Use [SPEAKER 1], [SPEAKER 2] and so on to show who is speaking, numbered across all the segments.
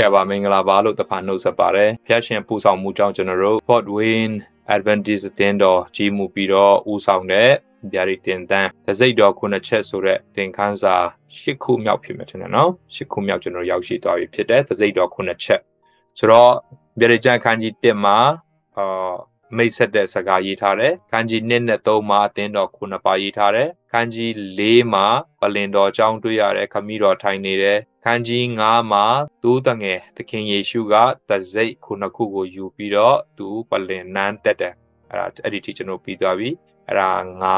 [SPEAKER 1] ကပါမင်္ဂလာပါလို့တဖန်နှုတ်ဆက်ပါတယ်ဖျက်ရှင်ပူဆောင်မှုကြောင့်ကျွန်တော်တို့ Fort Wayne Adventist တင်တော်ကြီးမှုပြီးတော့ဦးဆောင်တဲ့ဗျာဒိတ်တင်တန်းတစိတ်တော်ခုနှစ်ချက်ဆိုတဲ့သင်ခန်းစာ၈ခုမြောက်ဖြစ်မယ်ထင်တယ်နော်၈ခုမြောက်ကျွန်တော်ရောက်ရှိသွားပြီဖြစ်တဲ့တစိတ်တော်ခုနှစ်ချက်ဆိုတော့ဗျာဒိတ်ကျမ်းခန်းကြီး1မှာမိတ်ဆက်တဲ့စကားရေးထားတယ်ခန်းကြီး1နဲ့3မှာအသင်းတော်ခုနှစ်ပါးရေးထားတယ်ခန်းကြီး4မှာပလင်တော်ကြောင်းတွေ့ရတယ်ခမည်းတော်ထိုင်နေတယ်ခန်းကြီး9မှာသူတငယ်သခင်ယေရှုကတစိတ်ခုနှစ်ခုကိုယူပြီးတော့သူပလင်နန်းတက်တယ်အဲ့ဒီကျွန်တော်ပြီးသွားပြီအဲ့ဒါ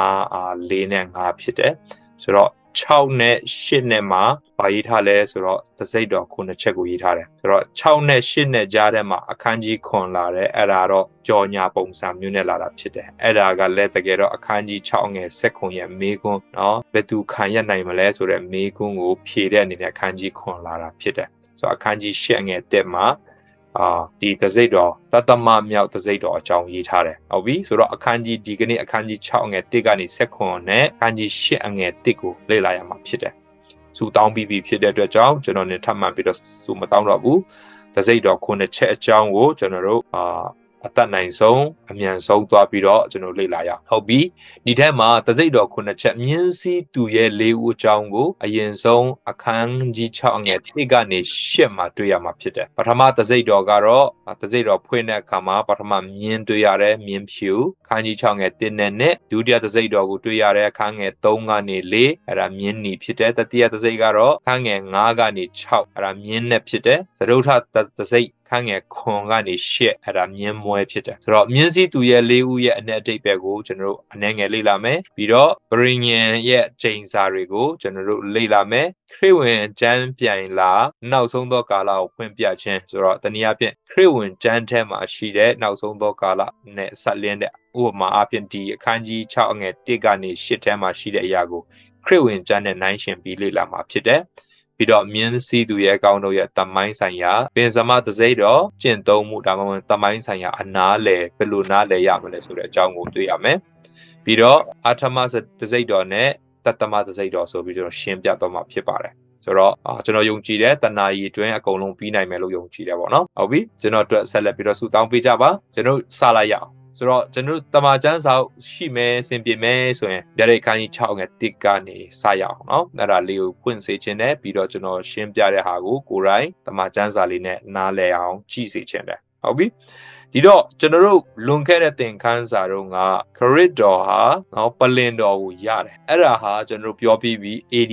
[SPEAKER 1] 4နဲ့5ဖြစ်တယ်ဆိုတော့6နဲ့8နဲ့မှာဗာရေးထားလဲဆိုတော့တစိတ်တော်ခုနှစ်ချက်ကိုရေးထားတယ်ဆိုတော့6နဲ့8နဲ့ကြားထဲမှာအခန်းကြီးခွန်လာတယ်အဲ့ဒါတော့ကြော်ညာပုံစံမျိုးနဲ့လာတာဖြစ်တယ်အဲ့ဒါကလည်းတကယ်တော့အခန်းကြီး6ငယ်7ခွန်ရဲ့မေးခွန်းเนาะဘယ်သူခံရနိုင်မလဲဆိုတဲ့မေးခွန်းကိုဖြေတဲ့အနေနဲ့အခန်းကြီးခွန်လာတာဖြစ်တယ်ဆိုတော့အခန်းကြီး8ငယ်1မှာဒီတစိတ်တော်တသမမြောက်တစိတ်တော်အကြောင်းရေးထားတယ်ဟုတ်ပြီဆိုတော့အခန်းကြီးဒီကနေ့အခန်းကြီး6ငယ်1ကနေ7ခွန်နဲ့အခန်းကြီး8ငယ်1ကိုလေ့လာရမှာဖြစ်တယ်စူတောင်းပြီးဖြစ်တဲ့အတွက်ကြောင့်ကျွန်တော်နေထပ်မှန်ပြီးတော့စူမတောင်းတော့ဘူးတစိတ်တော်ခုနှစ်ချက်အကြောင်းကိုကျွန်တော်တို့အသက်နိုင်ဆုံးအမြန်ဆုံးသွားပြီးတော့ကျွန်တော်လေ့လာရဟုတ်ပြီဒီထက်မှာတစိတ်တော်ခုနှစ်ချက်မြင်းစည်းသူရဲ့၄ဦးအကြောင်းကိုအရင်ဆုံးအခန်းကြီး6ငယ်1ကနေ8မှာတွေ့ရမှာဖြစ်တယ်ပထမတစိတ်တော်ကတော့တစိတ်တော်ဖွင့်တဲ့အခါမှာပထမမြင်းတွေ့ရတယ်မြင်းဖြူခန်းကြီး6ငယ်1နဲ့ဒုတိယတစိတ်တော်ကိုတွေ့ရတဲ့အခန်းငယ်3ကနေ4အဲ့ဒါမြင်းနီဖြစ်တယ်တတိယတစိတ်ကတော့အခန်းငယ်5ကနေ6အဲ့ဒါမြင်းနဲ့ဖြစ်တယ်သဒုထတစိတ်ခန်းငယ်ခွန်ကနေ8အဲ့ဒါမြင်းမွဲဖြစ်တယ်ဆိုတော့မြင်းစည်းသူရဲ့၄ဦးရဲ့အ내အတိတ်ပဲကိုကျွန်တော်တို့အ내ငယ်လေ့လာမယ်ပြီးတော့ပရိညံရဲ့ချိန်စာတွေကိုကျွန်တော်တို့လေ့လာမယ်ခရစ်ဝင်ကျမ်းပြိုင်လာနောက်ဆုံးသောကာလကိုဖွင့်ပြခြင်းဆိုတော့တနည်းအားဖြင့်ခရစ်ဝင်ကျမ်းထဲမှာရှိတဲ့နောက်ဆုံးသောကာလနဲ့ဆက်လင်းတဲ့ဥပမာအားဖြင့်ဒီအခန်းကြီး6ငယ်1ကနေ8ထဲမှာရှိတဲ့အရာကိုခရစ်ဝင်ကျမ်းနဲ့နှိုင်းယှဉ်ပြီးလေ့လာမှာဖြစ်တယ်ပြီးတော့မြင်းစည်းသူရဲ့အကောင်းတို့ရဲ့တမိုင်းဆိုင်ရာပင်စမတစိတ်တော်ကျင့်သုံးမှုဒါမှမဟုတ်တမိုင်းဆိုင်ရာအနားလေဘယ်လိုနားလေရမလဲဆိုတဲ့အကြောင်းကိုတွေ့ရမယ်ပြီးတော့အာထမတစိတ်တော်နဲ့တတမတစိတ်တော်ဆိုပြီးတော့ရှင်းပြတော့မှာဖြစ်ပါတယ်ဆိုတော့ကျွန်တော်ယုံကြည်တဲ့တဏှာကြီးအတွင်းအကုန်လုံးပြီးနိုင်မယ်လို့ယုံကြည်တယ်ပေါ့နော်ဟုတ်ပြီကျွန်တော်အတွက်ဆက်လက်ပြီးတော့ဆုတောင်းပေးကြပါကျွန်တော်စလိုက်ရအောင်ဆိုတော့ကျွန်တော်တမန်ကျမ်းစာရှိမယ်စင်ပြမယ်ဆိုရင်ဗျာဒိတ်ခန်းကြီး6ငယ်1ကနေစရအောင်เนาะအဲ့ဒါလေးကိုဖွင့်စေခြင်းနဲ့ပြီးတော့ကျွန်တော်ရှင်းပြတဲ့ဟာကိုကိုယ်တိုင်တမန်ကျမ်းစာလေးနဲ့နားလည်အောင်ကြည့်စေခြင်းတယ်ဟုတ်ပြီဒီတော့ကျွန်တော်တို့လွန်ခဲ့တဲ့သင်ခန်းစာတော့ကခရစ်တော်ဟာเนาะပလင်တော်ကိုရတယ်အဲ့ဒါဟာကျွန်တော်တို့ပြောပြီးပြီ AD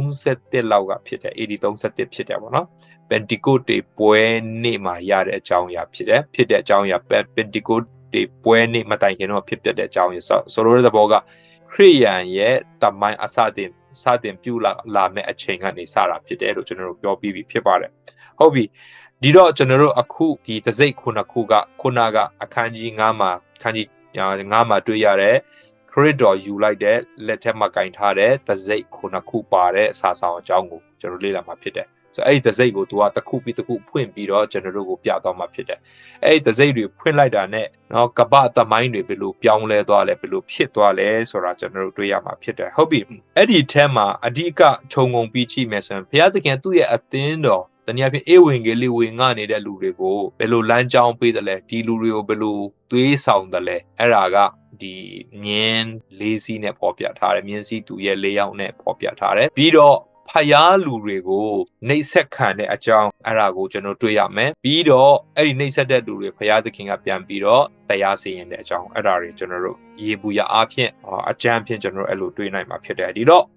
[SPEAKER 1] 31လောက်ကဖြစ်တယ် AD 31ဖြစ်တယ်ပေါ့နော်Pentecost ပွဲနေ့မှာရတဲ့အကြောင်းအရာဖြစ်တဲ့အကြောင်းအရာ Pentecostဒီပွဲနေ့မတိုင်ခင်တော့ဖြစ်ပျက်တဲ့အကြောင်းရဆိုလိုတဲ့သဘောကခရစ်ယာန်ရဲ့တမိုင်းအစတင်ပြုလာမဲ့အချိန်ကနေစတာဖြစ်တယ်လို့ကျွန်တော်တို့ပြောပြီးပြီဖြစ်ပါတယ်ဟုတ်ပြီဒီတော့ကျွန်တော်တို့အခုဒီတစိတ်ခုနှစ်ခုကခုနကအခန်းကြီး9မှာအခန်းကြီး9မှာတွေ့ရတဲ့ခရစ်တော်ယူလိုက်တဲ့လက်ထက်မှာကင်ထားတဲ့တစိတ်ခုနှစ်ခုပါတဲ့စာဆောင်အကြောင်းကိုကျွန်တော်လေ့လာမှာဖြစ်တယ်ဆိုအဲ့ဒီတစိတ်ကိုသူကတစ်ခုပြီးတစ်ခုဖွင့်ပြီးတော့ကျွန်တော်တို့ကိုပြတော့မှာဖြစ်တယ်အဲ့ဒီတစိတ်တွေဖွင့်လိုက်တာနဲ့နော်ကပ္ပသမိုင်းတွေဘယ်လိုပြောင်းလဲသွားလဲဘယ်လိုဖြစ်သွားလဲဆိုတာကျွန်တော်တို့တွေ့ရမှာဖြစ်တယ်ဟုတ်ပြီအဲ့ဒီထဲမှာအဓိကခြုံငုံပြီးကြည့်မယ်ဆိုရင်ဘုရားသခင်သူ့ရဲ့အသင်းတော်တနည်းအားဖြင့်ဧဝံဂေလိဝင်ငါနေတဲ့လူတွေကိုဘယ်လိုလမ်းကြောင်းပေးတယ်လဲဒီလူတွေကိုဘယ်လိုသွေးဆောင်တယ်လဲအဲ့ဒါကဒီမြင်း၄စီးနဲ့ပေါ်ပြထားတယ်မြင်းစီးသူရဲ့၄ယောက်နဲ့ပေါ်ပြထားတယ်ပြီးတော့ဖယားလူတွေကိုနှိပ်စက်ခံတဲ့အကြောင်းအဲ့ဒါကိုကျွန်တော်တွေ့ရမယ်ပြီးတော့အဲ့ဒီနှိပ်စက်တဲ့လူတွေဖယားသခင်ကပြန်ပြီးတော့တရားစီရင်တဲ့အကြောင်းအဲ့ဒါတွေကျွန်တော်တို့ရေဘူးရအားဖြင့်အကြမ်းဖြင့်ကျွန်တော်တို့အဲ့လိုတွေ့နိုင်မှာဖြစ်တယ်ဒီတော့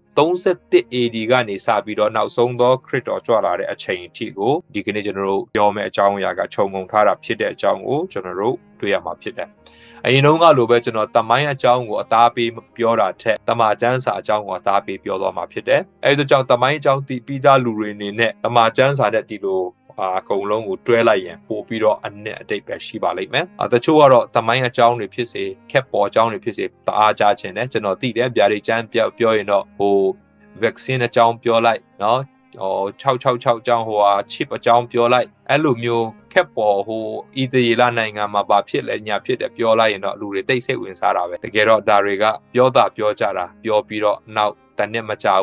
[SPEAKER 1] 31 AD ကနေစပြီးတော့နောက်ဆုံးသောခရစ်တော်ကြွလာတဲ့အချိန်အထိကိုဒီကနေ့ကျွန်တော်တို့ပြောမယ့်အကြောင်းအရာကခြုံငုံထားတာဖြစ်တဲ့အကြောင်းကိုကျွန်တော်တို့တွေ့ရမှာဖြစ်တယ်အရင်တုန်းကလိုပဲကျွန်တော်တမိုင်းအကြောင်းကိုအသားပေးပြောတာထက်တမန်ကျမ်းစာအကြောင်းကိုအသားပေးပြောသွားမှာဖြစ်တယ်အဲဒီကြောင့်တမိုင်းအကြောင်းတည်ပြီးသားလူတွေအနေနဲ့တမန်ကျမ်းစာတဲ့ဒီလိုအကုန်လုံးကိုတွဲလိုက်ရင်ပို့ပြီးတော့အတိတ်ပဲရှိပါလိမ့်မယ်တချို့ကတော့တမိုင်းအကြောင်းတွေဖြစ်စေခက်ပေါ်အကြောင်းတွေဖြစ်စေတအားကြခြင်းနဲ့ကျွန်တော်သိတယ်ဗျာဒိတ်ကျမ်းပြောရင်တော့ဟို vaccine အကြောင်းပြောလိုက်နော်666အကြောင်းဟိုchip အကြောင်းပြောလိုက်အဲ့လိုမျိုးခက်ပေါ်ဟိုအီသရေလနိုင်ငံမှာဘာဖြစ်လဲညာဖြစ်တယ်ပြောလိုက်ရင်တော့လူတွေတိတ်ဆိတ်ဝင်စားတာပဲတကယ်တော့ဒါတွေကပြောတာပြောကြတာပြောပြီးတော့နောက်တနစ်မကြဘူး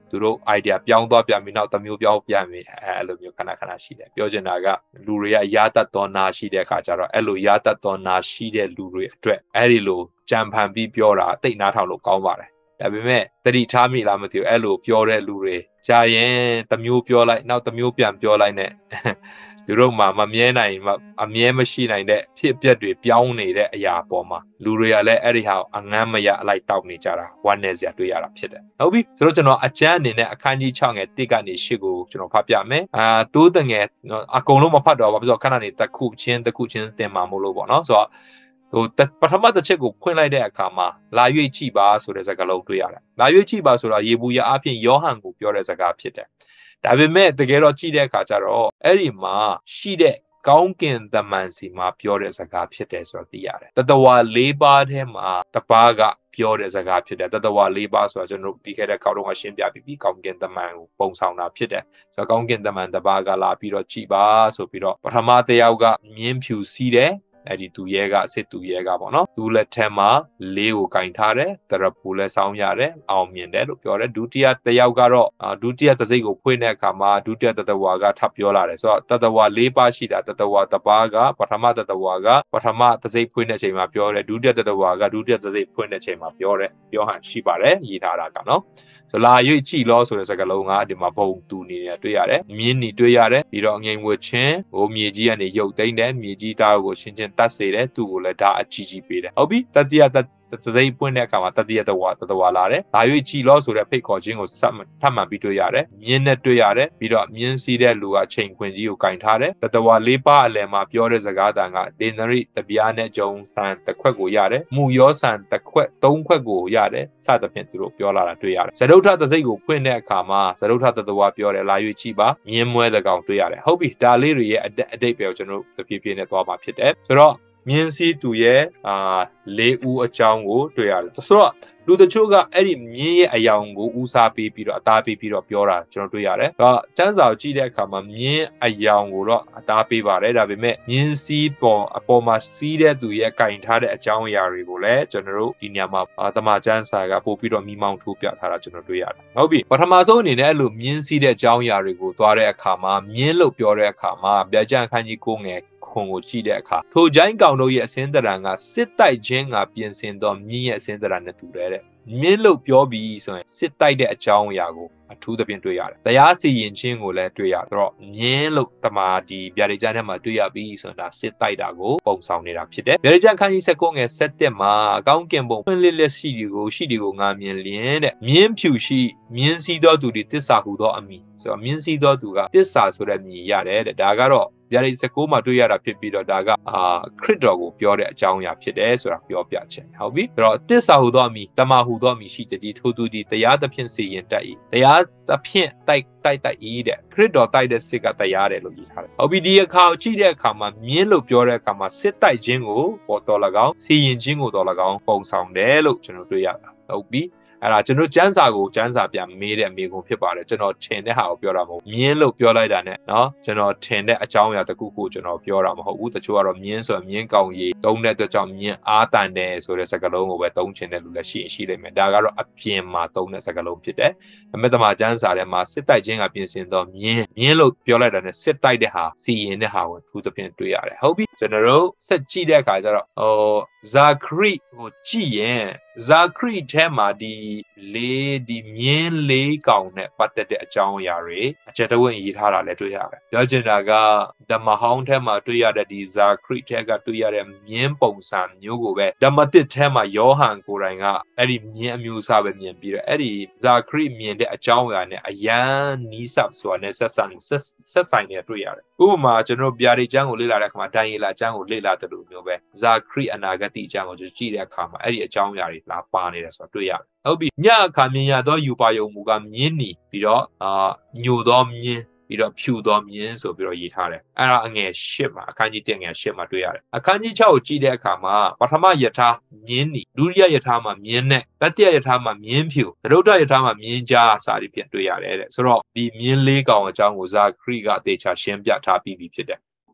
[SPEAKER 1] သူတို့ idea ပြောင်းသွားပြန်ပြီနောက်တစ်မျိုးပြောင်းပြန်ပြီအဲ့လိုမျိုးခဏခဏရှိတယ်ပြောချင်တာကလူတွေကရတတ်သောနာရှိတဲ့အခါကျတော့အဲ့လိုရတတ်သောနာရှိတဲ့လူတွေအတွက်အဲ့ဒီလိုကြံဖန်ပြီးပြောတာတိတ်နားထောင်လို့ကောင်းပါတယ်ဒါပေမဲ့တတိထားမိလားမသိဘူးအဲ့လိုပြောတဲ့လူတွေကြာရင်တစ်မျိုးပြောလိုက်နောက်တစ်မျိုးပြန်ပြောလိုက်နဲ့သူတို့မှမမြဲနိုင်အမြဲမရှိနိုင်တဲ့ဖြစ်ပျက်တွေပြောင်းနေတဲ့အရာပေါ်မှာလူတွေကလည်းအဲ့ဒီဟာအငမ်းမရအလိုက်တောက်နေကြတာဝမ်းနေစရာတွေ့ရတာဖြစ်တယ်ဟုတ်ပြီဆိုတော့ကျွန်တော်အကျမ်းအနေနဲ့အခန်းကြီး6ငယ်1ကနေ8ကိုကျွန်တော်ဖတ်ပြမယ်တိုးတငယ်အကုန်လုံးမဖတ်တော့ဘာဖြစ်လို့ခဏနေတစ်ခုချင်းသင်မှာမို့လို့ပေါ့နော်ဆိုတော့ပထမတစ်ချက်ကိုဖွင့်လိုက်တဲ့အခါမှာလာ၍ကြည်ပါဆိုတဲ့စကားလုံးတွေ့ရတယ်လာ၍ကြည်ပါဆိုတော့ယေဘူးယအဖြစ်ယောဟန်ကိုပြောတဲ့စကားဖြစ်တယ်ဒါပေမဲ့တကယ်တော့ကြည့်တဲ့အခါကျတော့အဲ့ဒီမှာရှိတဲ့ကောင်းကင်သမန်စီမှာပြောတဲ့စကားဖြစ်တယ်ဆိုတော့သိရတယ်တတဝါ၄ပါးထဲမှာတစ်ပါးကပြောတဲ့စကားဖြစ်တယ်တတဝါ၄ပါးဆိုတော့ကျွန်တော်ပြီးခဲ့တဲ့ခေါက်တော့ရှင်းပြပြီးကောင်းကင်သမန်ကိုပုံဆောင်တာဖြစ်တယ်ဆိုတော့ကောင်းကင်သမန်တစ်ပါးကလာပြီးတော့ကြည်ပါဆိုပြီးတော့ပထမတစ်ယောက်ကမြင်းဖြူစီးတယ်အဲ့ဒီသူရဲကစစ်သူရဲကပေါ့နော်သူလက်ထက်မှာလေးကိုကင်ထားတယ်တရပူလည်းဆောင်းရတယ်အောင်မြင်တယ်လို့ပြောတယ်ဒုတိယတစ်ယောက်ကတော့ဒုတိယတစ်စိတ်ကိုဖွင့်တဲ့အခါမှာဒုတိယတတဝါကထပ်ပြောလာတယ်ဆိုတော့တတဝါ၄ပါးရှိတာတတဝါတစ်ပါးကပထမတတဝါကပထမတစ်စိတ်ဖွင့်တဲ့အချိန်မှာပြောတယ်ဒုတိယတတဝါကဒုတိယတစ်စိတ်ဖွင့်တဲ့အချိန်မှာပြောဟန်ရှိပါတယ်ရေးထားတာကနော်ဆိုလာ၍ကြည်လို့ဆိုတဲ့စကားလုံးကဒီမှာဘုံတူနေတယ်တွေ့ရတယ်မြင်းနေတွေ့ရတယ်ပြီးတော့ငိမ်ဝှချင်းဟိုမြေကြီးကနေရုပ်သိမ်းတယ်မြေကြီးသားကိုရှင်းချင်းတတ်စေတယ်သူ့ကိုလည်းဒါအကြီးကြီးပေးတယ်ဟုတ်ပြီတတိယတသိပွင့်တဲ့အခါမှာတတိယတဝါလာတယ်လာ၍ကြည်လို့ဆိုတဲ့ဖိတ်ခေါ်ခြင်းကိုထပ်မှန်ပြီးတွေ့ရတယ်မြင်းနဲ့တွေ့ရတယ်ပြီးတော့မြင်းစီးတဲ့လူကချိန်ခွင်ကြီးကိုကင်ထားတယ်တတဝါ၄ပါးအလယ်မှာပြောတဲ့စကားတန်ကဒေနရိတပြားနဲ့ဂျုံဆန်တစ်ခွက်ကိုရတယ်မူရောဆန်တစ်ခွက်၃ခွက်ကိုရတယ်စသဖြင့်သူတို့ပြောလာတာတွေ့ရတယ်ဇဒုထသစိတ်ကိုဖွင့်တဲ့အခါမှာဇဒုထတတဝါပြောတယ်လာ၍ကြည်ပါမြင်းမွဲတဲ့ကောင်တွေ့ရတယ်ဟုတ်ပြီဒါလေးတွေရဲ့အတိတ်ပဲကိုကျွန်တော်တို့တဖြည်းဖြည်းနဲ့သွားမှာဖြစ်တယ်ဆိုတော့မြင်းစီးသူရဲ့၄ဦးအကြောင်းကိုတွေ့ရတယ်ဆိုတော့လူတချို့ကအဲ့ဒီမြင်းရဲ့အယောင်ကိုဦးစားပေးပြီးတော့အသားပေးပြီးတော့ပြောတာကျွန်တော်တွေ့ရတယ်။ဒါကျမ်းစာကိုကြည့်တဲ့အခါမှာမြင်းအယောင်ကိုတော့အသားပေးပါတယ်ဒါပေမဲ့မြင်းစီးအပေါ်မှာစီးတဲ့သူရဲ့ကင်ထားတဲ့အကြောင်းအရာတွေကိုလည်းကျွန်တော်တို့ဒီညမှာတမန်ကျမ်းစာကပို့ပြီးတော့မိမောင်းထိုးပြထားတာကျွန်တော်တွေ့ရတယ်။ဟုတ်ပြီပထမဆုံးအနေနဲ့အဲ့လိုမြင်းစီးတဲ့အကြောင်းအရာတွေကိုသွားတဲ့အခါမှာမြင်းလို့ပြောတဲ့အခါမှာဗျာကျမ်းအခန်းကြီး9ငယ်ခွန်ကိုကြည့်တဲ့အခါထိုဂျိုင်းကောင်တို့ရဲ့အစင်းတရံကစစ်တိုက်ခြင်းကပြင်ဆင်သောမြင်းရဲ့အစင်းတရံနဲ့တူတယ်တဲ့မြင်းလို့ပြောပြီးဆိုရင်စစ်တိုက်တဲ့အကြောင်းအရာကိုအထူးသဖြင့်တွေ့ရတယ်တရားစီရင်ခြင်းကိုလည်းတွေ့ရတော့မြင်းလို့တမာဒီဗျာဒိတ်ကျမ်းထဲမှာတွေ့ရပြီးဆိုရင်ဒါစစ်တိုက်တာကိုပုံဆောင်နေတာဖြစ်တယ်ဗျာဒိတ်ကျမ်းခန်းကြီး19ငယ်17မှာအကောင်းကင်ဘုံဖွင့်လက်ရှိတွေကိုငါမြင်လျင်တဲ့မြင်းဖြူရှိမြင်းစည်းသောသူတွေတစ္ဆာဟူသောအမည်ဆိုတော့မြင်းစည်းသောသူကတစ္ဆာဆိုတဲ့မြည်ရတယ်တဲ့ဒါကတော့ဗျာဒိတ်19မှာတွေ့ရတာဖြစ်ပြီးတော့ဒါကခရစ်တော်ကိုပြောတဲ့အကြောင်းအရာဖြစ်တယ်ဆိုတာပြောပြခြင်းဟုတ်ပြီအဲ့တော့တစ္ဆာဟူသောအမည်တမဟူသောအမည်ရှိတည်းထိုသူသည်တရားသဖြင့်စီရင်တတ်၏တရားသဖြင့်တိုက်၏တဲ့ခရစ်တော်တိုက်တဲ့စစ်ကတရားတယ်လို့ရေးထားတယ်ဟုတ်ပြီဒီအခါကြည့်တဲ့အခါမှာမြင်းလို့ပြောတဲ့အခါမှာစစ်တိုက်ခြင်းကိုပေါ်တော်၎င်းစီရင်ခြင်းကိုတော်၎င်းပုံဆောင်တယ်လို့ကျွန်တော်တွေ့ရတာဟုတ်ပြီအဲ့ဒါကျွန်တော်ကျမ်းစာပြန်မေးတဲ့မေးခွန်းဖြစ်ပါတယ်ကျွန်တော်ထင်တဲ့ဟာကိုပြောတာမဟုတ်မြင်းလို့ပြောလိုက်တာနဲ့เนาะကျွန်တော်ထင်တဲ့အကြောင်းအရာတစ်ခုကိုကျွန်တော်ပြောတာမဟုတ်ဘူးတချို့ကတော့မြင်းဆိုမြင်းကောင်ကြီးတုံးတဲ့အတွက်ကြောင့်မြင်းအားတန်တယ်ဆိုတဲ့စကားလုံးကိုပဲတုံးချင်တဲ့လူလည်းရှိလိမ့်မယ်ဒါကတော့အပြင်မှာတုံးတဲ့စကားလုံးဖြစ်တယ်အမေတမကျမ်းစာထဲမှာစစ်တိုက်ခြင်းကပြင်ဆင်တော့မြင်းလို့ပြောလိုက်တာနဲ့စစ်တိုက်တဲ့ဟာစီရင်တဲ့ဟာကိုသူသဖြင့်တွေ့ရတယ်ဟုတ်ပြီကျွန်တော်တို့ဆက်ကြည့်တဲ့အခါကျတော့ဇာခရိကိုကြည့်ရင်ဇာခရိထဲမှာဒီမြင်းလေးကောင်နဲ့ပတ်သက်တဲ့အကြောင်းအရာတွေအကျဉ်းတဝင့်ရေးထားတာလည်းတွေ့ရတယ်ပြောချင်တာကဓမ္မဟောင်းထဲမှာတွေ့ရတဲ့ဒီဇာခရိထဲကတွေ့ရတဲ့မြင်းပုံစံမျိုးကိုပဲဓမ္မသစ်ထဲမှာယောဟန်ကိုယ်တိုင်ကအဲ့ဒီမြင်းအမျိုးအစားပဲမြင်ပြီးတော့အဲ့ဒီဇာခရိမြင်တဲ့အကြောင်းအရာနဲ့အယံနီးစပ်စွာနဲ့ဆက်ဆိုင်နေတွေ့ရတယ်ဥပမာကျွန်တော်ဗျာဒိတ်ကျမ်းကိုလေ့လာတဲ့အခါမှာဒိုင်ယေလကျမ်းကိုလေ့လာတဲ့လိုမျိုးပဲဇာခရိအနာဂတ်အကြောင်းကိုကြည့်တဲ့အခါမှာအဲ့ဒီအကြောင်းအရာတွေလာပါနေတယ်ဆိုတော့တွေ့ရတယ်ဟုတ်ပြီညအခါမြင်ရသောယူပါယုံမူကမြင်းနီပြီးတော့ညိုသောမြင်းပြီးတော့ဖြူသောမြင်းဆိုပြီးတော့ရေးထားတယ်အဲ့ဒါအငယ်၈မှာအခန်းကြီး1ငယ်8မှာတွေ့ရတယ်အခန်းကြီး6ကိုကြည့်တဲ့အခါမှာပထမယထာမြင်းနီဒုတိယယထာမှာမြင်းနဲ့တတိယယထာမှာမြင်းဖြူသရုတ်တယထာမှာမြင်းကြားစာရီပြန်တွေ့ရတယ်တဲ့ဆိုတော့ဒီမြင်းလေးကောင်အကြောင်းကိုဇာခရိကသေချာရှင်းပြထားပြီးဖြစ်တယ်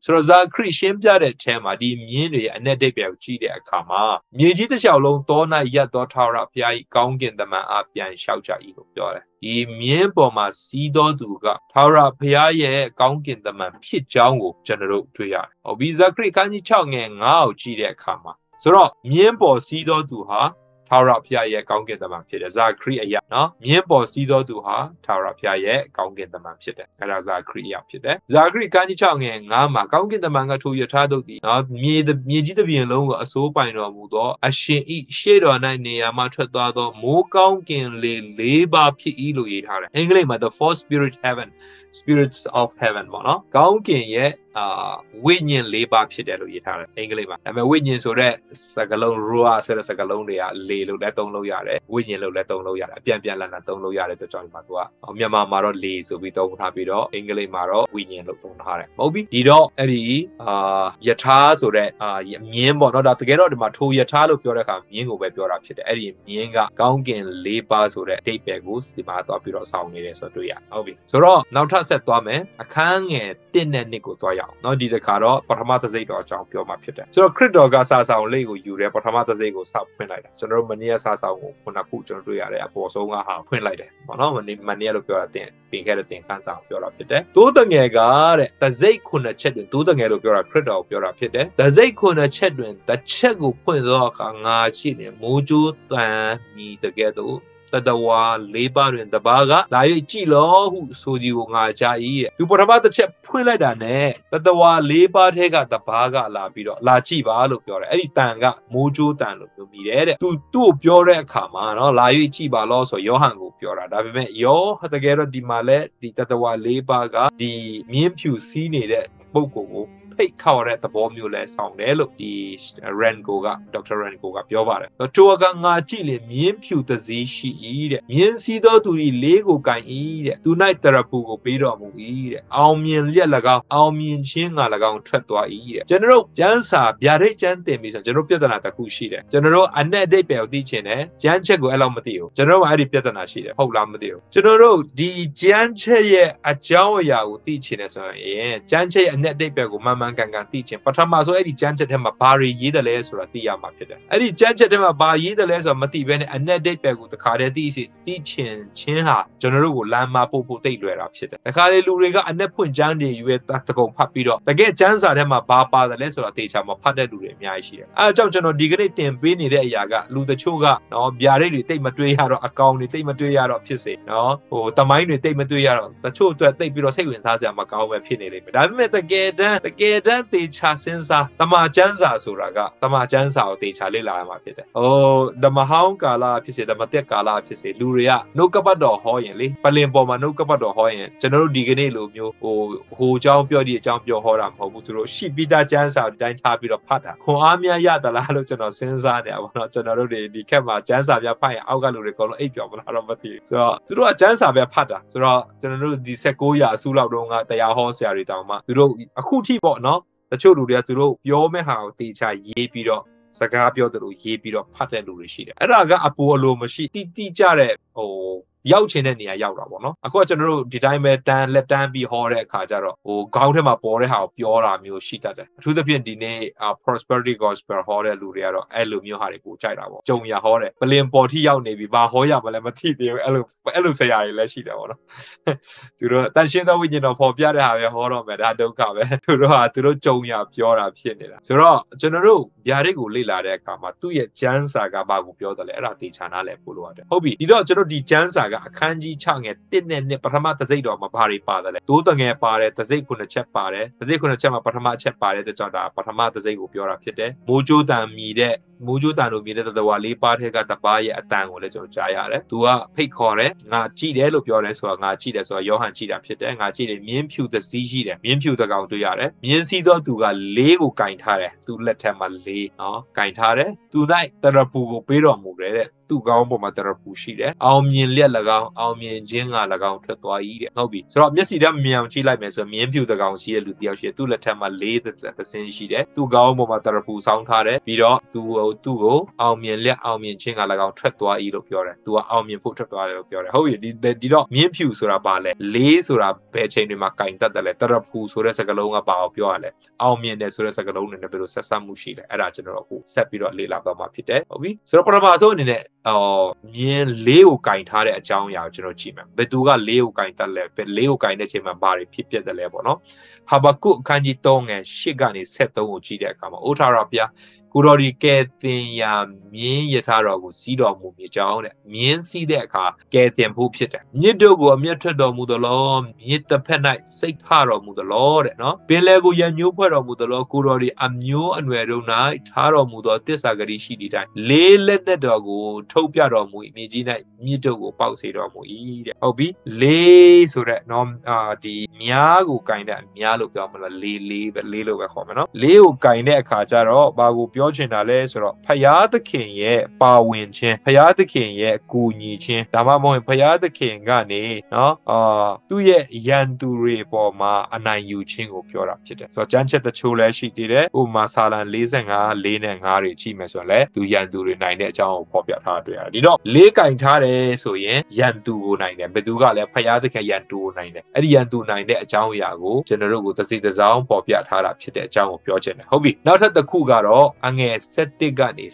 [SPEAKER 1] ဆိုတော့ဇာခရစ်ရှင်းပြတဲ့အထဲမှာဒီမြင်းတွေအ내ဒိတ်ပဲကိုကြည့်တဲ့အခါမှာမြေကြီးတစ်လျှောက်လုံးသော၌ရပ်သောထာဝရဘုရား၏ကောင်းကင်တမန်အားပြန်လျှောက်ကြ၏လို့ပြောတယ်ဒီမြင်းပေါ်မှာစီးသောသူကထာဝရဘုရားရဲ့ကောင်းကင်တမန်ဖြစ်ကြောင်းကိုကျွန်တော်တို့တွေ့ရတယ်။ဟောဒီဇာခရစ်ခန်းကြီး6ငယ်9ကိုကြည့်တဲ့အခါမှာဆိုတော့မြင်းပေါ်စီးသောသူဟာထာဝရဘုရားရဲ့ကောင်းကင်တမန်ဖြစ်တယ်ဇာခရိအယနော်မြင်းပေါ်စီးသောသူဟာထာဝရဘုရားရဲ့ကောင်းကင်တမန်ဖြစ်တယ်အဲ့ဒါဇာခရိအယဖြစ်တယ်ဇာခရိကန်းကြီး6ငယ်9မှာကောင်းကင်တမန်ကထိုယထာတုတ်သည်နော်မြေကြီးတစ်ပြင်လုံးကိုအစိုးပိုင်တော်မူသောအရှင်ဤရှေ့တော်၌နေရာမှထွက်သွားသောမိုးကောင်းကင်လေ၄ပါးဖြစ်၏လို့ရေးထားတယ်အင်္ဂလိပ်မှာ the four spirits of heaven ပေါ့နော်ကောင်းကင်ရဲ့ဝိညာဉ်၄ပါးဖြစ်တယ်လို့ရေးထားတယ်အင်္ဂလိပ်မှာဒါပေမဲ့ဝိညာဉ်ဆိုတဲ့စကားလုံး ruah ဆိုတဲ့စကားလုံးတွေကလေလို့လည်းသုံးလို့ရတယ်ဝိညာဉ်လို့လည်းသုံးလို့ရတယ်အပြန်ပြန်လန်လန်သုံးလို့ရတယ်ဆိုတော့ဒီမှာသူကမြန်မာမှာတော့လေဆိုပြီးသုံးထားပြီးတော့အင်္ဂလိပ်မှာတော့ဝိညာဉ်လို့သုံးထားတယ်ဟုတ်ပြီဒီတော့အဲ့ဒီယထာဆိုတဲ့မြင်းပေါ့နော်ဒါတကယ်တော့ဒီမှာထိုယထာလို့ပြောတဲ့အခါမြင်းကိုပဲပြောတာဖြစ်တယ်အဲ့ဒီမြင်းကကောင်းကင်၄ပါးဆိုတဲ့အဓိပ္ပာယ်ကိုဒီမှာသွားပြီးတော့ဆောင်းနေတယ်ဆိုတော့တွေ့ရဟုတ်ပြီဆိုတော့နောက်ထပ်ဆက်သွားမယ်အခန်းငယ်1နဲ့2ကိုသွားရအောင်နော်ဒီတစ်ခါတော့ပထမသစိတ်တော်အကြောင်းပြောမှာဖြစ်တယ်ဆိုတော့ခရစ်တော်ကစာဆောင်လေးကိုယူတယ်ပထမသစိတ်ကိုစောက်ဖွင့်လိုက်တာကျွန်တော်တို့မနေ့ကစာဆောင်ကိုခုနကကျွန်တော်တွေ့ရတယ်အပေါ်ဆုံးကဟာဖွင့်လိုက်တယ်ပေါ့နော်မနေ့လို့ပြောတာတင်ပြင်ခဲ့တဲ့တင်ခန်းဆောင်ပြောတာဖြစ်တယ်သိုးတငယ်ကတဲ့သစိတ်ခုနှစ်ချက်တွင်သိုးတငယ်လို့ပြောတာခရစ်တော်ကိုပြောတာဖြစ်တယ်သစိတ်ခုနှစ်ချက်တွင်တစ်ချက်ကိုဖွင့်သောအခါငါရှိနေမိုးကြိုးတန်ညီတကယ်တော့တတဝါ၄ပါးတွင်တပါးကလာ၍ကြည်လောဟုဆိုဒီကိုငါကြား၏တဲ့သူပထမတစ်ချက်ဖွင့်လိုက်တာနဲ့တတဝါ၄ပါးထဲကတပါးကလာပြီးတော့လာကြည့်ပါလို့ပြောတယ်အဲ့ဒီတန်ကမိုးကြိုးတန်လို့ပြောမိတယ်တဲ့သူ့ကိုပြောတဲ့အခါမှာနော်လာ၍ကြည့်ပါလို့ဆိုယောဟန်ကိုပြောတာဒါပေမဲ့တကယ်တော့ဒီမှာလဲဒီတတဝါ၄ပါးကဒီမြင်းဖြူစီးနေတဲ့ပုဂ္ဂိုလ်ကိုဖိတ်ခေါ်တဲ့သဘောမျိုးလဲဆောင်တယ်လို့ဒီ Rango က Dr. Rango ကပြောပါတယ်။ထိုကငါကြည့်လေမြင်းဖြူသစည်းရှိ၏တဲ့။မြင်းစည်းသောသူဤလေးကိုကင်၏တဲ့။သူ၌တရဖူကိုပေးတော်မူ၏တဲ့။အောင်မြင်လျက်၎င်းအောင်မြင်ခြင်းငါ၎င်းထွက်သွား၏တဲ့။ကျွန်တော်တို့ကျမ်းစာဗျာဒိတ်ကျမ်းတင်ပြီးဆိုကျွန်တော်ပြဿနာတစ်ခုရှိတယ်။ကျွန်တော်တို့အနဲ့အတိတ်ပဲကိုသိချင်တယ်။ကျမ်းချက်ကိုအဲ့လောက်မသိဘူး။ကျွန်တော်တို့အဲ့ဒီပြဿနာရှိတယ်။ဟုတ်လားမသိဘူး။ကျွန်တော်တို့ဒီကျမ်းချက်ရဲ့အကြောင်းအရာကိုသိချင်တယ်ဆိုရင်ကျမ်းချက်ရဲ့အနဲ့အတိတ်ပဲကိုမှန်ကန်သိချင်ပထမဆိုအဲ့ဒီကျမ်းချက်ထဲမှာဘာတွေရေးတယ်လဲဆိုတာသိရမှာဖြစ်တယ်အဲ့ဒီကျမ်းချက်ထဲမှာဘာရေးတယ်လဲဆိုတာမသိဘဲနဲ့အနက်ဒိတ်ပဲကိုတခါတည်းသိချင်ချင်းဟာကျွန်တော်တို့ကိုလမ်းမပို့တိတ်လွယ်တာဖြစ်တယ်တခါလေလူတွေကအနက်ဖွင့်ကျမ်းတွေရွေးတကုံဖတ်ပြီးတော့တကယ်ကျမ်းစာထဲမှာဘာပါတယ်လဲဆိုတာသိချာမဖတ်တဲ့လူတွေအများကြီးရှိတယ်အဲအကြောင်းကျွန်တော်ဒီကနေ့တင်ပေးနေတဲ့အရာကလူတချို့ကနော်ဗျာဒိတ်တွေတိတ်မတွေးရတော့အကောင်တွေတိတ်မတွေးရတော့ဖြစ်စေနော်တမိုင်းတွေတိတ်မတွေးရတော့တချို့အတွက်တိတ်ပြီးတော့စိတ်ဝင်စားစရာမကောင်းပဲဖြစ်နေလိမ့်မယ်ဒါပေမဲ့တကယ်တမ်းတေချာစဉ်းစားတမန်ကျမ်းစာဆိုတာကတမန်ကျမ်းစာကိုတေချာလေ့လာရမှာဖြစ်တယ်ဓမ္မဟောင်းကာလဖြစ်စေဓမ္မတက်ကာလဖြစ်စေလူတွေကနှုတ်ကပတ်တော်ဟောရင်လေပလင်ပေါ်မှာနှုတ်ကပတ်တော်ဟောရင်ကျွန်တော်တို့ဒီကနေ့လိုမျိုးဟိုအကြောင်းပြောဒီအကြောင်းပြောဟောတာမဟုတ်ဘူးသူတို့ရှိပြီးသားကျမ်းစာကိုတိုင်းထားပြီးတော့ဖတ်တာခွန်အားများရသလားလို့ကျွန်တော်စဉ်းစားနေပါတော့ကျွန်တော်တို့ဒီခက်မှာကျမ်းစာပြဖတ်ရင်အောက်ကလူတွေအကုန်လုံးအိပ်ပျော်မလားတော့မသိဘူးဆိုတော့သူတို့ကကျမ်းစာပြဖတ်တာဆိုတော့ကျွန်တော်တို့ဒီ16ရာအစုလောက်တုန်းကတရားဟောဆရာတွေတောင်မှသူတို့အခုထိပေါ့နော်တချို့လူတွေကသူတို့ပြောမဲ့ဟာကိုတေချာရေးပြီးတော့စကားပြောသူတို့ရေးပြီးတော့ဖတ်တဲ့လူတွေရှိတယ်အဲ့ဒါကအပူအလိုမရှိတိကျတဲ့ရောက်ချင်တဲ့နေရာရောက်တာပေါ့နော်အခုကကျွန်တော်တို့ဒီတိုင်းပဲလက်တန်းပြီးဟောတဲ့အခါကျတော့ခေါင်းထဲမှာပေါ်တဲ့ဟာကိုပြောတာမျိုးရှိတတ်တယ်အထူးသဖြင့်ဒီနေ့prosperity gospel ဟောတဲ့လူတွေကတော့အဲ့လိုမျိုးဟာတွေကိုကြိုက်တာပေါ့ကြုံရဟောတယ်ပလင်ပေါ်ထိရောက်နေပြီဘာဟောရမလဲမသိသေးဘူးအဲ့လိုဆရာတွေလည်းရှိတယ်ပေါ့နော်သူတို့တန်ရှင်းသောဝိညာဉ်တော်ပေါ်ပြတဲ့ဟာပဲဟောတော့မယ်ဒါဒုက္ခပဲသူတို့ကြုံရပြောတာဖြစ်နေတာဆိုတော့ကျွန်တော်တို့ဗျာဒိတ်ကိုလေ့လာတဲ့အခါမှာသူ့ရဲ့ကျမ်းစာကဘာကိုပြောတယ်လဲအဲ့ဒါသေချာနားလည်ဖို့လိုရတယ်ဟုတ်ပြီဒီတော့ကျွန်တော်ဒီကျမ်းစာအခန်းကြီး6ငယ်1နဲ့2ပထမသစိတ်တော်မှာဘာတွေပါတယ်လဲသိုးတငယ်ပါတယ်သစိတ်9ချက်ပါတယ်သစိတ်9ချက်မှာပထမအချက်ပါတယ်တဲ့ကြောင့်ဒါပထမသစိတ်ကိုပြောတာဖြစ်တယ်မိုးကြိုးတန်မြည်တဲ့မိုးကြိုးတန်လို့မြည်တဲ့သတ္တဝါ၄ပါးထဲကတပါးရဲ့အတန်ကိုလည်းကျွန်တော်ကြားရတယ်သူကဖိတ်ခေါ်တယ်ငါကြည့်တယ်လို့ပြောတယ်ဆိုတာငါကြည့်တယ်ဆိုတာယောဟန်ကြည့်တာဖြစ်တယ်ငါကြည့်တယ်မြင်းဖြူသစည်းရှိတယ်မြင်းဖြူတကောင်တွေ့ရတယ်မြင်းစည်းသောသူက၄ကိုကင်ထားတယ်သူလက်ထက်မှာ၄နော်ကင်ထားတယ်သူ၌တရဖူကိုပေးတော်မူတယ်တဲ့သူကောင်းပေါ်မှာတရဖူရှိတယ်အောင်မြင်လျက်၎င်းအောင်မြင်ခြင်းက၎င်းထွက်သွား၏တဲ့ဟုတ်ပြီဆိုတော့မျက်စိတမ်းမြင်အောင်ကြည့်လိုက်မယ်ဆိုမြင်းဖြူတကောင်ရှိတဲ့လူတယောက်ရှိတယ်သူ့လက်ထက်မှာ4သင်းရှိတယ်သူ့ကောင်းပေါ်မှာတရဖူဆောင်းထားတယ်ပြီးတော့သူ့ကိုအောင်မြင်ခြင်းက၎င်းထွက်သွား၏လို့ပြောတယ်သူကအောင်မြင်ဖို့ထွက်သွားတယ်လို့ပြောတယ်ဟုတ်ပြီဒီတော့မြင်းဖြူဆိုတာပါလဲ4ဆိုတာဘယ်ချိန်တွေမှာကင်တက်တယ်လဲတရဖူဆိုတဲ့စကားလုံးကဘာကိုပြောရလဲအောင်မြင်တယ်ဆိုတဲ့စကားလုံးနဲ့ဘယ်လိုဆက်စပ်မှုရှိလဲအဲ့ဒါကျွန်တော်အခုဆက်ပြီးတော့လေ့လာသွားမှာဖြစ်တယ်ဟုတ်ပြီဆိုတော့ပထမဆုံးအနေနဲ့မြင်း4ကိုကင်ထားတဲ့အကြောင်းအရာကိုကျွန်တော်ကြည့်မယ်ဘယ်သူက4ကိုကင်တက်လဲ4ကိုကင်တဲ့ချိန်မှာဘာတွေဖြစ်ပျက်တယ်လဲပေါ့နော်ဟာဘကုတ်အခန်းကြီး3ငယ်8ကနေ73ကိုကြည့်တဲ့အခါမှာအိုထာရဘုရားကိုတော်ဒီကဲတင်ရာမြင်းယထာတော်ကိုစီးတော်မူမြေကြောင်းတဲ့မြင်းစီးတဲ့အခါကဲတင်ဖို့ဖြစ်တယ်မြစ်တို့ကိုအမျက်ထွက်တော်မူသလောမြစ်တစ်ဖက်၌စိတ်ထတော်မူသလောတဲ့နော်ပင်လယ်ကိုရညှိုးဖွဲ့တော်မူသလောကိုတော်ဒီအမျိုးအနွယ်တို့၌ထားတော်မူသောတစ္ဆာဂတိရှိသည့်တိုင်လေးလက်နဲ့တော်ကိုထုတ်ပြတော်မူ၏မြေကြီး၌မြစ်တို့ကိုပေါက်စေတော်မူ၏တဲ့ဟုတ်ပြီလေးဆိုတဲ့နော်ဒီမြားကိုကင်တဲ့မြားလို့ပြောမလားလေးပဲလေးလို့ပဲခေါ်မယ်နော်လေးကိုကင်တဲ့အခါကျတော့ဘာကိုပြောချင်တာလဲဆိုတော့ဖယားသခင်ရဲ့ပါဝင်ခြင်းဖယားသခင်ရဲ့ကူညီခြင်းဒါမှမဟုတ်ဖယားသခင်ကနေနော်သူ့ရဲ့ရန်သူတွေပေါ်မှာအနိုင်ယူခြင်းကိုပြောတာဖြစ်တယ်ဆိုတော့ကျမ်းချက်တချို့လည်းရှိသေးတယ်ဥပမာစာလံ45 4နဲ့5တွေကြည့်မယ်ဆိုရင်လည်းသူရန်သူတွေနိုင်တဲ့အကြောင်းကိုဖော်ပြထားတွေ့ရတယ်ဒီတော့လေးကင်ထားတယ်ဆိုရင်ရန်သူကိုနိုင်တယ်ဘယ်သူကလည်းဖယားသခင်ရန်သူကိုနိုင်တယ်အဲ့ဒီရန်သူနိုင်တဲ့အကြောင်းအရာကိုကျွန်တော်တို့ကိုတစ်စိတစ်စောင်းဖော်ပြထားတာဖြစ်တဲ့အကြောင်းကိုပြောချင်တယ်ဟုတ်ပြီနောက်ထပ်တစ်ခုကတော့အငယ်7ကနေ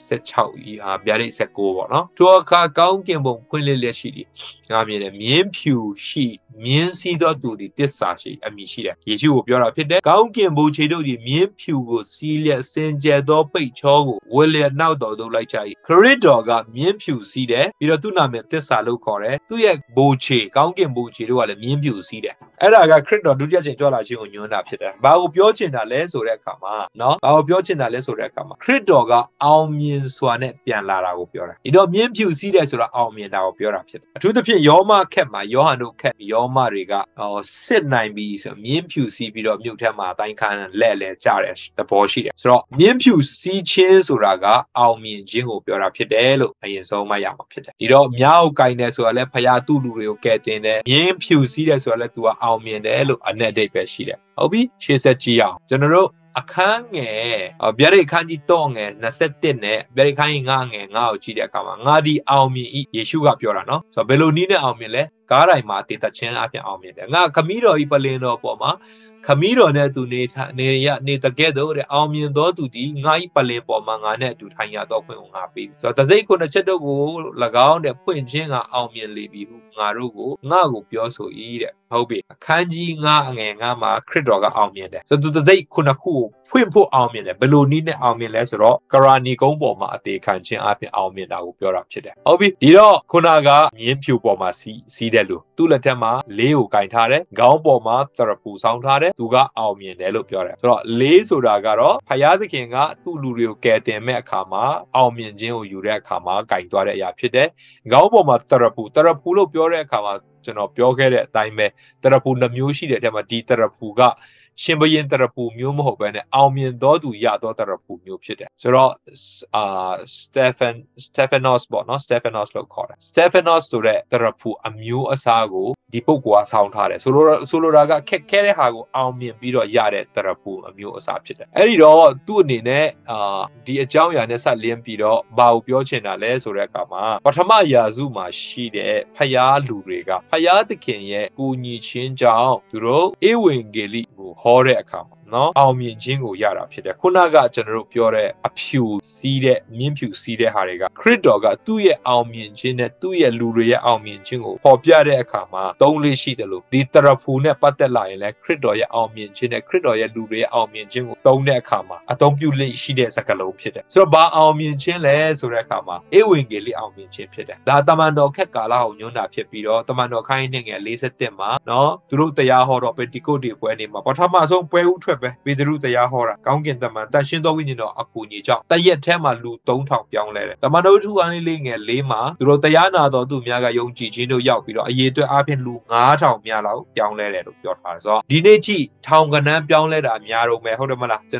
[SPEAKER 1] 16ဗျာဒိတ်19ပေါ့နော်ထိုအခါကောင်းကင်ဘုံဖွင့်လျက်ရှိသည်ငါမြင်တယ်မြင်းဖြူရှိမြင်းစည်းသောသူသည်တစ္ဆာရှိအမိရှိတယ်ယေရှုကိုပြောတာဖြစ်တယ်ကောင်းကင်ဘုံခြေတို့သည်မြင်းဖြူကိုစီးလျက်စင်ကြယ်သောပိတ်ချောကိုဝဲလျက်နောက်တော်သို့လိုက်ကြ၏ခရစ်တော်ကမြင်းဖြူစီးတယ်ပြီးတော့သူ့နာမည်တစ္ဆာလို့ခေါ်တယ်သူ့ရဲ့ဘုံခြေကောင်းကင်ဘုံခြေတို့ကလည်းမြင်းဖြူစီးတယ်အဲ့ဒါကခရစ်တော်ဒုတိယချိန်ကြွလာခြင်းကိုညွှန်းတာဖြစ်တယ်ဘာကိုပြောချင်တာလဲဆိုတဲ့အခါမှာနော်ဘာကိုပြောချင်တာလဲဆိုတဲ့အခါမှာခရစ်တော်ကအောင်မြင်စွာနဲ့ပြန်လာတာကိုပြောတာဒီတော့မြင်းဖြူစီးတယ်ဆိုတာအောင်မြင်တာကိုပြောတာဖြစ်တယ်အထူးသဖြင့်ယောမခက်မှာယောဟန်တို့ခက်ယောမတွေကစစ်နိုင်ပြီးဆိုမြင်းဖြူစီးပြီးတော့မြို့ထဲမှာအတိုင်းခန်းလဲကြတဲ့သဘောရှိတယ်ဆိုတော့မြင်းဖြူစီးခြင်းဆိုတာကအောင်မြင်ခြင်းကိုပြောတာဖြစ်တယ်လို့အရင်ဆုံးမှရမှာဖြစ်တယ်ဒီတော့မြောက်ကင်တယ်ဆိုတာလဲဖယားသူ့လူတွေကိုကဲတင်တယ်မြင်းဖြူစီးတယ်ဆိုတာလဲသူကအောင်မြင်တယ်လို့အ내အဓိပ္ပာယ်ရှိတယ်ဟုတ်ပြီရှေ့ဆက်ကြည့်အောင်ကျွန်တော်တို့အခန်းငယ်ဗျာဒိတ်အခန်းကြီး3ငယ်21နဲ့ဗျာဒိတ်အခန်းကြီး5ငယ်5ကိုကြည့်တဲ့အခါမှာငါဒီအောင်မြင်၏ယေရှုကပြောတာနော်ဆိုတော့ဘယ်လိုနည်းနဲ့အောင်မြင်လဲကားတိုင်းမှာတည်သက်ခြင်းအပြင်အောင်မြင်တယ်ငါခမည်းတော်ဤပလင်တော်ပေါ်မှာခမည်းတော်နဲ့သူနေတကယ်တော့တဲ့အောင်မြင်သောသူဒီငါဤပလင်ပေါ်မှာငါနဲ့အတူထိုင်ရတော့ခွင့်ကိုငါပေးဆိုတော့တစိမ့်ခုနှစ်ချက်တို့ကို၎င်းတဲ့ဖွင့်ခြင်းကအောင်မြင်လေပြီဟုငါတို့ကိုငါ့ကိုပြောဆို၏တဲ့ဟုတ်ပြီအခန်းကြီး9အငယ်9မှာခရစ်တော်ကအောင်မြင်တယ်ဆိုတော့သူတစိမ့်ခုနှစ်ခုကိုဖွင့်ဖို့အောင်မြင်တယ်ဘယ်လိုနည်းနဲ့အောင်မြင်လဲဆိုတော့ကရာနီကုန်းပေါ်မှာအသေးခံခြင်းအပြင်အောင်မြင်တာကိုပြောတာဖြစ်တယ်ဟုတ်ပြီဒီတော့ခုနကမြင်းဖြူပေါ်မှာစီးတယ်လို့သူ့လက်ထက်မှာလေးကိုကင်ထားတယ်ခေါင်းပေါ်မှာတရပူဆောင်းထားတယ်သူကအောင်မြင်တယ်လို့ပြောတယ်ဆိုတော့လေးဆိုတာကတော့ဖယားသခင်ကသူ့လူတွေကိုကယ်တင်မဲ့အခါမှာအောင်မြင်ခြင်းကိုယူတဲ့အခါမှာကင်သွားတဲ့အရာဖြစ်တယ်ခေါင်းပေါ်မှာတရပူလို့ပြောတဲ့အခါမှာကျွန်တော်ပြောခဲ့တဲ့အတိုင်းပဲတရပူနှမျိုးရှိတဲ့အထက်မှာဒီတရပူကရှင်ဘရင်တရပူမျိုးမဟုတ်ဘဲနဲ့အောင်မြင်သောသူရသောတရပူမျိုးဖြစ်တယ်ဆိုတော့Stephanos ပေါ့နော် Stephanos လို့ခေါ်တယ် Stephanos ဆိုတဲ့တရပူအမျိုးအစားကိုဒီပုဂ္ဂိုလ်ကဆောင်းထားတယ်ဆိုလိုတာကခက်ခဲတဲ့ဟာကိုအောင်မြင်ပြီးတော့ရတဲ့တရပူအမျိုးအစားဖြစ်တယ်အဲ့ဒီတော့သူ့အနေနဲ့ဒီအကြောင်းအရာနဲ့ဆက်လင်းပြီးတော့ဘာကိုပြောချင်တာလဲဆိုတဲ့အခါမှာပထမရာစုမှာရှိတဲ့ဖယားလူတွေကဖယားသခင်ရဲ့ကူညီခြင်းကြောင့်သူတို့ဧဝံဂေလိကိုဟောတဲ့အခါမှာနော်အောင်မြင်ခြင်းကိုရတာဖြစ်တယ်ခုနကကျွန်တော်တို့ပြောတဲ့အဖြူစီးတဲ့မြင်းဖြူစီးတဲ့ဟာတွေကခရစ်တော်ကသူ့ရဲ့အောင်မြင်ခြင်းနဲ့သူ့ရဲ့လူတွေရဲ့အောင်မြင်ခြင်းကိုပေါ်ပြတဲ့အခါမှာသုံးလေးရှိတယ်လို့ဒီတရဖူနဲ့ပတ်သက်လာရင်လည်းခရစ်တော်ရဲ့အောင်မြင်ခြင်းနဲ့ခရစ်တော်ရဲ့လူတွေရဲ့အောင်မြင်ခြင်းကိုသုံးတဲ့အခါမှာအသုံးပြုလိမ့်ရှိတဲ့စကားလုံးဖြစ်တယ်ဆိုတော့ဘာအောင်မြင်ခြင်းလဲဆိုတဲ့အခါမှာဧဝံဂေလိအောင်မြင်ခြင်းဖြစ်တယ်ဒါတမန်တော်ခက်ကာလကိုညွှန်းတာဖြစ်ပြီးတော့တမန်တော်ခိုင်းနေငယ်47မှာနော်သူတို့တရားဟောတော့ပတိကုတ်တွေပွဲနေမှာပထမဆုံးပွဲဥထွက်ပဲပေတရုတရားဟောတာကောင်းကင်တမန်တန်ရှင်းသောဝိညာဉ်တော်အကူအညီကြောင့်တရက်ထဲမှာလူ3000ပြောင်းလဲတယ်တမန်တော်ထုအနေလေးငယ်၄မှာသူတို့တရားနာတော်သူများကယုံကြည်ခြင်းတို့ရောက်ပြီးတော့အရေးအတွက်အပြင်လူ9000များလောက်ပြောင်းလဲတယ်လို့ပြောထားတယ်ဆိုတော့ဒီနေ့ကြည့်ထောင်ကနန်းပြောင်းလဲတာများတော့မယ်ဟုတ်တယ်မလားကျွန်တော်တို့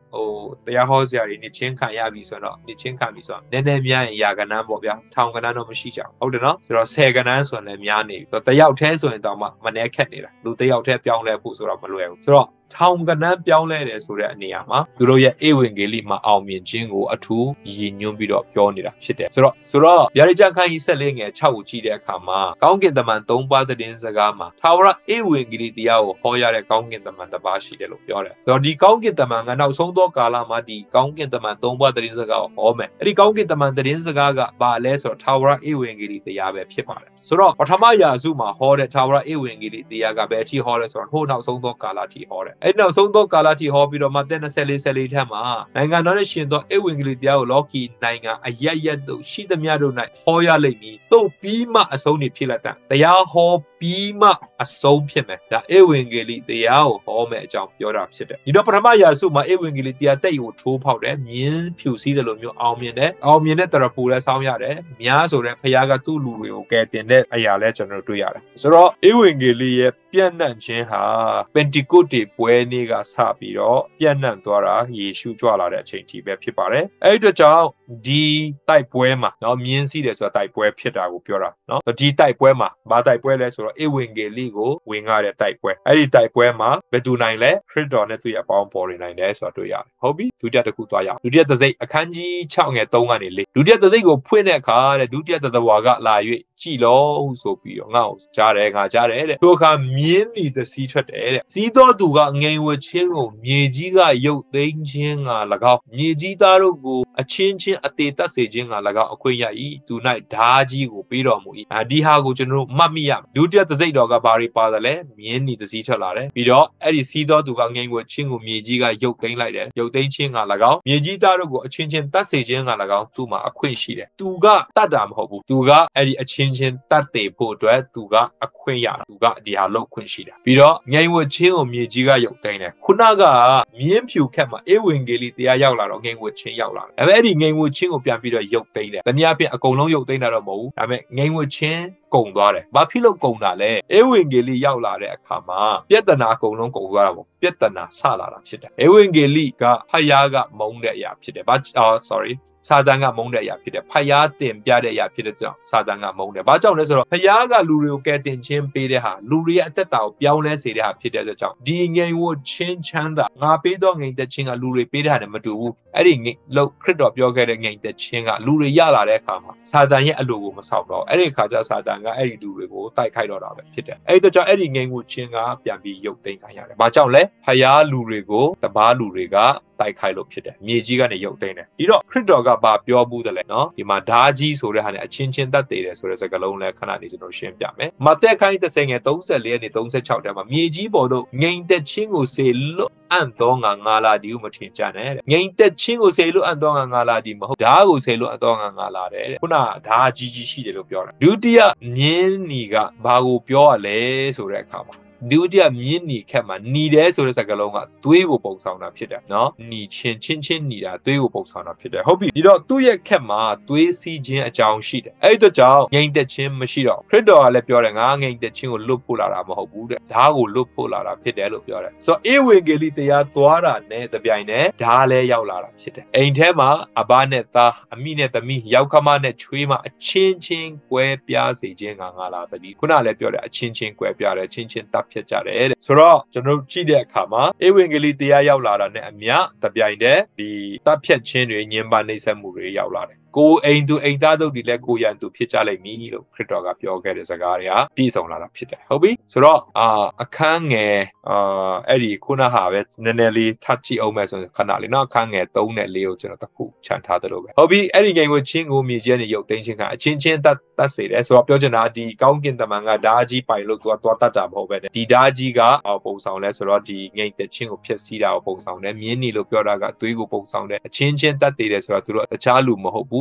[SPEAKER 1] တရားဟောစရာတွေနေချင်းခံရပြီဆိုတော့နေချင်းခံပြီဆိုတော့နည်းနည်းများရင်ရာကနန်းပေါ့ဗျာထောင်ကနန်းတော့မရှိကြဘူးဟုတ်တယ်နော်ဆိုတော့10ကနန်းဆိုရင်လည်းများနေပြီဆိုတော့တယောက်တည်းဆိုရင်တော့မနှဲခက်နေတာလူတယောက်တည်းပြောင်းလဲဖို့ဆိုတော့မလွယ်ဘူးဆိုတော့ထောင်ကနန်းပြောင်းလဲတယ်ဆိုတဲ့အနေအမှာသူတို့ရဲ့ဧဝံဂေလိမှာအောင်မြင်ခြင်းကိုအထူးရည်ညွှန်းပြီးတော့ပြောနေတာဖြစ်တယ်ဆိုတော့ဗျာဒိတ်ကျမ်းခန်းကြီး14ငယ်6ကိုကြည့်တဲ့အခါမှာကောင်းကင်တမန်3ပါးသတင်းစကားမှာထာဝရဧဝံဂေလိတရားကိုဟောရတဲ့ကောင်းကင်တမန်တစ်ပါးရှိတယ်လို့ပြောတယ်ဆိုတော့ဒီကောင်းကင်တမန်ကနောက်ဆုံးသောကာလမှာဒီကောင်းကင်တမန်3ပါးသတင်းစကားကိုဟောမယ်အဲ့ဒီကောင်းကင်တမန်သတင်းစကားကဘာလဲဆိုတော့ထာဝရဧဝံဂေလိတရားပဲဖြစ်ပါတယ်ဆိုတော့ပထမရာစုမှာဟောတဲ့ထာဝရဧဝံဂေလိတရားကဘယ်အထိဟောလဲဆိုတော့ဟိုနောက်ဆုံးသောကာလအထိဟောတယ်အဲ့နောက်ဆုံးသောကာလအထိဟောပြီးတော့မှတဲ့24ထက်မှာနိုင်ငံတော်နဲ့ရှင်သောဧဝံဂေလိတရားကိုလောကီနိုင်ငံအရရက်တို့ရှိသမျှတို့၌ဟောရလိမ့်မည်သို့ပြီးမှအဆုံးနေဖြစ်လက်တံတရားဟောပြီးမှအဆုံးဖြစ်မယ်ဒါဧဝံဂေလိတရားကိုဟောမယ်အကြောင်းပြောတာဖြစ်တယ်ဒီတော့ပထမရာစုမှာဧဝံဂေလိတရားတိတ်ကိုထိုးဖောက်တယ်မြင်းဖြူစည်းတယ်လို့မျိုးအောင်မြင်တဲ့တရဖူလည်းစောင်းရတယ်များဆိုတဲ့ဖခင်ကသူ့လူတွေကိုကယ်တင်တဲ့အရာလဲကျွန်တော်တွေ့ရတယ်ဆိုတော့ဧဝံဂေလိရဲ့ပြန့်နှံ့ခြင်းဟာပင်တီကုတ်တေပွဲနေ့ကစပြီးတော့ပြန့်နှံ့သွားတာယေရှုကြွလာတဲ့အချိန်ထိပဲဖြစ်ပါတယ်အဲ့ဒီကြောင့်ဒီတိုက်ပွဲမှာเนาะမြင်းစည်းတယ်ဆိုတာတိုက်ပွဲဖြစ်တာကိုပြောတာเนาะဒီတိုက်ပွဲမှာဘာတိုက်ပွဲလဲဆိုတော့ဧဝံဂေလိကိုဝင်ရတဲ့တိုက်ပွဲအဲ့ဒီတိုက်ပွဲမှာဘယ်သူနိုင်လဲခရစ်တော်နဲ့သူ့ရဲ့အပေါင်းပေါ်နေနိုင်တယ်ဆိုတာတွေ့ရတယ်ဟုတ်ပြီဒုတိယတစ်ခုသွားရအောင်ဒုတိယသစိတ်အခန်းကြီး6ငယ်3ကနေ4ဒုတိယသစိတ်ကိုဖွင့်တဲ့အခါတဲ့ဒုတိယသတ္တဝါကလာ၍ကြည်လောဟုဆိုပြီးတော့ငါ့ကိုကြားတယ်ငါကြားတယ်တဲ့ထိုအခါမြင်းမီသစီးထွက်တယ်တဲ့စီးတော်သူကငိန်ဝချင်းကိုမြေကြီးကရုပ်သိမ်းခြင်းက၎င်းမြေကြီးသားတို့ကိုအချင်းချင်းအသေးသက်စေခြင်းက၎င်းအခွင့်ရ၏သူ၌ဓာကြီးကိုပေးတော်မူ၏ဒီဟာကိုကျွန်တော်တို့မှတ်မိရဒုတိယသစိတ်တော်ကဘာတွေပါတယ်လဲမြင်းမီသစီးထွက်လာတယ်ပြီးတော့အဲ့ဒီစီးတော်သူကငိန်ဝချင်းကိုမြေကြီးကရုပ်သိမ်းလိုက်တယ်ရုပ်သိမ်းခြင်းက၎င်းမြေကြီးသားတို့ကိုအချင်းချင်းသက်စေခြင်းက၎င်းသူ့မှာအခွင့်ရှိတယ်သူကတတ်တာမဟုတ်ဘူးသူကအဲ့ဒီအချင်းချင်းတတ်တယ်ဖို့အတွက်သူကအခွင့်ရသူကဒီဟာလောက်ခွင့်ရှိတယ်ပြီးတော့ငိန်ဝချင်းကိုမြေကြီးကရုပ်သိမ်းတယ်ခုနကမြင်းဖြူခက်မှာဧဝံဂေလိတရားရောက်လာတော့ငိန်ဝချင်းရောက်လာတယ်ဒါပေမဲ့အဲ့ဒီငိန်ဝချင်းကိုပြန်ပြီးတော့ရုပ်သိမ်းတယ်တနည်းအားဖြင့်အကုန်လုံးရုပ်သိမ်းတာတော့မဟုတ်ဘူးဒါပေမဲ့ငိန်ဝချင်းကုန်သွားတယ်ဘာဖြစ်လို့ကုန်တာလဲဧဝံဂေလိရောက်လာတဲ့အခါမှာပြဿနာအကုန်လုံးကုန်သွားတာပေါ့ပြဿနာဆလာတာဖြစ်တယ်ဧဝံဂေလိကဖယားကမုန်းတဲ့အရာဖြစ်တယ်စာတန်ကမုန်းတဲ့အရာဖြစ်တယ်ဖယားတင်ပြတဲ့အရာဖြစ်တဲ့ကြောင့်စာတန်ကမုန်းတယ်ဘာကြောင့်လဲဆိုတော့ဖယားကလူတွေကိုကယ်တင်ခြင်းပေးတဲ့ဟာလူတွေရဲ့အသက်တာကိုပြောင်းလဲစေတဲ့ဟာဖြစ်တဲ့အတွက်ကြောင့်ဒီငြိမ်ဝတ်ချင်းချမ်းသာငါပေးတော့ငြိမ်သက်ခြင်းကလူတွေပေးတဲ့ဟာနဲ့မတူဘူးအဲ့ဒီလောက်ခရစ်တော်ပြောခဲ့တဲ့ငြိမ်သက်ခြင်းကလူတွေရလာတဲ့အခါမှာစာတန်ရဲ့အလိုကိုမဆောက်တော့အဲ့ဒီအခါကျစာတန်ကအဲ့ဒီလူတွေကိုတိုက်ခိုက်တော့တာပဲဖြစ်တယ်အဲ့ဒီအတွက်ကြောင့်အဲ့ဒီငြိမ်ဝတ်ခြင်းကပြန်ပြီးရုပ်သိမ်းခံရတယ်ဘာကြောင့်လဲဖယားလူတွေကိုတပါးလူတွေကတိုက်ခိုက်လို့ဖြစ်တယ်မြေကြီးကနေရုပ်သိမ်းတယ်ပြီးတော့ခရစ်တော်ကဘာပြောဘူးတယ်လဲနော်ဒီမှာဓာကြီးဆိုတဲ့ဟာနဲ့အချင်းချင်းတတ်သေးတယ်ဆိုတဲ့စကားလုံးလဲခဏနေကျွန်တော်ရှင်းပြမယ်မဿဲခိုင်း30ငယ်34နဲ့36ထဲမှာမြေကြီးပေါ်တို့ငိန်သက်ချင်းကိုစေလွတ်အံ့သောငါလာဒီကိုမထင်ကြနဲ့တဲ့ငိန်သက်ချင်းကိုစေလွတ်အံ့သောငါလာဒီမဟုတ်ဓာကိုစေလွတ်အံ့သောငါလာတဲ့ခုနဓာကြီးရှိတယ်လို့ပြောတာဒုတိယမြင်းနီကဘာကိုပြောရလဲဆိုတဲ့အခါမှာဒုတိယမြင်းနီခက်မှာနီတယ်ဆိုတဲ့စကားလုံးကသွေးကိုပုံဆောင်တာဖြစ်တယ်နော်နီချင်းနီတာသွေးကိုပုံဆောင်တာဖြစ်တယ်ဟုတ်ပြီဒီတော့သူ့ရဲ့ခက်မှာသွေးစီးခြင်းအကြောင်းရှိတယ်အဲ့ဒီတော့ကြောင့်ငြိမ်သက်ခြင်းမရှိတော့ခရစ်တော်ကလည်းပြောတယ်ငါငြိမ်သက်ခြင်းကိုလွတ်ဖို့လာတာမဟုတ်ဘူးတဲ့ဓာကိုလွတ်ဖို့လာတာဖြစ်တယ်လို့ပြောတယ်ဆိုတော့ဧဝံဂေလိတရားသွားတာနဲ့တပြိုင်နက်ဓာလည်းရောက်လာတာဖြစ်တယ်အိမ်ထဲမှာအဘနဲ့သားအမိနဲ့သမီးရောက်ခမနဲ့ချွေးမအချင်းချင်းကွဲပြားစေခြင်းကငါလာပြီခုနလည်းပြောတယ်အချင်းချင်းကွဲပြားတယ်ချင်းချင်းဖြစ်ကြတယ်တဲ့ဆိုတော့ကျွန်တော်ကြည့်တဲ့အခါမှာဧဝံဂေလိတရားရောက်လာတာနဲ့အမျှတပြိုင်တည်းဒီတပ်ဖြတ်ခြင်းတွေညှဉ်းပန်းနှိပ်စက်မှုတွေရောက်လာတယ်ကိုအိမ်သူအိမ်သားတို့ဒီလဲကိုရန်သူဖြစ်ကြလိမ့်မည်လို့ခရစ်တော်ကပြောခဲ့တဲ့စကားတွေကပြည့်စုံလာတာဖြစ်တယ်ဟုတ်ပြီဆိုတော့အခန်းငယ်အဲ့ဒီခုနဟာပဲနည်းနည်းလေးထပ်ကြည့်အောင်မယ်ဆိုရင်ခဏလေးနော်အခန်းငယ်3နဲ့4ကိုကျွန်တော်တစ်ခုခြံထားသလိုပဲဟုတ်ပြီအဲ့ဒီငိမ်ဝချင်းကိုမြေကြီးနဲ့ရုပ်သိမ်းခြင်းကအချင်းချင်းတတ်စေတယ်ဆိုတော့ပြောချင်တာဒီကောင်းကင်တမန်ကဓာကြီးပိုင်လို့သူကသွားတတ်တာမဟုတ်ပဲဒီဓာကြီးကပုံဆောင်လဲဆိုတော့ဒီငိမ်သက်ခြင်းကိုဖျက်ဆီးတာကိုပုံဆောင်တယ်မြင်းနီလို့ပြောတာကသွေးကိုပုံဆောင်တယ်အချင်းချင်းတတ်တယ်ဆိုတော့သူတို့တခြားလူမဟုတ်ဘူး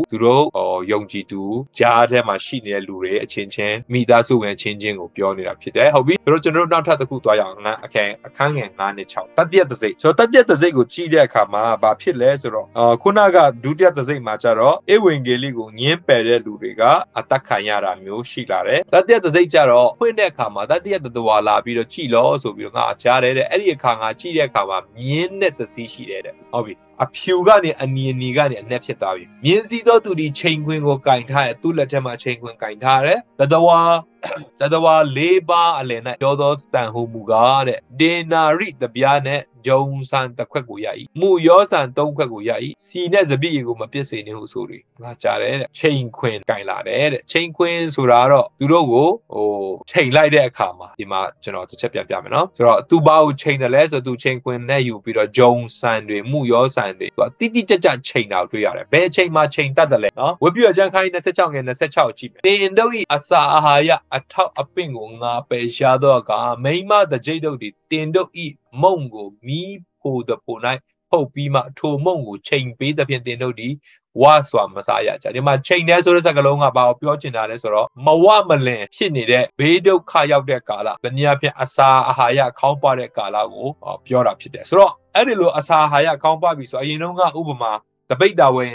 [SPEAKER 1] သူတို့ယုံကြည်သူကြားထဲမှာရှိနေတဲ့လူတွေအချင်းချင်းမိသားစုဝင်ချင်းချင်းကိုပြောနေတာဖြစ်တယ်ဟုတ်ပြီဆိုတော့ကျွန်တော်တို့နောက်ထပ်တစ်ခုသွားရအောင်အခန်းငယ်9နဲ့6တတိယသစိတ်ဆိုတော့တတိယသစိတ်ကိုကြည့်တဲ့အခါမှာဘာဖြစ်လဲဆိုတော့ခုနကဒုတိယသစိတ်မှာကျတော့ဧဝံဂေလိကိုညှင်းပယ်တဲ့လူတွေကအသက်ခံရတာမျိုးရှိလာတယ်တတိယသစိတ်ကျတော့ဖွင့်တဲ့အခါမှာတတိယသတ္တဝါလာပြီးတော့ကြည်လို့ဆိုပြီးတော့ငါကြားတယ်တဲ့အဲ့ဒီအခါငါကြည့်တဲ့အခါမှာမြင်းနဲ့သစီရှိတယ်တဲ့ဟုတ်ပြီအဖြူကနေအနီကနေအနက်ဖြစ်သွားပြီမြင်းစည်းသောသူဒီချိန်ခွင်ကိုကင်ထားတယ်သူ့လက်ထက်မှာချိန်ခွင်ကင်ထားတယ်တတဝါ၄ပါးအလယ်၌တော်သောတန်ဟုမူကားတဲ့ဒေနာရိတပြားနဲ့ဂျုံဆန်တစ်ခွက်ကိုရ၏မူရောဆန်၃ခွက်ကိုရ၏စီနဲ့စပည့်ကိုမပြစ်စေနှင့်ဟုဆိုရီငါကြားတယ်တဲ့ချိန်ခွင်ကင်လာတယ်တဲ့ချိန်ခွင်ဆိုတာတော့သူတို့ကိုချိန်လိုက်တဲ့အခါမှာဒီမှာကျွန်တော်တစ်ချက်ပြမယ်နော်ဆိုတော့သူဘာကိုချိန်တယ်လဲဆိုသူချိန်ခွင်နဲ့ယူပြီးတော့ဂျုံဆန်တွေမူရောဆန်တွေသူတိကျချိန်တာတွေ့ရတယ်ဘယ်ချိန်မှာချိန်တတ်တယ်လဲနော်ဝိပယကျမ်းခန်း26ငယ်26ကြည့်မယ်တင်တို့၏အစာအာဟာရအထောက်အပင့်ကိုငါပယ်ရှားတော့ကမိမတကြိတ်တို့သည်တင်တို့၏မုံကိုမီးဖို့တပို၌ပုတ်ပြီးမှထိုမုံကိုချိန်ပေးသဖြင့်တင်တို့သည်ဝါစွာမစားရကြဒီမှာချိန်တယ်ဆိုတဲ့စကားလုံးကဘာကိုပြောချင်တာလဲဆိုတော့မဝမလင်ဖြစ်နေတဲ့ဘေးဒုက္ခရောက်တဲ့ကာလတနည်းအားဖြင့်အစာအာဟာရခေါင်းပါတဲ့ကာလကိုပြောတာဖြစ်တယ်ဆိုတော့အဲ့ဒီလိုအစာအာဟာရခေါင်းပါပြီဆိုအရင်တုန်းကဥပမာတပိတ်တာဝင်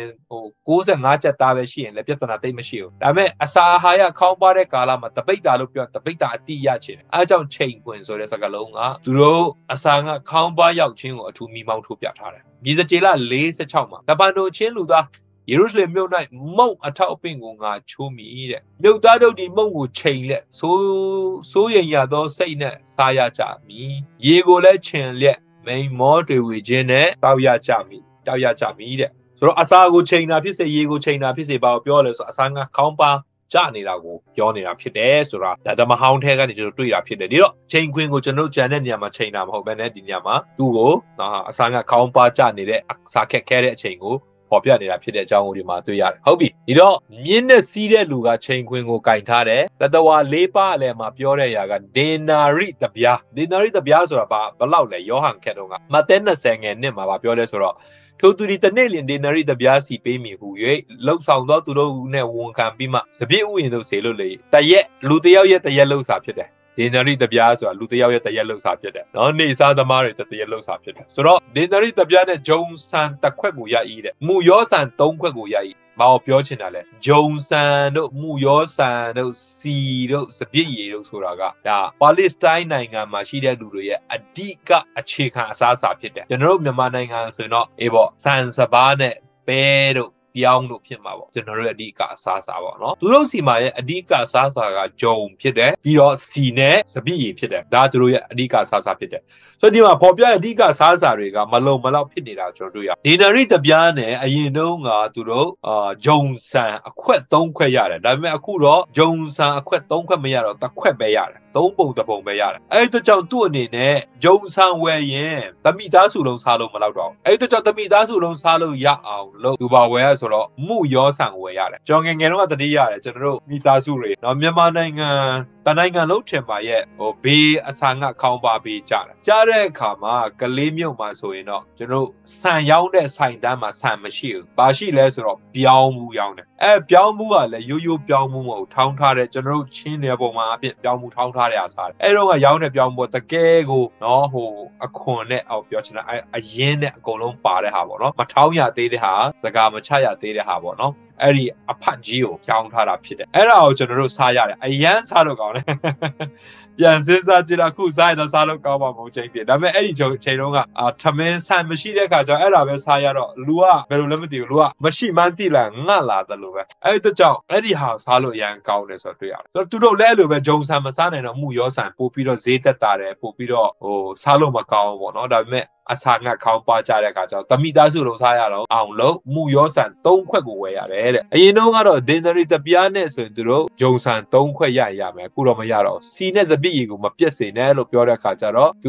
[SPEAKER 1] 65ချက်သားပဲရှိရင်လည်းပြဿနာတိတ်မရှိဘူးဒါပေမဲ့အစာအာဟာရခေါင်းပါတဲ့ကာလမှာတပိတ်တာလို့ပြောတပိတ်တာအတိရချင်တယ်အဲကြောင့်ချိန်ခွင်ဆိုတဲ့စကားလုံးကသူတို့အစာကခေါင်းပါရောက်ခြင်းကိုအထူးမိမောင်းထိုးပြထားတယ်မြေစကြေလ46မှာတပန်တို့ချင်းလူသားယေရုရှလင်မြို့၌မုံအထောက်အပင့်ကိုငါချိုးမိတဲ့မြို့သားတို့ဒီမုံကိုချိန်လက်စိုးရင်ရသောစိတ်နဲ့စားရကြမည်ရေကိုလည်းချင်လက်မိန်မောတွေဝေခြင်းနဲ့တောက်ရကြမည်တဲ့ဆိုတော့အစာကိုချိန်တာဖြစ်စေရေကိုချိန်တာဖြစ်စေဘာကိုပြောလဲဆိုအစာကခေါင်းပါကြနေတာကိုပြောနေတာဖြစ်တယ်ဆိုတာဒါဓမ္မဟောင်းထဲကနေကျွန်တော်တွေ့တာဖြစ်တယ်ဒီတော့ချိန်ခွင်ကိုကျွန်တော်ကြံတဲ့နေရာမှာချိန်တာမဟုတ်ဘဲနဲ့ဒီနေရာမှာသူ့ကိုအစာကခေါင်းပါကြနေတဲ့အစာခက်ခဲတဲ့အချိန်ကိုပေါ်ပြနေတာဖြစ်တဲ့အကြောင်းကိုဒီမှာတွေ့ရတယ်ဟုတ်ပြီဒီတော့မြင်းနဲ့စီးတဲ့လူကချိန်ခွင်ကိုကင်ထားတယ်တတဝါ၄ပါးအလယ်မှာပြောတဲ့အရာကဒေနာရိတပြားဆိုတာဘလောက်လဲယောဟန်ခက်တော့ကမဿဲ20ငယ်နှစ်မှာပြောလဲဆိုတော့ထိုသူဒီတနေ့လင်ဒေနာရိတပြားစီပေးမိဟု၍လှုပ်ဆောင်သောသူတို့နဲ့ဝန်ခံပြီးမှစပြည့်ဥယျာဉ်သို့ဆေလို့လေတရက်လူတယောက်ရဲ့တရက်လှုပ်စာဖြစ်တယ်ဒေနာရိတပြားဆိုတာလူတယောက်ရဲ့တရက်လှုပ်စာဖြစ်တယ်နော်နေစားသမားတွေတရက်လှုပ်စာဖြစ်တယ်ဆိုတော့ဒေနာရိတပြားနဲ့ဂျုံဆန်တစ်ခွက်ကိုရ၏တဲ့မူရောဆန်3ခွက်ကိုရ၏ဘာကိုပြောချင်တာလဲဂျုံဆန်တို့မူရောဆန်တို့စီတို့စပြည့်ရည်တို့ဆိုတာကဒါပါလက်စတိုင်းနိုင်ငံမှာရှိတဲ့လူတွေရဲ့အဓိကအခြေခံအစားအစာဖြစ်တယ်ကျွန်တော်တို့မြန်မာနိုင်ငံဆိုရင်တော့ဆန်စပါးနဲ့ပဲတို့ပြောင်းလို့ဖြစ်မှာပေါ့ကျွန်တော်တို့အဓိကအစားအစာပေါ့နော်သူတို့စီမှာရဲ့အဓိကအစားအစာကဂျုံဖြစ်တယ်ပြီးတော့စီနဲ့စပြည့်ရည်ဖြစ်တယ်ဒါသူတို့ရဲ့အဓိကအစားအစာဖြစ်တယ်ဆိုတော့ဒီမှာပေါ်ပြတဲ့အဓိကအစားအစာတွေကမလုံမလောက်ဖြစ်နေတာကျွန်တော်တို့ရဒေနာရိတပြားနဲ့အရင်တုန်းကသူတို့ဂျုံဆန်အခွက်3ခွက်ရတယ်ဒါပေမဲ့အခုတော့ဂျုံဆန်အခွက်3ခွက်မရတော့တစ်ခွက်ပဲရတယ်3ပုံတစ်ပုံပဲရတယ်အဲ့ဒါကြောင့်သူ့အနေနဲ့ဂျုံဆန်ဝယ်ရင်သမိသားစုလုံးစားလို့မလောက်တော့အဲ့ဒါကြောင့်သမိသားစုလုံးစားလို့ရအောင်လို့သူပါဝယ်ရဆိုတော့မှုရောဆန်ဝယ်ရတယ်ကျွန်တော်ငယ်တုန်းကတတိရတယ်ကျွန်တော်တို့မိသားစုတွေနော်မြန်မာနိုင်ငံတနိုင်ငံလုံးထင်ပါရဲ့ဘေးအဆန်ကခေါင်းပါပေးကြတယ်ကြားတဲ့အခါမှာကလေးမြုပ်မှာဆိုရင်တော့ကျွန်တော်ဆန်ရောင်းတဲ့ဆိုင်တန်းမှာဆန်မရှိဘူးဘာရှိလဲဆိုတော့ပြောင်းမှုရောင်းတယ်ပြောင်းမှုကလည်းရိုးပြောင်းမှုမဟုတ်ထောင်းထားတဲ့ကျွန်တော်တို့ချင်းတဲ့ပုံမှာအပြင်ပြောင်းမှုထောင်းထားတဲ့အစားအဲ့တော့ကရောင်းတဲ့ပြောင်းမှုတကယ်ကိုနော်အခွန်နဲ့ပြောချင်တာအရင်နဲ့အကုန်လုံးပါတဲ့ဟာပေါ့နော်မထောင်းရသေးတဲ့ဟာစကားမချရသေးတဲ့ဟာပေါ့နော်အဲ့ဒီအဖတ်ကြီးကိုကြောင်းထားတာဖြစ်တယ်အဲ့ဒါကိုကျွန်တော်တို့စားရတယ်အရန်စားလို့ကောင်းတယ်ပြန်စဉ်းစားကြည့်တော့ခုစားရတော့စားလို့ကောင်းပါမဟုတ်ချိန်ပြဒါပေမဲ့အဲ့ဒီချိန်တုန်းကထမင်းဆန်မရှိတဲ့ခါကျတော့အဲ့ဒါပဲစားရတော့လူကဘယ်လိုလဲမသိဘူးလူကမရှိမှန်းသိလားငတ်လာတယ်လို့ပဲအဲ့ဒီကြောင့်အဲ့ဒီဟာစားလို့အရန်ကောင်းတယ်ဆိုတော့တွေ့ရတယ်ဆိုတော့သူတို့လည်းအဲ့လိုပဲဂျုံဆန်မစားနိုင်တော့မှုရောဆန်ပို့ပြီးတော့ဈေးသက်တာတယ်ပို့ပြီးတော့စားလို့မကောင်းဘူးပေါ့နော်ဒါပေမဲ့အစာငတ်ခေါင်းပါကြတဲ့အခါကျတော့တမိသားစုလုံးစားရတော့အောင်လို့မှုရောဆန်3ခွက်ကိုဝယ်ရတယ်တဲ့အရင်တော့ကတော့ဒေနာရိတပြားနဲ့ဆိုရင်သူတို့ဂျုံဆန်3ခွက်ရမယ်အခုတော့မရတော့စီနဲ့စပည့်ရီကိုမပြတ်စေနဲ့လို့ပြောတဲ့အခါကျတော့သူတို့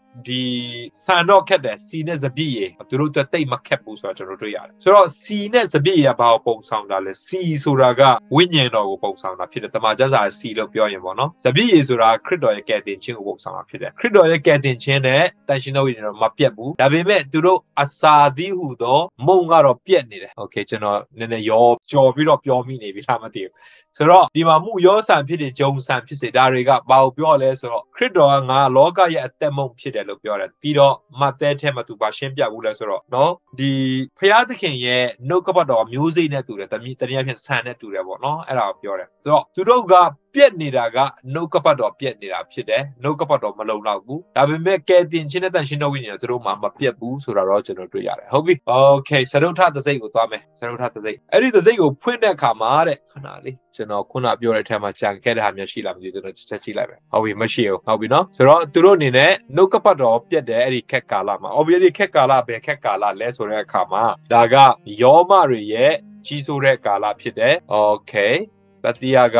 [SPEAKER 1] ဒီဆန်တော့ခက်တယ်စီနဲ့စပည့်ရေသူတို့တိတ်မခက်ဘူးဆိုတော့ကျွန်တော်တွေ့ရတယ်ဆိုတော့စီနဲ့စပည့်ရဘာကိုပုံဆောင်တာလဲစီဆိုတာကဝိညာဉ်တော်ကိုပုံဆောင်တာဖြစ်တယ်တမန်ကျမ်းစာစီလို့ပြောရင်ပေါ့နော်စပည့်ရေဆိုတာခရစ်တော်ရဲ့ကယ်တင်ခြင်းကိုပုံဆောင်တာဖြစ်တယ်ခရစ်တော်ရဲ့ကယ်တင်ခြင်းနဲ့တန်ရှင်တော်ဝိညာဉ်တော်မပြတ်ဘူးဒါပေမဲ့သူတို့အစာသီးဟူသောမုံကတော့ပြတ်နေတယ်โอเคကျွန်တော်နည်းနည်းရောကြော်ပြီးတော့ပြောမိနေပြီလားမသိဘူးဆိုတော့ဒီမှာမှုရောဆန်ဖြစ်တဲ့ဂျုံဆန်ဖြစ်စေဒါတွေကဘာကိုပြောလဲဆိုတော့ခရစ်တော်ကငါလောကရဲ့အသက်မုံဖြစ်တယ်လို့ပြောတယ်ပြီးတော့မဿဲထဲမှာသူပါရှင်းပြဘူးလဲဆိုတော့နော်ဒီဖျားသခင်ရဲ့နှုတ်ကပတ်တော်မျိုးစိတ်နဲ့တူတယ်တနည်းအားဖြင့်ဆန်နဲ့တူတယ်ပေါ့နော်အဲ့ဒါကိုပြောတယ်ဆိုတော့သူတို့ကပြက်နေတာကနှုတ်ကပတ်တော်ပြက်နေတာဖြစ်တယ်နှုတ်ကပတ်တော်မလုံလောက်ဘူးဒါပေမဲ့ကဲတင်ခြင်းနဲ့တန်ရှင်းတော်ဝိညာဉ်သူတို့မှမပြက်ဘူးဆိုတာတော့ကျွန်တော်တွေ့ရတယ်ဟုတ်ပြီโอเคစရုထသစိတ်ကိုသွားမယ်စရုထသစိတ်အဲ့ဒီသစိတ်ကိုဖွင့်တဲ့အခါမှာတဲ့ခဏလေးကျွန်တော်ခုနပြောတဲ့အထက်မှာကြံခဲ့တဲ့ဟာမျိုးရှိလားမသိဘူးကျွန်တော်ချက်ကြည့်လိုက်မယ်ဟုတ်ပြီမရှိဘူးဟုတ်ပြီနော်ဆိုတော့သူတို့အနေနဲ့နှုတ်ကပတ်တော်ပြက်တယ်အဲ့ဒီခက်ကာလမှာ obviously ခက်ကာလပဲခက်ကာလလဲဆိုတဲ့အခါမှာဒါကယောမတွေရဲ့ကြီးစိုးတဲ့ကာလဖြစ်တယ် okay တတိယက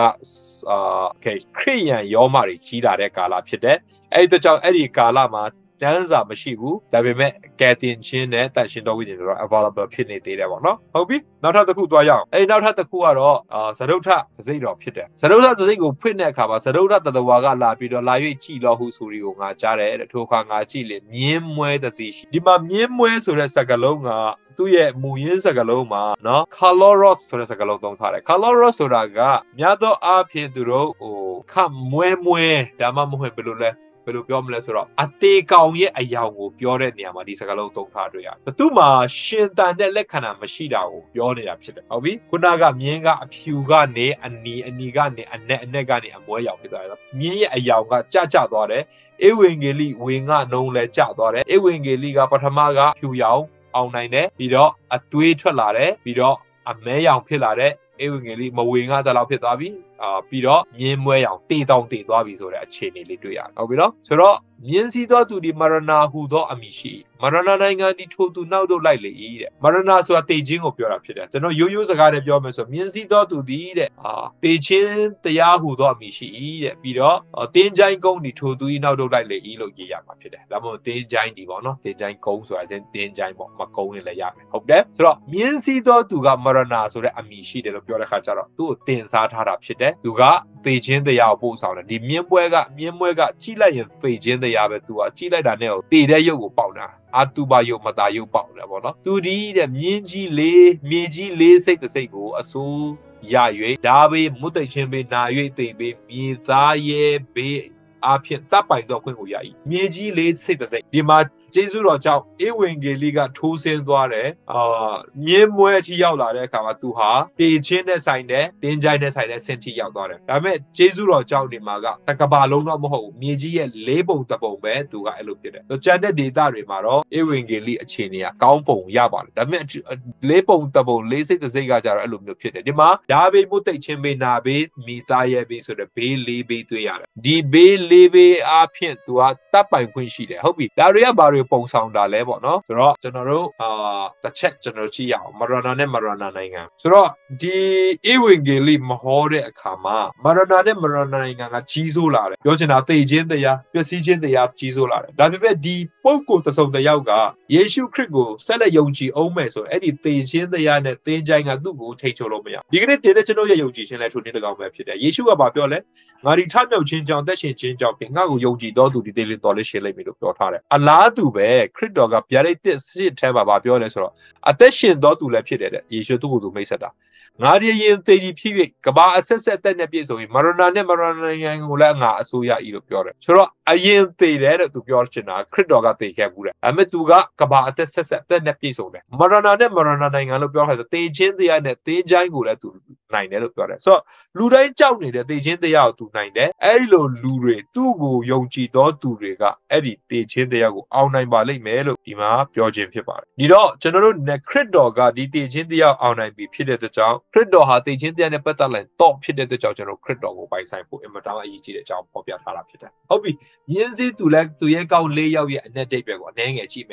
[SPEAKER 1] okay ခရိယန်ယောမတွေကြီးလာတဲ့ကာလဖြစ်တယ်အဲ့ဒီကြောင့်အဲ့ဒီကာလမှာကျမ်းစာမရှိဘူးဒါပေမဲ့ကယ်တင်ခြင်းနဲ့တန်ရှင်တော်ဝိညာဉ်တော် available ဖြစ်နေသေးတယ်ပေါ့နော်ဟုတ်ပြီနောက်ထပ်တစ်ခုသွားရအောင်အဲ့ဒီနောက်ထပ်တစ်ခုကတော့သရုတ်ထသစိတ်တော်ဖြစ်တယ်သရုတ်ထသစိတ်ကိုဖွင့်တဲ့အခါမှာသရုတ်ထတတဝါကလာပြီးတော့လာ၍ကြည်လို့ဟုဆိုရီကိုငါကြားတယ်တဲ့ထိုအခါငါကြည့်လေမြင်းမွဲသစိရှိဒီမှာမြင်းမွဲဆိုတဲ့စကားလုံးကသူ့ရဲ့မူရင်းစကားလုံးမှာနော် kaloros ဆိုတဲ့စကားလုံးသုံးထားတယ် kaloros ဆိုတာကများသောအားဖြင့်သူတို့ခမွဲမွဲဒါမှမဟုတ်ဘယ်လိုလဲဘယ်လိုပြောမလဲဆိုတော့အသေးကောင်ရဲ့အယောင်ကိုပြောတဲ့နေရာမှာဒီစကားလုံးသုံးထားတွေ့ရတယ်။သူ့မှာရှင်တန်တဲ့လက္ခဏာမရှိတာကိုပြောနေတာဖြစ်တယ်။ဟုတ်ပြီ။ခုနကမြင်းကအဖြူကနေအနီကနေအနက်ကနေအမွဲရောင်ဖြစ်သွားတယ်။မြင်းရဲ့အယောင်ကကြသွားတယ်။ဧဝံဂေလိဝင်ငါနှုံးလဲကျသွားတယ်။ဧဝံဂေလိကပထမကဖြူရောင်အောင်နိုင်တယ်ပြီးတော့အသွေးထွက်လာတယ်ပြီးတော့အမဲရောင်ဖြစ်လာတဲ့ဧဝံဂေလိမဝင်ငါတလောက်ဖြစ်သွားပြီပြီးတော့မြင်းမွဲရောင်တေတောင်တေသွားပြီဆိုတဲ့အခြေအနေလေးတွေ့ရတယ်ဟုတ်ပြီနော်ဆိုတော့မြင်းစည်းသောသူဒီမရဏဟူသောအမည်ရှိမရဏနိုင်ငံဒီထိုသူနောက်တော့လိုက်လေ၏တဲ့မရဏဆိုတာတေခြင်းကိုပြောတာဖြစ်တယ်ကျွန်တော်ရိုးစကားနဲ့ပြောမယ်ဆိုမြင်းစည်းသောသူဒီတဲ့တေခြင်းတရားဟူသောအမည်ရှိ၏တဲ့ပြီးတော့တင်းချိုင်းကုန်းဒီထိုသူ၏နောက်တော့လိုက်လေ၏လို့ရေးရမှာဖြစ်တယ်ဒါမှမဟုတ်တင်းချိုင်းဒီပေါ့နော်တင်းချိုင်းကုန်းဆိုတာတင်းချိုင်းပေါ့မကုန်းနဲ့လည်းရမယ်ဟုတ်တယ်ဆိုတော့မြင်းစည်းသောသူကမရဏဆိုတဲ့အမည်ရှိတယ်လို့ပြောတဲ့ခါကျတော့သူ့ကိုတင်စားထားတာဖြစ်တယ်သူကသေခြင်းတရားကိုပို့ဆောင်တယ်ဒီမြင်းမွဲကကြီးလိုက်ရင်သေခြင်းတရားပဲသူကကြီးလိုက်တာနဲ့သေတဲ့ရုပ်ကိုပေါက်တာအတုပယုတ်မတာယုတ်ပေါက်တယ်ပေါ့နော်သူဒီတဲ့မြင်းကြီးမြေကြီးစိတ်တစ်စိတ်ကိုအစိုးရ၍ဓာဘေးမွတ်သိချင်းဘေးနာ၍သိဘေးမြေသားရဲ့ဘေးအဖြစ်တပ်ပိုင်တော့ခွင့်ကိုရ၏မြေကြီးစိတ်တစ်စိတ်ဒီမှာကျေးဇူးတော်ကြောင့်ဧဝံဂေလိကထိုးဆင်းသွားတယ်မြင်းမွဲအထိရောက်လာတဲ့အခါမှာသူဟာတေချင်းနဲ့ဆိုင်တဲ့တင်းကြိုင်နဲ့ဆိုင်တဲ့ဆင့်ထိရောက်သွားတယ်ဒါပေမဲ့ကျေးဇူးတော်ကြောင့်ဒီမှာကတကဘာလုံးတော့မဟုတ်ဘူးမြေကြီးရဲ့လေးပုံတစ်ပုံပဲသူကအဲ့လိုဖြစ်တယ်ကျန်တဲ့ဒေသတွေမှာတော့ဧဝံဂေလိအခြေအနေကကောင်းပုံရပါတယ်ဒါပေမဲ့လေးပုံတစ်ပုံလေးစိတ်တစ်စိတ်ကကြတော့အဲ့လိုမျိုးဖြစ်တယ်ဒီမှာဒါဘေးမုတ်သိချင်းဘေးနာဘေးမိသားရဲ့ဘေးဆိုတဲ့ဘေးလေးဘေးတွေ့ရတယ်ဒီဘေးလေးဘေးအဖြစ်သူကတပ်ပိုင်ခွင့်ရှိတယ်ဟုတ်ပြီဒါတွေကဘာတွေပုံဆောင်တာလဲပေါ့နော်ဆိုတော့ကျွန်တော်တို့တစ်ချက်ကျွန်တော်ကြည့်ရအောင်မရဏနဲ့မရဏနိုင်ငံဆိုတော့ဒီဧဝံဂေလိမဟောတဲ့အခါမှာမရဏနဲ့မရဏနိုင်ငံကကြီးစိုးလာတယ်ပြောချင်တာသေခြင်းတရားပျက်စီးခြင်းတရားကြီးစိုးလာတယ်ဒါပေမဲ့ဒီပုဂ္ဂိုလ်တစ်စုံတစ်ယောက်ကယေရှုခရစ်ကိုဆက်လက်ယုံကြည်အောင်မယ်ဆိုအဲ့ဒီသေခြင်းတရားနဲ့သင်ချိုင်းကသူ့ကိုထိတ်ချုံလို့မရဒီကနေ့တင်တဲ့ကျွန်တော်ရဲ့ယုံကြည်ခြင်းလည်းထိုနည်းတကောင်ပဲဖြစ်တယ်ယေရှုကပြောလဲငါဒီထမြောက်ခြင်းကြောင့်သက်ရှင်ခြင်းကြောင့်ငါ့ကိုယုံကြည်တော်သူဒီတေးလေးတော်လေးရှင်းလိုက်ပြီလို့ပြောထားတယ်အလားတူပဲခရစ်တော်ကဗျာဒိတ်စစ်ထဲမှာပြောလဲဆိုတော့အသက်ရှင်တော်သူလည်းဖြစ်တယ်တဲ့ယေရှုသူ့ကိုသူမိတ်ဆက်တာငါဒီရင်သေကြီးဖြစ်၍ကဘာအဆက်အသက်နဲ့ပြည့်စုံပြီးမရဏနဲ့မရဏနိုင်ငံကိုလည်းငါအစိုးရဤလို့ပြောတယ်ဆိုတော့အရင်သေတယ်တဲ့သူပြောချင်တာခရစ်တော်ကသေခဲ့ဘူးတဲ့ဒါပေမဲ့သူကကဘာအသက်ဆက်အသက်နဲ့ပြည့်စုံတယ်မရဏနဲ့မရဏနိုင်ငံလို့ပြောထားတယ်သေခြင်းတရားနဲ့သေချိုင်းကိုလည်းသူနိုင်တယ်လို့ပြောတယ်ဆိုတော့လူတိုင်းကြောက်နေတဲ့သေခြင်းတရားကိုသူနိုင်တယ်အဲ့ဒီလိုလူတွေသူ့ကိုယုံကြည်တော်သူတွေကအဲ့ဒီသေခြင်းတရားကိုအောင်နိုင်ပါလိမ့်မယ်လို့ဒီမှာပြောခြင်းဖြစ်ပါတယ်ဒီတော့ကျွန်တော်တို့ခရစ်တော်ကဒီသေခြင်းတရားအောင်နိုင်ပြီဖြစ်တဲ့အတွက်ကြောင့်ခရစ်တော်ဟာသေခြင်းတရားနဲ့ပတ်သက်လာတော့ဖြစ်တဲ့အတွက်ကြောင့်ကျွန်တော်ခရစ်တော်ကိုပိုင်ဆိုင်ဖို့အင်မတန်အရေးကြီးတဲ့အကြောင်းဖော်ပြထားတာဖြစ်တယ်ဟုတ်ပြီမြင်းစည်းသူလည်းသူရဲ့ကောက်၄ယောက်ရဲ့အနက်တိတ်ပဲကိုအနည်းငယ်ကြည့်မယ်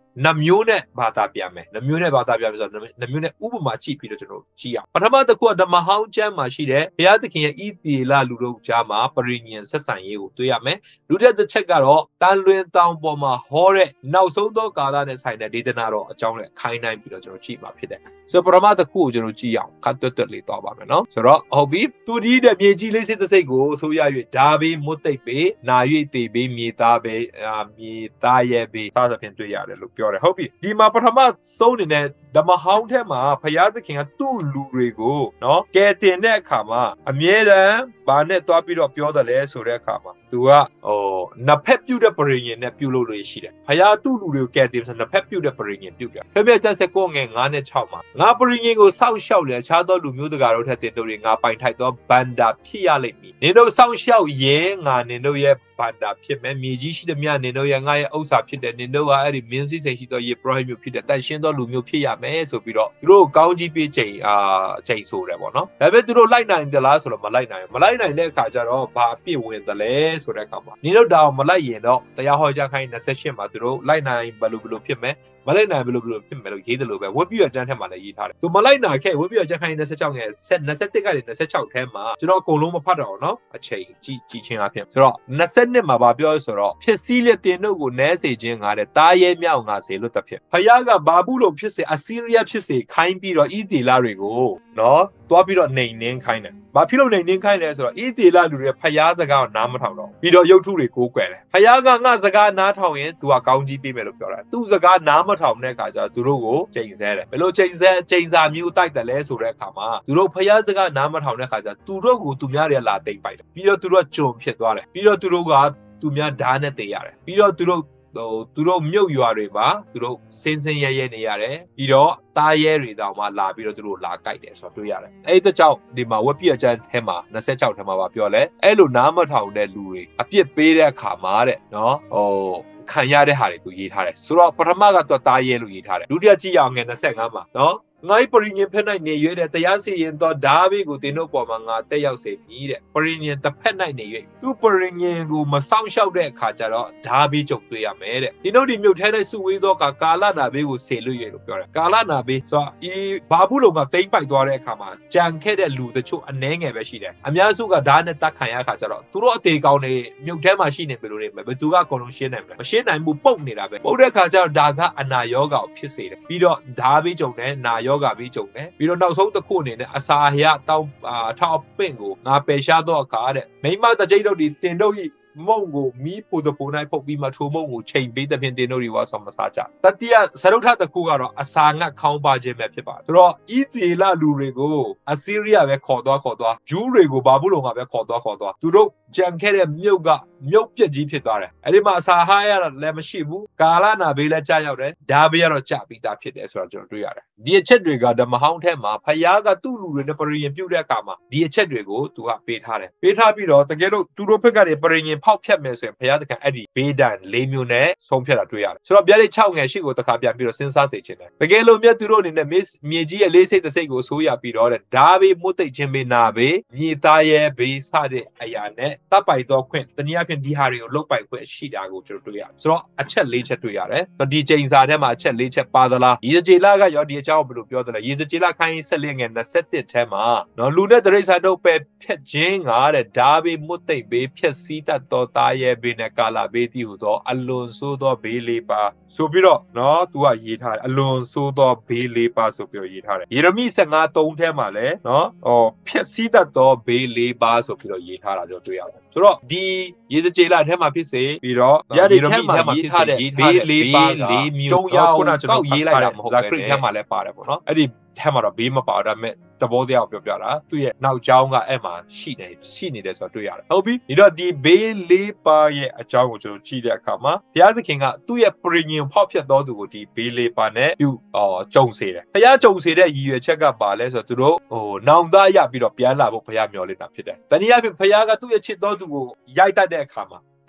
[SPEAKER 1] နှမျိုးနဲ့ဘာသာပြန်မယ်နှမျိုးနဲ့ဘာသာပြန်မယ်ဆိုတော့နှမျိုးနဲ့ဥပမာကြည့်ပြီးတော့ကျွန်တော်ကြည့်အောင်ပထမတစ်ခုကဓမ္မဟောင်းကျမ်းမှာရှိတဲ့ဘုရားသခင်ရဲ့ဤတေလလူတို့ကြားမှာပရိညင်ဆက်ဆံရေးကိုတွေ့ရမယ်လူတစ်ချက်ကတော့တန်လွင်တောင်ပေါ်မှာဟောတဲ့နောက်ဆုံးသောကာလနဲ့ဆိုင်တဲ့ဒေသနာတော်အကြောင်းနဲ့ခိုင်းနိုင်ပြီးတော့ကျွန်တော်ကြည့်မှာဖြစ်တယ်ဆိုတော့ပထမတစ်ခုကိုကျွန်တော်ကြည့်အောင်ခတ်တွတ်လေးသွားပါမယ်နော်ဆိုတော့ဟုတ်ပြီသူဒီတဲ့မြေကြီးလေးစစ်သစိတ်ကိုဆိုရ၍ဓာဘေးမွတ်သိပ်ပေနာ၍တေဘေးမြေသားပဲမြေသားရဲ့ဘေးသာသဖြင့်တွေ့ရတယ်လို့ပြောတယ်ဟုတ်ပြီဒီမှာပထမဆုံးအနေနဲ့ဓမ္မဟောင်းထဲမှာဘုရားသခင်ကသူ့လူတွေကိုနော်ကယ်တင်တဲ့အခါမှာအမြဲတမ်းဘာနဲ့သွားပြီးတော့ပြောတယ်လဲဆိုတဲ့အခါမှာသူကနှစ်ဖက်ပြုတ်တဲ့ပရိညင်နဲ့ပြုတ်လို့လို့ရှိတယ်ဘုရားသူ့လူတွေကိုကယ်တင်ဆိုနှစ်ဖက်ပြုတ်တဲ့ပရိညင်ပြုတ်တယ်ဖျက်ချက်ဆက်ကိုငယ်9နဲ့6မှာငါပရိညင်ကိုစောင့်ရှောက်လေအခြားသောလူမျိုးတကာတို့ထက်တင်တို့တွေငါပိုင်ထိုက်သောဘန္တာဖြစ်ရလိမ့်မည်နင်တို့စောင့်ရှောက်ရင်ငါနင်တို့ရဲ့ဘန္တာဖြစ်မယ်မြေကြီးရှိသမျှနင်တို့ရဲ့ငါရဲ့ဥစ္စာဖြစ်တယ်နင်တို့ကအဲ့ဒီမင်းစည်းစိမ်ရှိသောယေဘရဟိမျိုးဖြစ်တဲ့တန်ရှင်းသောလူမျိုးဖြစ်ရမယ်ဆိုပြီးတော့သူတို့ကောင်းကြီးပေးချိန်ချိန်ဆိုတယ်ပေါ့နော်ဒါပေမဲ့သူတို့လိုက်နိုင်တယ်လားဆိုတော့မလိုက်နိုင်တဲ့အခါကျတော့ဘာအပြစ်ဝင်သလဲဆိုတဲ့အခါမှာနင်တို့တောင်မလိုက်ရင်တော့တရားဟောကြားခိုင်း28မှာသူတို့လိုက်နိုင်ဘယ်လိုဖြစ်မယ်မလိုက်နိုင်ဘယ်လိုဖြစ်မယ်လို့ရေးတယ်လို့ပဲဝတ်ပြည့်ရကျမ်းထဲမှာလည်းရေးထားတယ်သူမလိုက်နိုင်ခဲ့ဝတ်ပြည့်ရကျမ်းခိုင်း26ငယ်21ကနေ26ထဲမှာကျွန်တော်အကုန်လုံးမဖတ်တော့ဘူးเนาะအချိန်ကြည့်ချင်းအဖြစ်ဆိုတော့22မှာဘာပြောလဲဆိုတော့ဖြစ်စည်းလက်တင်တို့ကိုနဲစေခြင်းငါတဲ့တားရဲမြောက်ငါစေလို့တစ်ဖြစ်ဖယားကဘာဘူးလို့ဖြစ်စေအစီရီးယားဖြစ်စေခိုင်းပြီးတော့ဣသေလတွေကိုเนาะသွားပြီးတော့နှိမ်နှင်းခိုင်းတယ်ဘာဖြစ်လို့နှိမ်နှင်းခိုင်းလဲဆိုတော့ဣသေလလူတွေဖယားစကားကိုနားမထောင်တော့ပြီးတော့ရုပ်ထုတွေကိုးကွယ်တယ်ဖယားကငါစကားနားထောင်ရင် तू ကကောင်းကြီးပေးမယ်လို့ပြောတာသူစကားနားမထောင်တဲ့အခါကျတော့သူတို့ကိုချိန်ဆတယ်ဘယ်လိုချိန်စာမျိုးတိုက်တယ်လဲဆိုတဲ့အခါမှာသူတို့ဖယားစကားနားမထောင်တဲ့အခါကျသူတို့ကိုသူများတွေလာတိတ်ပိုက်တယ်ပြီးတော့သူတို့ကကြုံဖြစ်သွားတယ်ပြီးတော့သူတို့ကသူများဓာတ်နဲ့တေးရတယ်ပြီးတော့သူတို့မြုပ်ရွာတွေမှာသူတို့စင်းရဲနေရတယ်ပြီးတော့တားရဲတွေတောင်မှလာပြီးတော့သူတို့လာကြိုက်တယ်ဆိုတော့တွေ့ရတယ်အဲ့ဒါကြောင့်ဒီမှာဝက်ပြည့်အကျန်းထဲမှာ26ထဲမှာပြောလဲအဲ့လိုနားမထောင်တဲ့လူတွေအပြစ်ပေးတဲ့အခါမှာတဲ့နော်ခံရတဲ့ဟာတွေကိုရေးထားတယ်ဆိုတော့ပထမကတော့တားရဲလို့ရေးထားတယ်ဒုတိယကြည့်အောင်ငယ်25မှာနော်ငါ့ပရိညင်ဖက်၌နေ၍တဲ့တရားစီရင်သောဓာဘေးကိုသင်တို့ပေါ်မှာငါတက်ရောက်စေပြီတဲ့ပရိညင်တစ်ဖက်၌နေ၍သူပရိညင်ကိုမဆောင်ရှောက်တဲ့အခါကျတော့ဓာဘေးကြုံတွေ့ရမယ်တဲ့ဒီတို့ဒီမြုပ်ထဲ၌စုဝေးသောကာလနာဘေးကိုဆေလွတ်၍လို့ပြောတယ်ကာလနာဘေးဆိုတော့ဤဘာဘူးလုံကတိမ့်ပိုက်သွားတဲ့အခါမှာကြံခဲ့တဲ့လူတချို့အနှဲငယ်ပဲရှိတယ်အများစုကဓာနဲ့တတ်ခံရအခါကျတော့သူတို့အသေးကောင်းနေမြုပ်ထဲမှာရှိနေပြီလို့နေမယ်ဘယ်သူကအကုန်လုံးရှင်းနိုင်မလဲမရှင်းနိုင်ဘူးပုတ်နေတာပဲပုတ်တဲ့အခါကျတော့ဒါကအနာယောဂါကိုဖြစ်စေတယ်ပြီးတော့ဓာဘေးကြုံတယ်နာယောဂါဘေးကြုံတယ်ပြီးတော့နောက်ဆုံးတစ်ခုအနေနဲ့အစာဟရတောင်းထောက်ပင့်ကိုငါပယ်ရှားတော့အခါတဲ့မိမတကြိတ်တို့ဒီတင်တို့ဤမုံကိုမီးပူတဲ့ပုံ၌ပုတ်ပြီးမှထိုးမုံကိုချိန်ပေးတဲ့ဖြင့်တင်တို့ဒီဝါဆောင်မစားကြတတိယသရုပ်ထတစ်ခုကတော့အစာငတ်ခေါင်းပါခြင်းပဲဖြစ်ပါတယ်ဆိုတော့ဣသေလလူတွေကိုအစီရီးယားပဲခေါ်သွားဂျူးတွေကိုဘာဘူးလုံကပဲခေါ်သွားသူတို့ကြံခဲ့တဲ့မြုပ်ပြက်ကြီးဖြစ်သွားတယ်အဲ့ဒီမှာအစာဟာရတော့လည်းမရှိဘူးကာလနာဘေးလည်းကြာရောက်တယ်ဓာဘေးကတော့ကြာပြီးသားဖြစ်တယ်ဆိုတော့ကျွန်တော်တွေ့ရတယ်ဒီအချက်တွေကဓမ္မဟောင်းထဲမှာဖယားကသူ့လူတွေနဲ့ပရိယင်ပြုတ်တဲ့အခါမှာဒီအချက်တွေကိုသူကပေးထားတယ်ပေးထားပြီးတော့တကယ်လို့သူတို့ဘက်ကနေပရိယင်ဖောက်ဖြတ်မယ်ဆိုရင်ဖယားတခင်အဲ့ဒီဘေးဒဏ်၄မျိုးနဲ့ဆုံးဖြတ်တာတွေ့ရတယ်ဆိုတော့ဗျာဒိတ်6ငယ်ရှိကိုတခါပြန်ပြီးတော့စဉ်းစားစေချင်တယ်တကယ်လို့မြတ်သူတို့အနေနဲ့မြေကြီးရဲ့လေးစိတ်တစ်စိတ်ကိုဆိုးရပြီးတော့ဓာဘေးမွတ်သိပ်ခြင်းဘေးနာဘေးမြေသားရဲ့ဘေးစတဲ့အရာနဲ့တပ်ပိုက်တော့ခွင့်တနည်းအားဖြင့်ဒီဟာတွေကိုလုတ်ပိုက်ခွင့်ရှိတာကိုကျွန်တော်တွေ့ရတယ်ဆိုတော့အချက်၄ချက်တွေ့ရတယ်ဒီချိန်စာထဲမှာအချက်၄ချက်ပါသလားရေစကြည်လကရောဒီအကြောင်းဘယ်လိုပြောသလဲရေစကြည်လခိုင်း14ငယ်21ထဲမှာနော်လူနဲ့တရိစ္ဆာန်တို့ပဲဖြတ်ခြင်းကတဲ့ဓာဘေးမွတ်သိပ်ဘေးဖြက်စီးတတ်သောသားရဲ့ဘေးနဲ့ကာလာဘေးတီဟူသောအလွန်ဆိုးသောဘေးလေးပါဆိုပြီးတော့နော်သူကရေးထားတယ်အလွန်ဆိုးသောဘေးလေးပါဆိုပြီးတော့ရေးထားတယ်ယေရမိ15:3ထဲမှာလည်းနော်ဖြက်စီးတတ်သောဘေးလေးပါဆိုပြီးတော့ရေးထားတာကျွန်တော်တွေ့ရတယ်ဆိုတော့ဒီရေစကြည်လထဲမှာဖြစ်စေပြီးတော့ဗျာဒိတ်ထဲမှာရေးထားတဲ့ဘေးလေးပါ၄မျိုးတုံးရအောင်ခုနကျွန်တော်ရေးလိုက်တာမဟုတ်ဘူးဇာခရစ်ထဲမှာလည်းပါတယ်ပေါ့နော်အဲ့ဒီထဲမှာတော့ဘေးမပါဒါပေမဲ့သဘောတရားကိုပြောပြတာသူ့ရဲ့နောက်ကျောင်းကအဲ့မှာရှိနေတယ်ဆိုတော့တွေ့ရတယ်ဟုတ်ပြီဒီတော့ဒီဘေးလေးပါရဲ့အကြောင်းကိုကျွန်တော်ကြည့်တဲ့အခါမှာဘုရားသခင်ကသူ့ရဲ့ပရိညင်ဖောက်ဖျက်တော်သူကိုဒီဘေးလေးပါနဲ့ပြုကြုံစေတယ်ဘုရားကြုံစေတဲ့ရည်ရွယ်ချက်ကပါလဲဆိုတော့သူတို့နောင်တရပြီးတော့ပြန်လာဖို့ဘုရားမျှော်လင့်တာဖြစ်တယ်တနည်းအားဖြင့်ဘုရားကသူ့ရဲ့ချစ်တော်သူကိုရိုက်တတ်တဲ့အခါမှာသ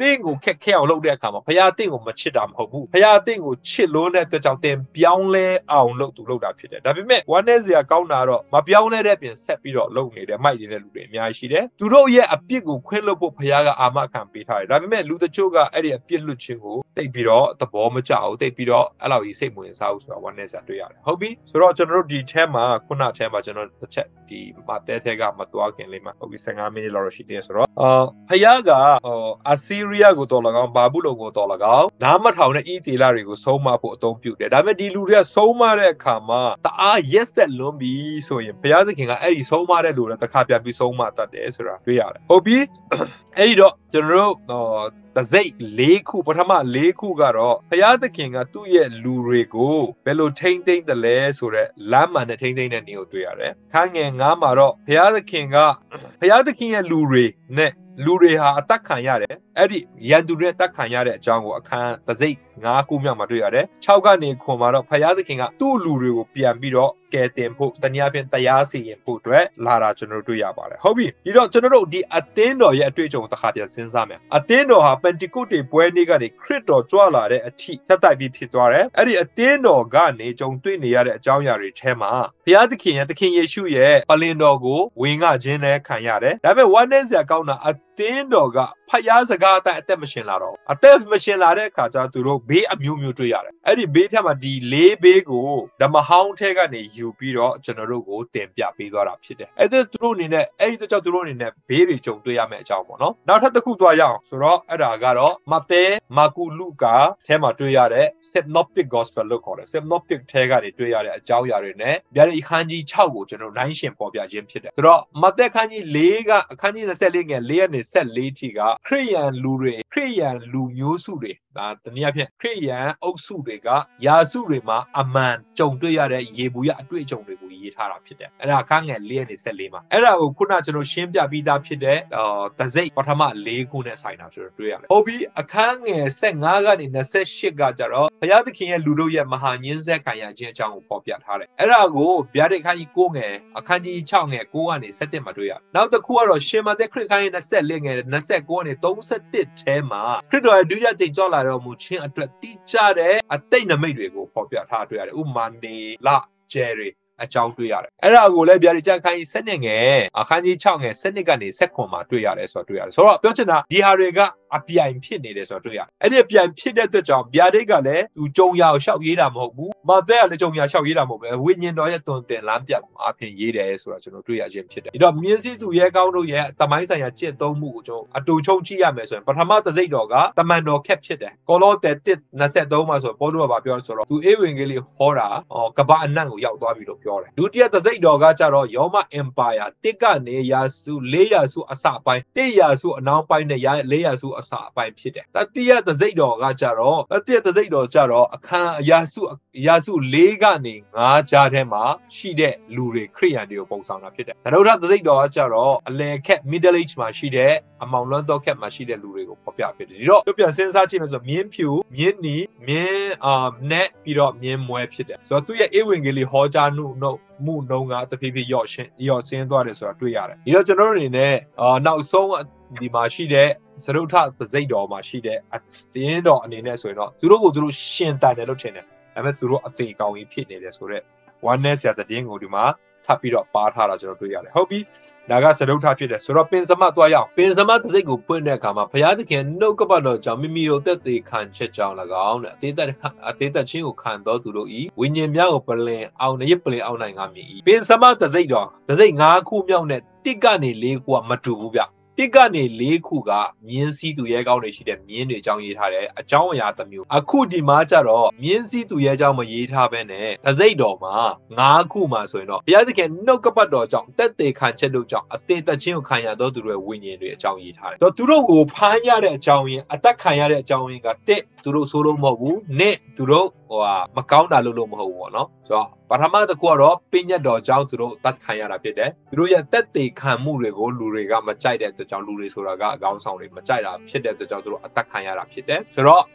[SPEAKER 1] တင်းကိုခက်ခဲအောင်လုပ်တဲ့အခါမှာဖယားတင်းကိုမချစ်တာမဟုတ်ဘူးဖယားတင်းကိုချစ်လို့တဲ့အတွက်ကြောင့်တင်ပြောင်းလဲအောင်လုပ်သူလုပ်တာဖြစ်တယ်ဒါပေမဲ့ဝမ်းနည်းစရာကောင်းတာတော့မပြောင်းလဲတဲ့ပြင်ဆက်ပြီးတော့လုပ်နေတဲ့မိုက်နေတဲ့လူတွေအများကြီးရှိတယ်သူတို့ရဲ့အပြစ်ကိုခွင့်လွှတ်ဖို့ဖယားကအာမခံပေးထားတယ်ဒါပေမဲ့လူတချို့ကအဲ့ဒီအပြစ်လွတ်ခြင်းကိုတိတ်ပြီးတော့သဘောမကျဘူးတိတ်ပြီးတော့အဲ့လိုကြီးစိတ်ဝင်စားဘူးဆိုတာဝမ်းနည်းစရာတွေ့ရတယ်ဟုတ်ပြီဆိုတော့ကျွန်တော်တို့ဒီထဲမှာခုနထဲမှာကျွန်တော်တစ်ချက်ဒီမတဲထဲကမသွားခင်လေးမှာဟုတ်ပြီ15မိနစ်လောက်ရှိသေးတယ်ဆိုတော့ဖယားကအဆီးရီးယားကိုတော်လကောင်ဘာဘူးလုံကိုတော်လကောင်နားမထောင်တဲ့ဤတီလာတွေကိုဆုံးမဖို့အသုံးပြုတယ်ဒါပေမဲ့ဒီလူတွေကဆုံးမတဲ့အခါမှာတအားရက်ဆက်လွန်ပြီဆိုရင်ဘုရားသခင်ကအဲ့ဒီဆုံးမတဲ့လူတွေတစ်ခါပြန်ပြီးဆုံးမတတ်တယ်ဆိုတာတွေ့ရတယ်ဟုတ်ပြီအဲ့ဒီတော့ကျွန်တော်တို့တစိတ်၄ခုပထမ၄ခုကတော့ဘုရားသခင်ကသူ့ရဲ့လူတွေကိုဘယ်လိုထိမ့်သိမ့်တယ်လဲဆိုတော့လမ်းမှန်နဲ့ထိမ့်သိမ့်တဲ့နေကိုတွေ့ရတယ်ခန်းငယ်9မှာတော့ဘုရားသခင်ရဲ့လူတွေနဲ့လူတွေဟာအသက်ခံရတယ်အဲ့ဒီရန်သူတွေအသက်ခံရတဲ့အကြောင်းကိုအခန်းတစိတ်9ခုမြောက်မှာတွေ့ရတယ်6ကနေခွန်မှာတော့ဘုရားသခင်ကသူ့လူတွေကိုပြန်ပြီးတော့ကယ်တင်ဖို့တနည်းအားဖြင့်တရားစီရင်ဖို့အတွက်လာတာကျွန်တော်တို့တွေ့ရပါတယ်ဟုတ်ပြီဒီတော့ကျွန်တော်တို့ဒီအသင်းတော်ရဲ့အတွေ့အကြုံတစ်ခါပြန်စဉ်းစားမယ်အသင်းတော်ဟာပန်တီကုတ်တေပွဲနေ့ကနေခရစ်တော်ကြွလာတဲ့အထိဆက်တိုက်ပြီးဖြစ်သွားတယ်အဲ့ဒီအသင်းတော်ကနေကြုံတွေ့နေရတဲ့အကြောင်းအရာတွေထဲမှာဘုရားသခင်ရဲ့သခင်ယေရှုရဲ့ပလင်တော်ကိုဝင်ငှခြင်းနဲ့ခံရတယ်ဒါပေမဲ့ဝမ်းနည်းစရာကောင်းတာအသင်းတော်ကဖယားစကားအတိုင်းအသက်မရှင်လာတော့အသက်မရှင်လာတဲ့အခါကျသူတို့ဘေးအမျိုးမျိုးတွေ့ရတယ်အဲ့ဒီဘေးထက်မှာဒီ၄ဘေးကိုဓမ္မဟောင်းထဲကနေယူပြီးတော့ကျွန်တော်တို့ကိုတင်ပြပေးသွားတာဖြစ်တယ်အဲ့ဒါသူတို့အနေနဲ့အဲ့ဒီကြောင့်သူတို့အနေနဲ့ဘေးတွေကြုံတွေ့ရမယ့်အကြောင်းပေါ့နော်နောက်ထပ်တစ်ခုသွားရအောင်ဆိုတော့အဲ့ဒါကတော့မဿဲမာကုလုကာထဲမှာတွေ့ရတဲ့ synoptic gospel လို့ခေါ်တယ် synoptic ထဲကနေတွေ့ရတဲ့အကြောင်းအရာတွေနဲ့ဗျာဒိတ်ခန်းကြီး6ကိုကျွန်တော်နိုင်ရှင်ပေါ်ပြခြင်းဖြစ်တယ်ဆိုတော့မဿဲခန်းကြီး4ကအခန်းကြီး24ငယ်4ကနေ14ထိကခရိယန်လူတွေခရိယန်လူမျိုးစုတွေဒါတနည်းအားဖြင့်ခရိယန်အုပ်စုတွေကယာစုတွေမှာအမှန်ကြုံတွေ့ရတဲ့ရေဘူးရအတွေ့အကြုံတွေကိုရေးထားတာဖြစ်တယ်အဲ့ဒါအခန်းငယ်4ကနေ14မှာအဲ့ဒါကိုခုနကျွန်တော်ရှင်းပြပြီးသားဖြစ်တဲ့တစိတ်ပထမ4ခုနဲ့ဆိုင်တာဆိုတော့တွေ့ရတယ်ဟုတ်ပြီအခန်းငယ်15ကနေ28ကကြတော့ဘုရားသခင်ရဲ့လူတို့ရဲ့မဟာညင်းဆက်ခံရခြင်းအကြောင်းကိုဖော်ပြထားတယ်အဲ့ဒါကိုဗျာဒိတ်ခန်းကြီး9ငယ်အခန်းကြီး6ငယ်9ကနေ17မှာတွေ့ရတယ်နောက်တစ်ခုကတော့ရှင်မသက်ခရစ်ခန်းကြီး24ငယ်29ကနေ31ထဲမှာခရစ်တော်ရဲ့ဒုတိယတိတ်ကြွလာတော်မူခြင်းအတွက်တိကျတဲ့အတိတ်နမိတ်တွေကိုဖော်ပြထားတွေ့ရတယ်ဥမာနေလကျယ်ရီအကြောင်းတွေ့ရတယ်အဲ့ဒါကိုလည်းဗျာဒိတ်ကျမ်းခန်းကြီး7ငယ်အခန်းကြီး6ငယ်7ကနေ7မှာတွေ့ရတယ်ဆိုတော့တွေ့ရတယ်ဆိုတော့ပြောချင်တာဒီဟာတွေကအပြိုင်ဖြစ်နေတယ်ဆိုတော့တွေ့ရတယ်အဲ့ဒီအပြိုင်ဖြစ်တဲ့အတွက်ကြောင့်ဗျာဒိတ်ကလည်းသူကြုံရအောင်ရှောက်ရေးတာမဟုတ်ဘူးမသက်ကလည်းကြုံရရှောက်ရေးတာမဟုတ်ဘူးဝိညာဉ်တော်ရဲ့တွင်တင်လမ်းပြပုံအပြင်ရေးတယ်ဆိုတော့ကျွန်တော်တွေ့ရခြင်းဖြစ်တယ်ဒီတော့မြင်းစည်းသူရဲကောင်းတို့ရဲ့တမိုင်းဆိုင်ရာကျင့်သုံးမှုကိုကျွန်တော်အတူချုံကြည့်ရမယ်ဆိုရင်ပထမတစ်စိတ်တော်ကတမန်တော်ခက်ဖြစ်တယ်ကောလောသဲ1:23မှာဆိုပေါလုကပြောတယ်ဆိုတော့သူဧဝံဂေလိဟောတာကမ္ဘာအနှံ့ကိုရောက်သွားပြီလို့ပြောတယ်ဒုတိယတစ်စိတ်တော်ကကြတော့ရောမအင်ပါယာတစ်ကနေရာစု4ရာစုအစပိုင်း1ရာစုအနောက်ပိုင်းနဲ့4ရာစုအစအပိုင်းဖြစ်တယ်တတိယတစ်စိတ်တော်ကကြတော့အခန်းရာစု4ကနေ5ကြားထဲမှာရှိတဲ့လူတွေခရိယန်တွေကိုပုံဆောင်တာဖြစ်တယ်ဒုတိယတစ်စိတ်တော်ကကြတော့အလယ်ခက် middle age မှာရှိတဲ့အမောင်လွန်းသောခက်မှာရှိတဲ့လူတွေကိုဖော်ပြဖြစ်တယ်ဒီတော့ပြန်စဉ်းစားကြည့်မယ်ဆိုမြင်းဖြူမြင်းနီမြင်းနဲ့ပြီးတော့မြင်းမွဲဖြစ်တယ်ဆိုတော့သူရဲ့ဧဝံဂေလိဟောကြားမှုနှုန်းကတဖြည်းဖြည်းရော့ဆင်းသွားတယ်ဆိုတာတွေ့ရတယ်ဒီတော့ကျွန်တော်တို့အနေနဲ့နောက်ဆုံးဒီမှာရှိတဲ့စရုထသစိတ်တော်မှာရှိတဲ့အတင်းတော်အနေနဲ့ဆိုရင်တော့သူတို့ကိုသူတို့ရှင်တန်တယ်လို့ထင်တယ်ဒါပေမဲ့သူတို့အသေးကောင်းကြီးဖြစ်နေတယ်ဆိုတော့ oneness ရတဲ့တင်းကိုဒီမှာထပ်ပြီးတော့ပါထားတာကျွန်တော်တွေ့ရတယ်ဟုတ်ပြီဒါကစရုထဖြစ်တယ်ဆိုတော့ပင်စမသွားရအောင်ပင်စမသစိတ်ကိုပွင့်တဲ့အခါမှာဘုရားသခင်နှုတ်ကပတ်တော်ကြောင့်မိမိတို့သက်သေခံချက်ကြောင့်၎င်းတဲ့အသေးသက်ချင်းကိုခံတော်သူတို့ဤဝိညာဉ်များကိုပလင်အောင်ရစ်ပလင်အောင်နိုင်ငါမြည်ဤပင်စမသစိတ်တော်သစိတ်5ခုမြောက်နဲ့တစ်ကနေ4ခုကမတူဘူးဗျတစ်ကနေ4ခုကမြင်းစည်းသူရဲကောင်းတွေရှိတဲ့မြင်းတွေအကြောင်းရေးထားတယ်အကြောင်းအရာတစ်မျိုးအခုဒီမှာကျတော့မြင်းစည်းသူရဲအကြောင်းမရေးထားဘဲနဲ့သစိတ်တော်မှာ5ခုမှာဆိုရင်တော့ဘုရားသခင်နှုတ်ကပတ်တော်ကြောင့်တက်သေးခံချက်တို့ကြောင့်အသေးသက်ချင်းကိုခံရတော့သူတို့ရဲ့ဝိညာဉ်တွေအကြောင်းရေးထားတယ်တော့သူတို့ကိုဖမ်းရတဲ့အကြောင်းရင်းအသက်ခံရတဲ့အကြောင်းရင်းကတစ်သူတို့ဆိုလို့မဟုတ်ဘူးနှစ်သူတို့မကောင်းတာလို့မဟုတ်ဘူးပေါ့နော်ဆိုတော့ပထမတစ်ခုကတော့ပညတ်တော်ကြောင့်သူတို့တတ်ခံရတာဖြစ်တယ်သူတို့ရဲ့တက်သေးခံမှုတွေကိုလူတွေကမကြိုက်တဲ့အတွက်ကြောင့်လူတွေဆိုတာကအကောင်းဆောင်တွေမကြိုက်တာဖြစ်တဲ့အတွက်ကြောင့်သူတို့အသက်ခံရတာဖြစ်တယ်ဆိုတော့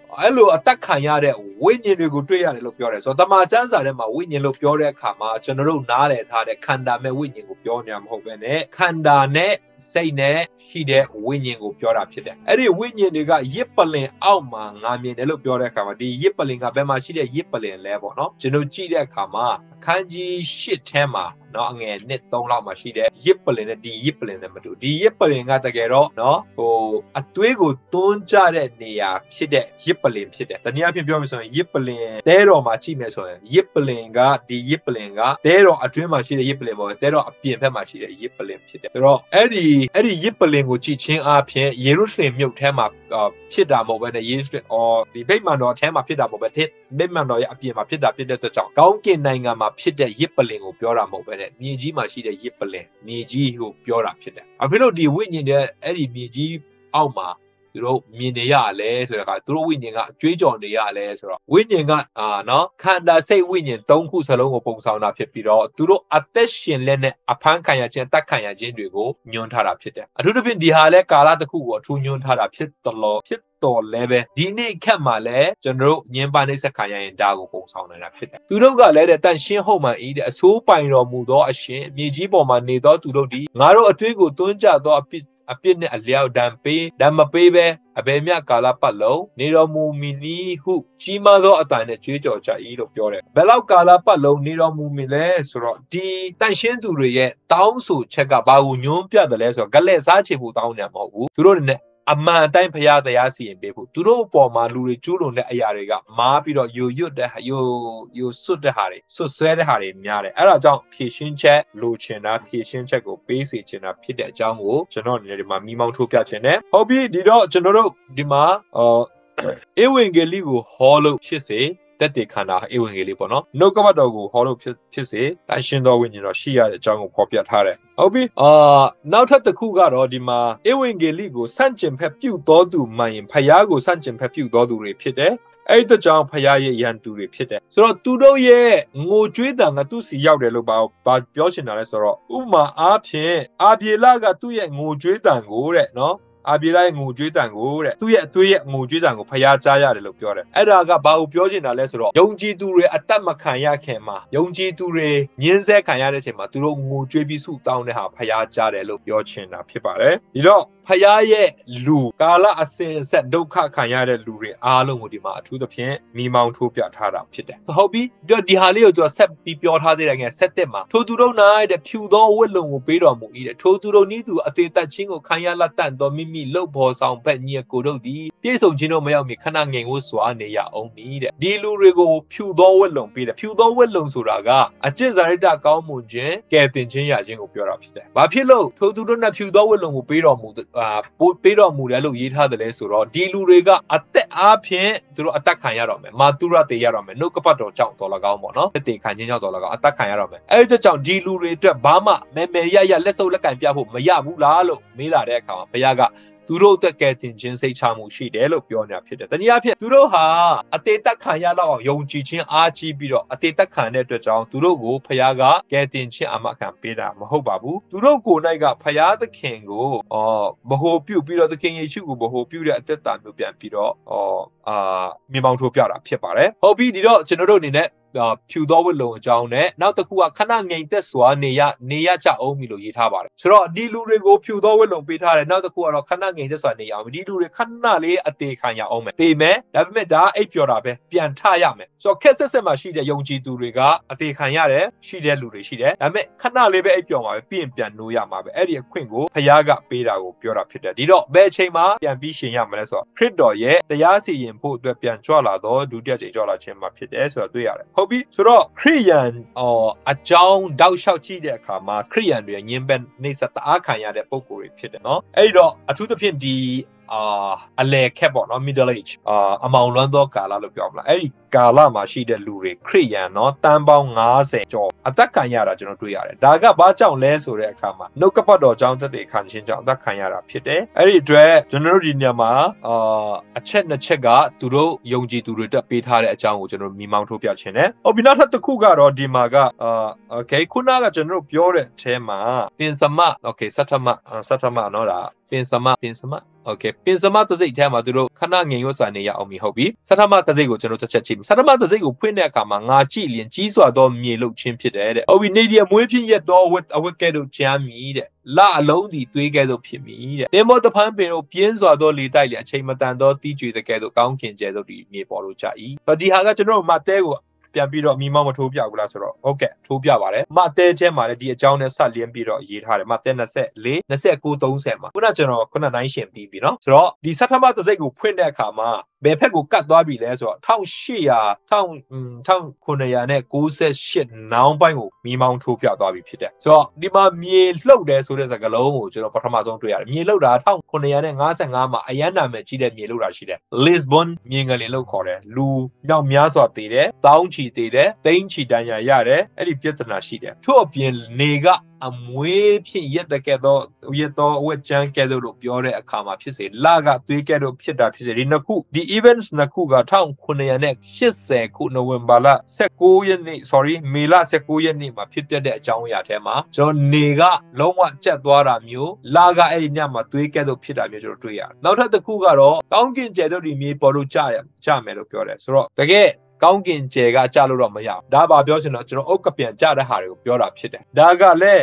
[SPEAKER 1] အဲ့လိုအသက်ခံရတဲ့ဝိညာဉ်တွေကိုတွေ့ရတယ်လို့ပြောတယ်ဆိုတော့တမန်ကျမ်းစာထဲမှာဝိညာဉ်လို့ပြောတဲ့အခါမှာကျွန်တော်တို့နားလည်ထားတဲ့ခန္ဓာမဲ့ဝိညာဉ်ကိုပြောနေမှာမဟုတ်ဘဲနဲ့ခန္ဓာနဲ့စိတ်နဲ့ရှိတဲ့ဝိညာဉ်ကိုပြောတာဖြစ်တယ်အဲ့ဒီဝိညာဉ်တွေကရစ်ပလင်အောက်မှာငါမြင်တယ်လို့ပြောတဲ့အခါမှာဒီရစ်ပလင်ကဘယ်မှာရှိတဲ့ရစ်ပလင်လဲပေါ့နော်ကျွန်တော်ကြည့်တဲ့အခါမှာအခန်းကြီး8ထဲမှာနော်အငယ်1 3လောက်မှာရှိတဲ့ရစ်ပလင်နဲ့ဒီရစ်ပလင်နဲ့မတူဒီရစ်ပလင်ကတကယ်တော့နော်ဟိုအသွေးကိုတွန်းကြတဲ့နေရာဖြစ်တဲ့ရစ်ပလင်ဖြစ်တယ်တနည်းအားဖြင့်ပြောမယ်ဆိုရင်ရစ်ပလင်တဲတော်မှာကြည့်မယ်ဆိုရင်ရစ်ပလင်ကဒီရစ်ပလင်ကတဲတော်အတွင်းမှာရှိတဲ့ရစ်ပလင်ပေါ့တဲတော်အပြင်ဘက်မှာရှိတဲ့ရစ်ပလင်ဖြစ်တယ်ဆိုတော့အဲ့ဒီရစ်ပလင်ကိုကြည့်ချင်းအားဖြင့်ယေရုရှလင်မြို့ထဲမှာဖြစ်တာမဟုတ်ဘဲနဲ့ယေရုရှလင်ဒီဗိမာန်တော်ထဲမှာဖြစ်တာမဟုတ်ဘဲဗိမာန်တော်ရဲ့အပြင်မှာဖြစ်တာဖြစ်တဲ့အတွက်ကြောင့်ကောင်းကင်နိုင်ငံမှာဖြစ်တဲ့ရစ်ပလင်ကိုပြောတာမဟုတ်ဘဲနဲ့မြေကြီးမှာရှိတဲ့ရစ်ပလင်မြေကြီးကိုပြောတာဖြစ်တယ်။အဖေတို့ဒီဝိညာဉ်တဲ့အဲ့ဒီမြေကြီးအောက်မှာသူတို့မြင်နေရလဲဆိုတော့သူတို့ဝိညာဉ်ကအကျွေးကြော်နေရလဲဆိုတော့ဝိညာဉ်ကနော်ခန္ဓာစိတ်ဝိညာဉ်၃ခုစလုံးကိုပုံဆောင်တာဖြစ်ပြီးတော့သူတို့အသက်ရှင်လက်နဲ့အဖမ်းခံရခြင်းအသက်ခံရခြင်းတွေကိုညွှန်းထားတာဖြစ်တယ်အထူးသဖြင့်ဒီဟာလဲကာလတစ်ခုကိုအထူးညွှန်းထားတာဖြစ်တော်လဲပဲဒီနေ့ခက်မှာလဲကျွန်တော်တို့ညင်ပါနှိမ့်ဆက်ခံရရင်ဒါကိုပုံဆောင်နေတာဖြစ်တယ်သူတို့ကလည်းတဲ့တန်ရှင်းဟုတ်မှန်ဤတဲ့အစိုးပိုင်တော်မူသောအရှင်မြေကြီးပေါ်မှာနေသောသူတို့ဒီငါတို့အတွေ့ကိုတွန်းကြသောအပြစ်နဲ့အလျောက်တန်ပေးဓမ္မပေးပဲအဘယ်မြကာလပတ်လုံးနေတော်မူမီနီဟုကြီးမားသောအတန်နဲ့ကြွေးကြော်ကြ၏လို့ပြောတယ်ဘယ်လောက်ကာလပတ်လုံးနေတော်မူမီလဲဆိုတော့ဒီတန်ရှင်းသူတွေရဲ့တောင်းဆိုချက်ကဘာကိုညွှန်းပြတယ်လဲဆိုတော့ဂလက်စားချေဖို့တောင်းနေမှာမဟုတ်ဘူးသူတို့နဲ့အမှန်အတိုင်းဖရာတရားစီရင်ပေးဖို့သူတို့အပေါ်မှာလူတွေကျူးလွန်တဲ့အရာတွေကမားပြီးတော့ယိုရွတ်တဲ့ယိုစွတ်တဲ့ဟာတွေစွတ်ဆွဲတဲ့ဟာတွေများတယ်အဲ့ဒါကြောင့်ဖြည့်ရှင်းချက်လိုချင်တာဖြည့်ရှင်းချက်ကိုပေးစီချင်တာဖြစ်တဲ့အကြောင်းကိုကျွန်တော်ဒီမှာမိမောင်းထိုးပြချင်တယ်ဟုတ်ပြီဒီတော့ကျွန်တော်တို့ဒီမှာဧဝံဂေလိကိုဟောလို့ဖြစ်စေတက်တေခန္ဓာဧဝံဂေလိပေါ့နော်နှုတ်ကပတ်တော်ကိုဟောလို့ဖြစ်စေတန်ရှင်းသောဝိညာဉ်တော်ရှိရတဲ့အကြောင်းကိုဖော်ပြထားတယ်ဟုတ်ပြီနောက်ထပ်တစ်ခုကတော့ဒီမှာဧဝံဂေလိကိုစန့်ကျင်ဖက်ပြုတော်သူမှန်ရင်ဖယားကိုစန့်ကျင်ဖက်ပြုတော်သူတွေဖြစ်တယ်အဲ့ဒီကြောင့်ဖယားရဲ့ရန်သူတွေဖြစ်တယ်ဆိုတော့သူတို့ရဲ့ငိုကြွေးတံကသူ့စီရောက်တယ်လို့ဘာပြောချင်တာလဲဆိုတော့ဥပမာအားဖြင့်အာပြေလကသူ့ရဲ့ငိုကြွေးတံကိုတဲ့နော်အာပြေလိုက်ငိုကြွေးတံကိုတဲ့သူ့ရဲ့အသွေးရဲ့ငိုကြွေးတံကိုဖျားကြားရတယ်လို့ပြောတယ်အဲ့ဒါကဘာကိုပြောချင်တာလဲဆိုတော့ယုံကြည်သူတွေအသက်မခံရခင်မှာယုံကြည်သူတွေညှင်းဆဲခံရတဲ့အချိန်မှာသူတို့ငိုကြွေးပြီးဆုတောင်းတဲ့ဟာဖျားကြားတယ်လို့ပြောချင်တာဖြစ်ပါတယ်ဒီတော့ဖယားရဲ့လူကာလအစဉ်အဆက်ဒုက္ခခံရတဲ့လူတွေအားလုံးကိုဒီမှာအထူးသဖြင့်မိမောင်းထိုးပြထားတာဖြစ်တယ်ဟုတ်ပြီဒီဟာလေးကိုသူကဆက်ပြီးပြောထားသေးတယ်ငယ်ဆက်တက်မှာထိုသူတို့၌တဲ့ဖြူသောဝတ်လုံကိုပေးတော်မူ၏တဲ့ထိုသူတို့ဤသူအသေးသက်ချင်းကိုခံရလက်တန့်သောမိမိလှုပ်ဘော်ဆောင်ဘက်ညီကိုတို့သည်ပြည့်စုံခြင်းတို့မရောက်မီခဏငြိမ်ဝတ်စွာနေရအောင်မည်တဲ့ဒီလူတွေကိုဖြူသောဝတ်လုံပေးတယ်ဖြူသောဝတ်လုံဆိုတာကအကျင့်စာရိတ္တကောင်းမွန်ခြင်းကယ်တင်ခြင်းရခြင်းကိုပြောတာဖြစ်တယ်ဘာဖြစ်လို့ထိုသူတို့၌ဖြူသောဝတ်လုံကိုပေးတော်မူပေးတော်မူတယ်လို့ရေးထားတယ်လဲဆိုတော့ဒီလူတွေကအသက်အားဖြင့်သူတို့အသက်ခံရတော့မယ်မာသုရတေရတော့မယ်နှုတ်ကပတ်တော်ကြောင့်တော်၎င်းပေါ့နော်တေခံခြင်းကြောင့်တော်၎င်းအသက်ခံရတော့မယ်အဲ့ဒီကြောင့်ဒီလူတွေအတွက်ဘာမှမဲရလက်စုပ်လက်ကင်ပြဖို့မရဘူးလားလို့မေးလာတဲ့အခါမှာဘုရားကသူတို့အသက်ကယ်တင်ခြင်းစိတ်ချမှုရှိတယ်လို့ပြောနေတာဖြစ်တယ်။တနည်းအားဖြင့်သူတို့ဟာအသေးသက်ခံရလောက်အောင်ယုံကြည်ခြင်းအားကြီးပြီးတော့အသေးသက်ခံတဲ့အတွက်ကြောင့်သူတို့ကိုဖခင်ကကယ်တင်ခြင်းအမခံပေးတာမဟုတ်ပါဘူး။သူတို့ကိုယ်၌ကဖခင်သခင်ကိုဗဟိုပြုပြီးတော့သခင်ယေရှုကိုဗဟိုပြုတဲ့အသက်တာမျိုးပြန်ပြီးတော့မြေမောင်းထိုးပြတာဖြစ်ပါတယ်။ဟုတ်ပြီဒီတော့ကျွန်တော်တို့အနေနဲ့ဖြူသောဝတ်လုံအကြောင်းနဲ့နောက်တစ်ခုကခဏငြိမ်သက်စွာနေရကြအောင်ပြီလို့ရေးထားပါတယ်ဆိုတော့ဒီလူတွေကိုဖြူသောဝတ်လုံပေးထားတယ်နောက်တစ်ခုကတော့ခဏငြိမ်သက်စွာနေရအောင်ဒီလူတွေခဏလေးအသေးခံရအောင်မယ်တေးမယ်ဒါပေမဲ့ဒါအိပ်ပျော်တာပဲပြန်ထရမယ်ဆိုတော့ခက်ဆက်မှာရှိတဲ့ယုံကြည်သူတွေကအသေးခံရတယ်ရှိတဲ့လူတွေရှိတယ်ဒါပေမဲ့ခဏလေးပဲအိပ်ပျော်မှာပဲပြီးရင်ပြန်နိုးရမှာပဲအဲ့ဒီအခွင့်ကိုဖခင်ကပေးတာကိုပြောတာဖြစ်တယ်ဒီတော့ဘယ်အချိန်မှာပြန်ပြီးရှင်ရမလဲဆိုတော့ခရစ်တော်ရဲ့တရားစီရင်ဖို့အတွက်ပြန်ကြွလာတော့ဒုတိယချိန်ကြွလာခြင်းမှာဖြစ်တယ်ဆိုတာတွေ့ရတယ်ဟုတ်ပြီဆိုတော့ခရိယန်အကြောင်းတောက်လျှောက်ကြည့်တဲ့အခါမှာခရိယန်တွေညင်ပန်နေစတအားခံရတဲ့ပုံကိုယ်တွေဖြစ်တယ်နော်အဲ့တော့အထူးသဖြင့်ဒီအလယ်ခက်ပေါ့နော် middle age အမောင်လွမ်းသောကာလလို့ပြောမလားအဲ့ဒီကာလမှာရှိတဲ့လူတွေခရိယန်နော်တန်းပေါင်း90ကျော်အသက်ခံရတာကျွန်တော်တွေ့ရတယ်ဒါကဘာကြောင့်လဲဆိုတဲ့အခါမှာနှုတ်ကပတ်တော်ကြောင့်သက်သေခံခြင်းကြောင့်အသက်ခံရတာဖြစ်တယ်အဲ့ဒီအတွက်ကျွန်တော်တို့ဒီညမှာအချက်နှစ်ချက်ကသူတို့ယုံကြည်သူတွေတက်ပေးထားတဲ့အကြောင်းကိုကျွန်တော်မိမောင်းထိုးပြခြင်းတယ်။ဟုတ်ပြီနောက်တစ်ခုကတော့ဒီမှာကokay ခုနကကျွန်တော်တို့ပြောတဲ့အထဲမှာပင်စမ okay စတ္ထမနော်ဒါပင်စမ okay ပြင်စမတစိတ်ထဲမှာသူတို့ခဏငင်ရွတ်စာနေရအောင်ပြီဟုတ်ပြီဆထမတစိတ်ကိုကျွန်တော်တစ်ချက်ကြည့်ဆထမတစိတ်ကိုဖွင့်တဲ့အခါမှာငါကြည့်လျင်ကြီးစွာသောမြေလုတ်ခြင်းဖြစ်တယ်တဲ့ဟုတ်ပြီနေဒီမွေးဖြစ်ရသောအဝတ်ကဲ့သို့ချမ်းမီတဲ့လာအလုံးဒီသွေးကဲ့သို့ဖြစ်မီတဲ့တင်မောတဖန်ပင်တို့ပြင်းစွာသောလေတိုက်လျက်အချိန်မတန်သောတီးကြွေတဲ့ကဲ့သို့ကောင်းခင်ကျဲသို့ဒီမြေပေါ်လို့ကြ၏ဒီဟာကကျွန်တော်မတဲကိုပြန်ပြီးတော့မိမောင်းမထိုးပြဘူးလားဆိုတော့ဟုတ်ကဲ့ထိုးပြပါတယ်မတဲကျဲမှာလည်းဒီအကြောင်းနဲ့ဆက်လျင်းပြီးတော့ရေးထားတယ်မတဲ24 29 30မှာခုနကျွန်တော်ခုနတိုင်းရှင်ပြီးပြီเนาะဆိုတော့ဒီဆထမတစိတ်ကိုဖွင့်တဲ့အခါမှာဘယ်ဖက်ကိုကတ်သွားပြီလဲဆိုတော့1898နောင်ပိုင်းကိုမိမောင်းထိုးပြသွားပြီဖြစ်တယ်ဆိုတော့ဒီမှာမြေလှုပ်တယ်ဆိုတဲ့စကားလုံးကိုကျွန်တော်ပထမဆုံးတွေ့ရတယ်မြေလှုပ်တာ1955မှာအရန်နာမယ်ကြီးတဲ့မြေလှုပ်တာရှိတယ် Lisbon မြေငလင်လို့ခေါ်တယ်လူမြောက်များစွာတည်တယ်တောင်းချီတည်တယ်တိန်းချီတန်ရရတယ်အဲ့ဒီပြဿနာရှိတယ်ထို့အပြင်နေကအမွေးဖြစ်ရက်တဲ့ကဲတော့ရက်တော့အဝက်ချမ်းကဲတော့လို့ပြောတဲ့အခါမှာဖြစ်စေလာကသွေးကဲတော့ဖြစ်တာဖြစ်စေဒီနှစ်ခုဒီ events နှစ်ခုက1980ခုနိုဝင်ဘာလ19ရက်နေ့မေလ19ရက်နေ့မှာဖြစ်ပျက်တဲ့အကြောင်းအရာထဲမှာကျွန်တော်နေကလုံးဝကျက်သွားတာမျိုးလာကအဲ့ဒီညမှာသွေးကဲတော့ဖြစ်တာမျိုးကျွန်တော်တွေ့ရတယ်နောက်ထပ်တစ်ခုကတော့ကောင်းကင်ကျယ်တို့ဒီမြေပေါ်လို့ကြမယ်လို့ပြောတယ်ဆိုတော့တကယ်ကောင်းကင်ကျယ်ကကြလို့တော့မရဘူးဒါပါပြောချင်တော့ကျွန်တော်အုတ်ကပြန်ကြတဲ့ဟာတွေကိုပြောတာဖြစ်တယ်ဒါကလည်း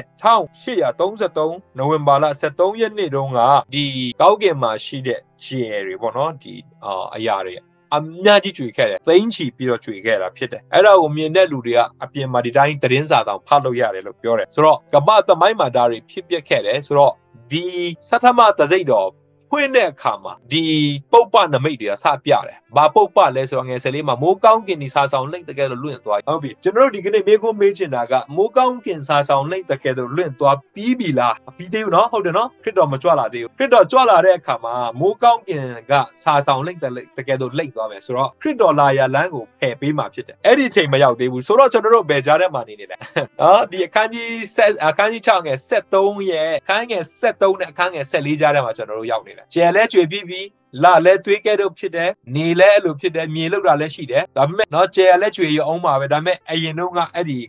[SPEAKER 1] 1833နိုဝင်ဘာလ23ရက်နေ့တုန်းကဒီကောင်းကင်မှာရှိတဲ့ကျယ်တွေပေါ့နော်ဒီအရာတွေအများကြီးကျွေခဲ့တယ်သိန်းချီပြီးတော့ကျွေခဲ့တာဖြစ်တယ်အဲ့ဒါကိုမြင်တဲ့လူတွေကအပြင်မှာဒီတိုင်းသတင်းစာတောင်ဖတ်လို့ရတယ်လို့ပြောတယ်ဆိုတော့ကမ္ဘာသမိုင်းမှာဒါတွေဖြစ်ပျက်ခဲ့တယ်ဆိုတော့ဒီဆထမတစိတ်တော်ဖွင့်တဲ့အခါမှာဒီပုပ္ပနမိတ်တွေကစပြတယ်။ဘာပုပ္ပလဲဆိုတော့ငယ်ဆယ်လေးမှာမိုးကောင်းကင်ဒီစာဆောင်လိမ့်တကယ်လို့လွင့်သွားဟုတ်ပြီကျွန်တော်တို့ဒီကနေ့မေးခွန်းမေးချင်တာကမိုးကောင်းကင်စာဆောင်လိမ့်တကယ်လို့လွင့်သွားပြီးပြီလားပြီးသေးဘူးနော်ဟုတ်တယ်နော်ခရစ်တော်မကြွလာသေးဘူးခရစ်တော်ကြွလာတဲ့အခါမှာမိုးကောင်းကင်ကစာဆောင်လိမ့်တကယ်လို့လိမ့်သွားမယ်ဆိုတော့ခရစ်တော်လာရလမ်းကိုဖယ်ပေးမှာဖြစ်တယ်။အဲ့ဒီအချိန်မရောက်သေးဘူးဆိုတော့ကျွန်တော်တို့ဘယ်ကြားထဲမှာနေနေလဲနော်ဒီအခန်းကြီး6ငယ်73ရဲ့အခန်းငယ်73နဲ့အခန်းငယ်14ကြားထဲမှာကျွန်တော်တို့ရောက်နေတယ်။ကျယ်လဲကျွေပြီးပြီလာလဲသွေးကဲတော့ဖြစ်တယ်နေလဲအဲ့လိုဖြစ်တယ်မြေလောက်တာလည်းရှိတယ်ဒါပေမဲ့เนาะကျယ်လဲကျွေရအောင်ပါပဲဒါပေမဲ့အရင်တော့ကအဲ့ဒီ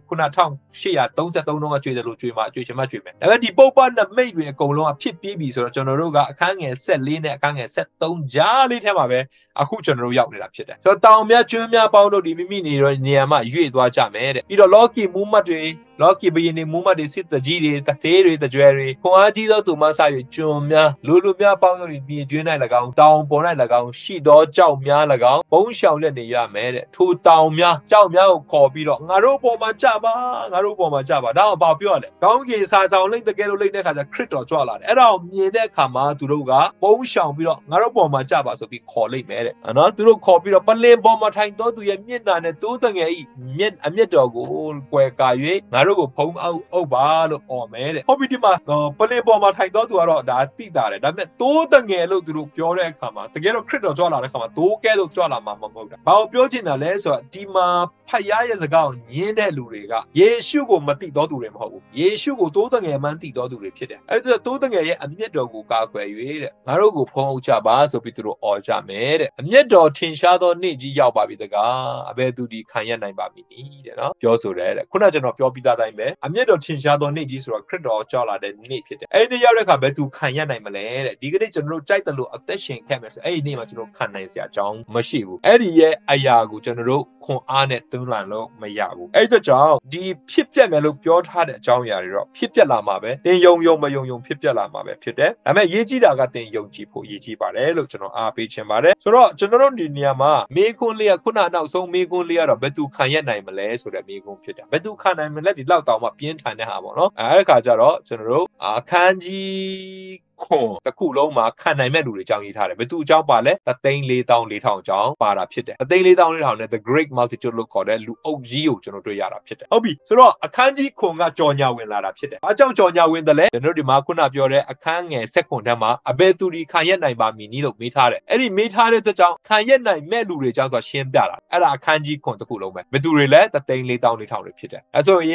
[SPEAKER 1] 1833တုန်းကကျွေတယ်လို့ကျွေမှာကျွေချင်မှကျွေမယ်ဒါပေမဲ့ဒီပုပ္ပနမိတ်တွေအကုန်လုံးကဖြစ်ပြီးပြီဆိုတော့ကျွန်တော်တို့ကအခန်းငယ်14နဲ့အခန်းငယ်73ကြားလေးထဲမှာပဲအခုကျွန်တော်တို့ရောက်နေတာဖြစ်တယ်ဆိုတော့တောင်မြတ်ကျွန်းများပေါင်းတို့ဒီမိမိနေတော့နေရာမှာရွေ့သွားကြမယ်တဲ့ပြီးတော့လော်ကီမူမတ်တွေလော်ကီဘယင်းနေမူမတ်တွေစစ်တကြီးတွေတသေးတွေတကြွယ်တွေခွန်အားကြီးသောသူမှစ၍ကျွန်းများလူများပေါင်းတို့မြေကျွန်း၌၎င်းတောင်ပေါ်၌၎င်းရှိသောကြောက်များ၎င်းဘုံရှောင်လက်နေရမယ်တဲ့ထိုတောင်များကြောက်များကိုခေါ်ပြီးတော့ငါတို့ပေါ်မှာကြပါငါတို့ပေါ်မှာကြပါဒါကဘာပြောရလဲကောင်းကင်စာဆောင်လိမ့်တကယ်လို့လိမ့်တဲ့ခါကျခရစ်တော်ကြွလာတယ်အဲ့ဒါကိုမြင်တဲ့အခါမှာသူတို့ကဘုံရှောင်ပြီးတော့ငါတို့ပေါ်မှာကြပါဆိုပြီးခေါ်လိမ့်မယ်တဲ့နော်သူတို့ခေါ်ပြီးတော့ပလင်ပေါ်မှာထိုင်သောသူရဲ့မျက်နှာနဲ့တိုးတငယ်ဤအမျက်တော်ကိုကွယ်ကာ၍ငါတို့ကိုဖုံးအုပ်ပါလို့អော်မယ်တဲ့ဟုတ်ပြီဒီမှာပလင်ပေါ်မှာထိုင်သောသူကတော့ဒါသိတာတယ်ဒါပေမဲ့တိုးတငယ်လို့သူတို့ပြောတဲ့အခါမှာတကယ်တော့ခရစ်တော်ကြွလာတဲ့အခါမှာတိုးကဲလို့ကြွလာမှာမဟုတ်တာဘာကိုပြောချင်တာလဲဆိုတော့ဒီမှာဖတ်ရရဲ့စကားကိုညင်းတဲ့လူတွေကယေရှုကိုမသိတော်သူတွေမဟုတ်ဘူးယေရှုကိုတိုးတငယ်မှန်းသိတော်သူတွေဖြစ်တယ်အဲ့ဒါတိုးတငယ်ရဲ့အမျက်တော်ကိုကာကွယ်၍တဲ့ငါတို့ကိုဖုံးအုပ်ကြပါဆိုပြီးသူတို့អော်ကြမယ်တဲ့အမျက်တော်ထင်ရှားသောနေ့ကြီးရောက်ပါပြီတကားအဘယ်သူဒီခံရနိုင်ပါမည်တဲ့နော်ပြောဆိုတယ်တဲ့ခုနကျွန်တော်ပြောပြီးသားတိုင်းပဲအမျက်တော်ထင်ရှားသောနေ့ကြီးဆိုတော့ခရစ်တော်ကြောက်လာတဲ့နေ့ဖြစ်တယ်အဲ့ဒီရောက်တဲ့အခါဘယ်သူခံရနိုင်မလဲတဲ့ဒီကနေ့ကျွန်တော်တို့ကြိုက်တယ်လို့အသက်ရှင်ခဲ့မယ်ဆိုအဲ့ဒီနေ့မှာကျွန်တော်ခံနိုင်စရာအကြောင်းမရှိဘူးအဲ့ဒီရဲ့အရာကိုကျွန်တော်တို့ခွန်အားနဲ့တွန်းလှန်လို့မရဘူးအဲ့ဒါကြောင့်ဒီဖြစ်ပျက်မယ်လို့ပြောထားတဲ့အကြောင်းအရာတွေတော့ဖြစ်ပျက်လာမှာပဲတင်ယုံမယုံဖြစ်ပျက်လာမှာပဲဖြစ်တယ်ဒါပေမဲ့ရေးကြည့်တာကတင်ယုံကြည်ဖို့ရေးကြည့်ပါတယ်လို့ကျွန်တော်အားပေးချင်ပါတယ်ဆိုတော့ကျွန်တော်တို့ဒီနေရာမှာမေခွန်းလေးကခုနနောက်ဆုံးမေခွန်းလေးကတော့ဘယ်သူခံရနိုင်မလဲဆိုတဲ့မေခွန်းဖြစ်တယ်ဘယ်သူခံနိုင်မလဲဒီလောက်တောင်မှပြင်းထန်တဲ့ဟာပေါ့နော်အဲ့ဒါခါကျတော့ကျွန်တော်တို့အခန်းကြီးခွန်တစ်ခုလုံးမှာခံနိုင်မဲ့လူတွေအကြောင်းရေးထားတယ်ဘယ်သူအကြောင်းပါလဲ3,4,4,000အကြောင်းပါတာဖြစ်တယ်3,4,4,000နဲ့ the great multitude လို့ခေါ်တဲ့လူအုပ်ကြီးကိုကျွန်တော်တွေ့ရတာဖြစ်တယ်ဟုတ်ပြီဆိုတော့အခန်းကြီးခွန်ကကြော်ညာဝင်လာတာဖြစ်တယ်အားကြောင့်ကြော်ညာဝင်တယ်လဲကျွန်တော်ဒီမှာခုနပြောတဲ့အခန်းငယ်7ခွန်ထဲမှာအဘယ်သူဒီခံရနိုင်ပါမည်နည်းလို့မေးထားတယ်အဲ့ဒီမေးထားတဲ့အတွက်ကြောင့်ခံရနိုင်မဲ့လူတွေအကြောင်းဆိုရှင်းပြတာအဲ့ဒါအခန်းကြီးခွန်တစ်ခုလုံးပဲဘယ်သူတွေလဲ3,4,4,000တွေဖြစ်တယ်အဲ့ဆိုရင်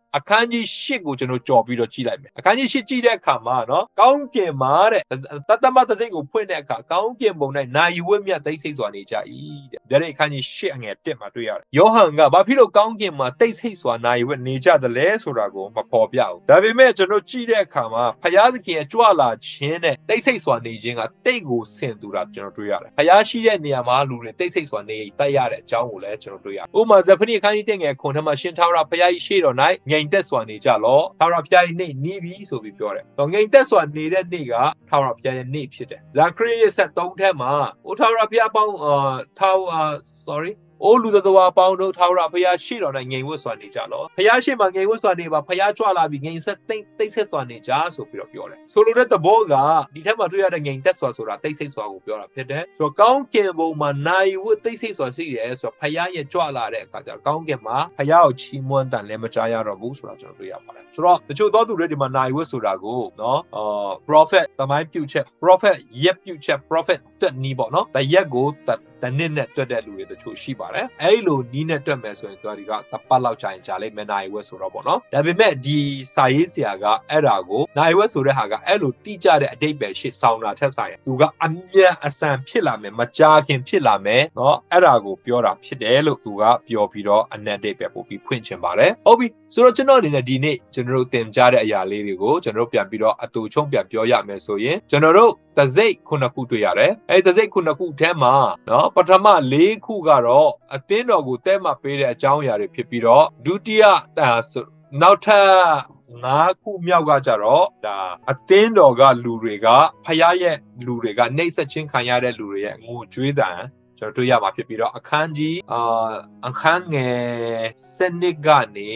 [SPEAKER 1] အခန်းကြီး8ကိုကျွန်တော်ကြော်ပြီးတော့ကြည့်လိုက်မယ်အခန်းကြီး8ကြည့်တဲ့အခါမှာနော်ကောင်းကင်မှာတဲ့တသမတစိတ်ကိုဖွင့်တဲ့အခါကောင်းကင်ဘုံ၌နာယီဝက်မြတ်သိစိတ်စွာနေကြ၏တဲ့ဒါအခန်းကြီး8အငယ်1မှာတွေ့ရတယ်ယောဟန်ကဘာဖြစ်လို့ကောင်းကင်မှာသိစိတ်စွာနာယီဝက်နေကြသလဲဆိုတာကိုမဖော်ပြဘူးဒါပေမဲ့ကျွန်တော်ကြည့်တဲ့အခါမှာဖယားသခင်ကြွလာခြင်းနဲ့သိစိတ်စွာနေခြင်းကတိတ်ကိုဆင်တူတာကျွန်တော်တွေ့ရတယ်ဖယားရှိတဲ့နေရာမှာလူတွေသိစိတ်စွာနေတတ်ရတဲ့အကြောင်းကိုလည်းကျွန်တော်တွေ့ရတယ်ဥပမာဇဖနိအခန်းကြီး1ငယ်9ထဲမှာရှင်ထာဝရဖယားရှိတော်၌ငြိမ်သက်စွာနေကြလောထာဝရဘုရားရဲ့နေ့နီးပြီဆိုပြီးပြောတယ်။တော့ငြိမ်သက်စွာနေတဲ့နေ့ကထာဝရဘုရားရဲ့နေ့ဖြစ်တယ်။ဇာခရိရဲ့73ထဲမှာထာဝရဘုရားပေါင်းအိုးလူတော်အပေါင်းတို့ထာဝရဘုရားရှိတော်၌ငြိမ်ဝတ်စွာနေကြလော။ဘုရားရှိမှငြိမ်ဝတ်စွာနေပါဘုရားကြွလာပြီးငြိမ်သက်သိပ်ဆက်စွာနေကြဆိုပြီးတော့ပြောတယ်။ဆိုလိုတဲ့သဘောကဒီထက်မှတွေ့ရတဲ့ငြိမ်သက်စွာဆိုတာသိပ်စိတ်စွာကိုပြောတာဖြစ်တယ်။ဆိုတော့ကောင်းကင်ဘုံမှာနိုင်ဝတ်သိပ်စိတ်စွာရှိတယ်ဆိုတော့ဘုရားရဲ့ကြွလာတဲ့အခါကျတော့ကောင်းကင်မှာဘုရားကိုချီးမွမ်းတန်လည်းမကြားရတော့ဘူးဆိုတာကျွန်တော်တွေ့ရပါတယ်။ဆိုတော့တချို့သောသူတွေဒီမှာနိုင်ဝတ်ဆိုတာကိုနော်prophet သမိုင်းပြုချက် prophet ရက်ပြုချက် prophet တက်နီးပေါ့နော်။တရက်ကိုတနစ်နဲ့တွက်တဲ့လူတွေတချို့ရှိပါတယ်အဲ့လိုနီးနဲ့တွက်မယ်ဆိုရင်သူကတပတ်လောက်ကြာရင်ကြာလိမ့်မယ်နိုင်ဝက်ဆိုတော့ပေါ့နော်ဒါပေမဲ့ဒီစာရေးဆရာကအဲ့ဒါကိုနိုင်ဝက်ဆိုတဲ့ဟာကအဲ့လိုတိကျတဲ့အဓိပ္ပာယ်ရှစ်ဆောင်တာထက်ဆိုင်သူကအမြန်အဆန်ဖြစ်လာမယ်မကြာခင်ဖြစ်လာမယ်နော်အဲ့ဒါကိုပြောတာဖြစ်တယ်လို့သူကပြောပြီးတော့အနက်အဓိပ္ပာယ်ပို့ပြီးဖွင့်ချင်ပါတယ်ဟုတ်ပြီဆိုတော့ကျွန်တော်အနေနဲ့ဒီနေ့ကျွန်တော်တို့သင်ကြားတဲ့အရာလေးတွေကိုကျွန်တော်တို့ပြန်ပြီးတော့အတူချုံပြန်ပြောရမယ်ဆိုရင်ကျွန်တော်တို့တစိတ်ခုနှစ်ခုတွေ့ရတယ်အဲ့တစိတ်ခုနှစ်ခုထဲမှာနော်ပထမ4ခုကတော့အသင်းတော်ကိုတဲမှပေးတဲ့အကြောင်းအရာတွေဖြစ်ပြီးတော့ဒုတိယနောက်ထပ်5ခုမြောက်ကကြတော့ဒါအသင်းတော်ကလူတွေကဖယားရဲ့လူတွေကနှိပ်စက်ခြင်းခံရတဲ့လူတွေရဲ့ငိုကြွေးတံကျွန်တော်တွေ့ရမှာဖြစ်ပြီးတော့အခန်းကြီးအခန်းငယ်7ကနေ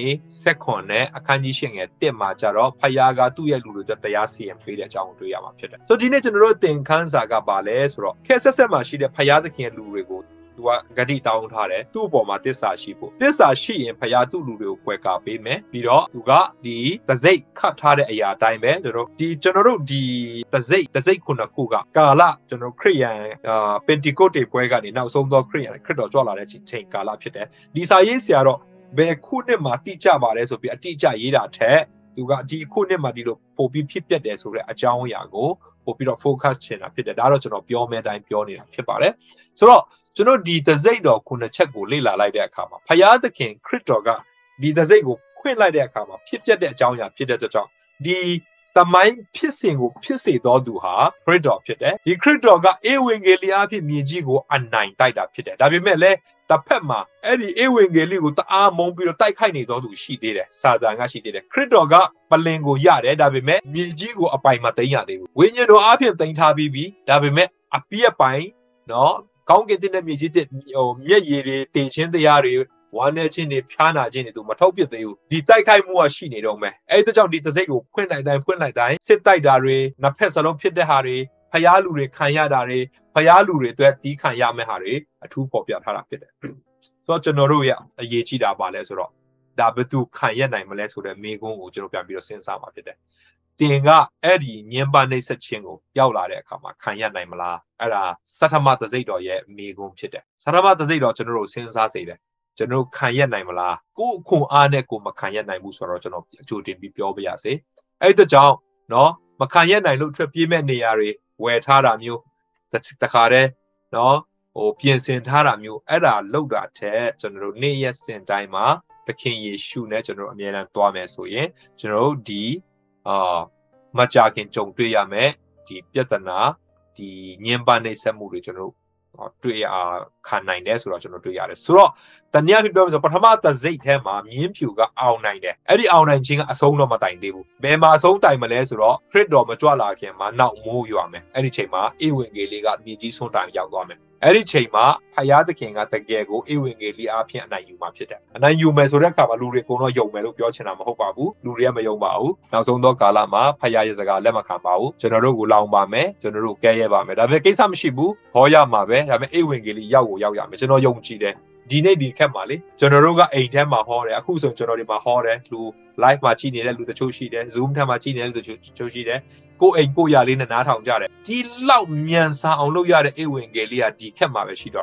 [SPEAKER 1] 7နဲ့အခန်းကြီး8ငယ်1မှာကြတော့ဖယားကသူ့ရဲ့လူတွေအတွက်တရားစီရင်ပေးတဲ့အကြောင်းကိုတွေ့ရမှာဖြစ်တယ်ဆိုဒီနေ့ကျွန်တော်တို့သင်ခန်းစာကပါလဲဆိုတော့ခေတ်ဆက်မှာရှိတဲ့ဖယားသခင်လူတွေကိုသူကဂတိတောင်းထားတယ်သူ့အပေါ်မှာတစ္ဆာရှိဖို့တစ္ဆာရှိရင်ဖယားသူ့လူတွေကိုကွယ်ကာပေးမယ်ပြီးတော့သူကဒီတစိတ်ခတ်ထားတဲ့အရာအတိုင်းပဲကျွန်တော်တို့ဒီတစိတ်ခုနှစ်ခုကကာလကျွန်တော်ခရစ်ယာန်ပင်တီကိုတေပွဲကနေနောက်ဆုံးသောခရစ်တော်ကြွလာတဲ့ချိန်ကာလဖြစ်တယ်ဒီစာရေးဆရာတော့ဘယ်ခုနှစ်မှာတိကျပါတယ်ဆိုပြီးအတိအကျရေးတာထက်သူကဒီခုနှစ်မှာဒီလိုပို့ပြီးဖြစ်ပျက်တယ်ဆိုတဲ့အကြောင်းအရာကိုပို့ပြီးတော့ focus ချင်တာဖြစ်တယ်ဒါတော့ကျွန်တော်ပြောမယ့်အတိုင်းပြောနေတာဖြစ်ပါတယ်ဆိုတော့ကျွန်တော်ဒီတစိတ်တော်ခုနှစ်ချက်ကိုလေ့လာလိုက်တဲ့အခါမှာဖယားသခင်ခရစ်တော်ကဒီတစိတ်ကိုဖွင့်လိုက်တဲ့အခါမှာဖြစ်ပျက်တဲ့အကြောင်းအရာဖြစ်တဲ့အတွက်ကြောင့်ဒီတမိုင်းဖြစ်စဉ်ကိုဖြစ်စေတော်သူဟာခရစ်တော်ဖြစ်တယ်ဒီခရစ်တော်ကဧဝံဂေလိအဖြစ်မြေကြီးကိုအနိုင်တိုက်တာဖြစ်တယ်ဒါပေမဲ့လည်းတစ်ဖက်မှာအဲ့ဒီဧဝံဂေလိကိုတအားမုန်းပြီးတော့တိုက်ခိုက်နေတော်သူရှိသေးတယ်စာတန်ကရှိသေးတယ်ခရစ်တော်ကပလင်ကိုရတယ်ဒါပေမဲ့မြေကြီးကိုအပိုင်မသိမ်းရသေးဘူးဝိညာဉ်တော်အဖြစ်သိမ်းထားပြီးဒါပေမဲ့အပြည့်အပိုင်နော်ကောင်းကင်တဲ့မြေကြီးမျက်ရည်တွေတင်ချင်းတရားတွေဝမ်းနေခြင်းတွေဖျားနာခြင်းတွေသူမထုတ်ပြသေးဘူးဒီတိုက်ခိုက်မှုကရှိနေတော့မယ်အဲ့ဒါကြောင့်ဒီတစိတ်ကိုဖွင့်လိုက်တိုင်းစစ်တိုက်တာတွေနှစ်ဖက်စလုံးဖြစ်တဲ့ဟာတွေဖျားလူတွေခံရတာတွေဖျားလူတွေအတွက်တီးခံရမယ့်ဟာတွေအထူးပေါ်ပြထားတာဖြစ်တယ်ဆိုတော့ကျွန်တော်တို့ရဲ့အရေးကြီးတာပါလဲဆိုတော့ဒါဘယ်သူခံရနိုင်မလဲဆိုတဲ့မိကုန်းကိုကျွန်တော်ပြန်ပြီးတော့စဉ်းစားမှာဖြစ်တယ်တင်ကအဲ့ဒီညင်ပါနှိပ်စက်ခြင်းကိုရောက်လာတဲ့အခါမှာခံရနိုင်မလားအဲ့ဒါစထမတစိတ်တော်ရဲ့မိကုန်းဖြစ်တယ်စထမတစိတ်တော်ကျွန်တော်တို့စဉ်းစားစေတယ်ကျွန်တော်ခံရနိုင်မလားကိုယ်ခွန်အားနဲ့ကိုမခံရနိုင်ဘူးဆိုတော့ကျွန်တော်အကျိုးတင်ပြီးပြောပြရစေအဲ့ဒါကြောင့်နော်မခံရနိုင်လို့ထွက်ပြေးမဲ့နေရာတွေဝယ်ထားတာမျိုးတခါတည်းနော်ပြင်ဆင်ထားတာမျိုးအဲ့ဒါလောက်တာထက်ကျွန်တော်တို့နေ့ရက်စဉ်တိုင်းမှာသခင်ယေရှုနဲ့ကျွန်တော်တို့အမြဲတမ်းသွားမယ်ဆိုရင်ကျွန်တော်တို့ဒီမကြာခင်ကြုံတွေ့ရမယ်ဒီပြဿနာဒီညင်ပနှိပ်စက်မှုတွေကျွန်တော်တို့တွေ့ခံနိုင်တယ်ဆိုတော့ကျွန်တော်တွေ့ရတယ်ဆိုတော့တနည်းအားဖြင့်ပြောမယ်ဆိုပထမတစိတ်ထဲမှာမြင်းဖြူကအောင်နိုင်တယ်အဲ့ဒီအောင်နိုင်ခြင်းကအဆုံးတော့မတိုင်သေးဘူးဘယ်မှာအဆုံးတိုင်မလဲဆိုတော့ခရစ်တော်မကြွလာခင်မှာနောက်မိုးရွာမယ်အဲ့ဒီချိန်မှာဧဝံဂေလိကမြေကြီးဆုံးတိုင်ရောက်သွားမယ်အဲ့ဒီချိန်မှာဖယားသခင်ကတကယ်ကိုဧဝံဂေလိအားဖြင့်အနိုင်ယူမှာဖြစ်တယ်အနိုင်ယူမယ်ဆိုတဲ့အခါမှာလူတွေအကုန်လုံးယုံမယ်လို့ပြောချင်တာမဟုတ်ပါဘူးလူတွေကမယုံပါဘူးနောက်ဆုံးသောကာလမှာဖယားရဲ့စကားလက်မခံပါဘူးကျွန်တော်တို့ကိုလောင်ပါမယ်ကျွန်တော်တို့ကဲရဲပါမယ်ဒါပေမဲ့ကိစ္စမရှိဘူးဟောရမှာပဲဒါပေမဲ့ဧဝံဂေလိရောက်ရမယ်ကျွန်တော်ယုံကြည်တယ်ဒီနေ့ဒီခက်မှာလေကျွန်တော်တို့ကအိမ်ထဲမှာဟောတယ်အခုဆိုကျွန်တော်ဒီမှာဟောတယ်လူ live မှာကြည့်နေတဲ့လူတချို့ရှိတယ် Zoom ထဲမှာကြည့်နေတဲ့လူတချို့ရှိတယ်ကိုအိမ်ကိုရလေးနဲ့နားထောင်ကြတယ်ဒီလောက်မြန်ဆန်အောင်လုပ်ရတဲ့ဧဝံဂေလိကဒီခက်မှာပဲရှိတော့တယ်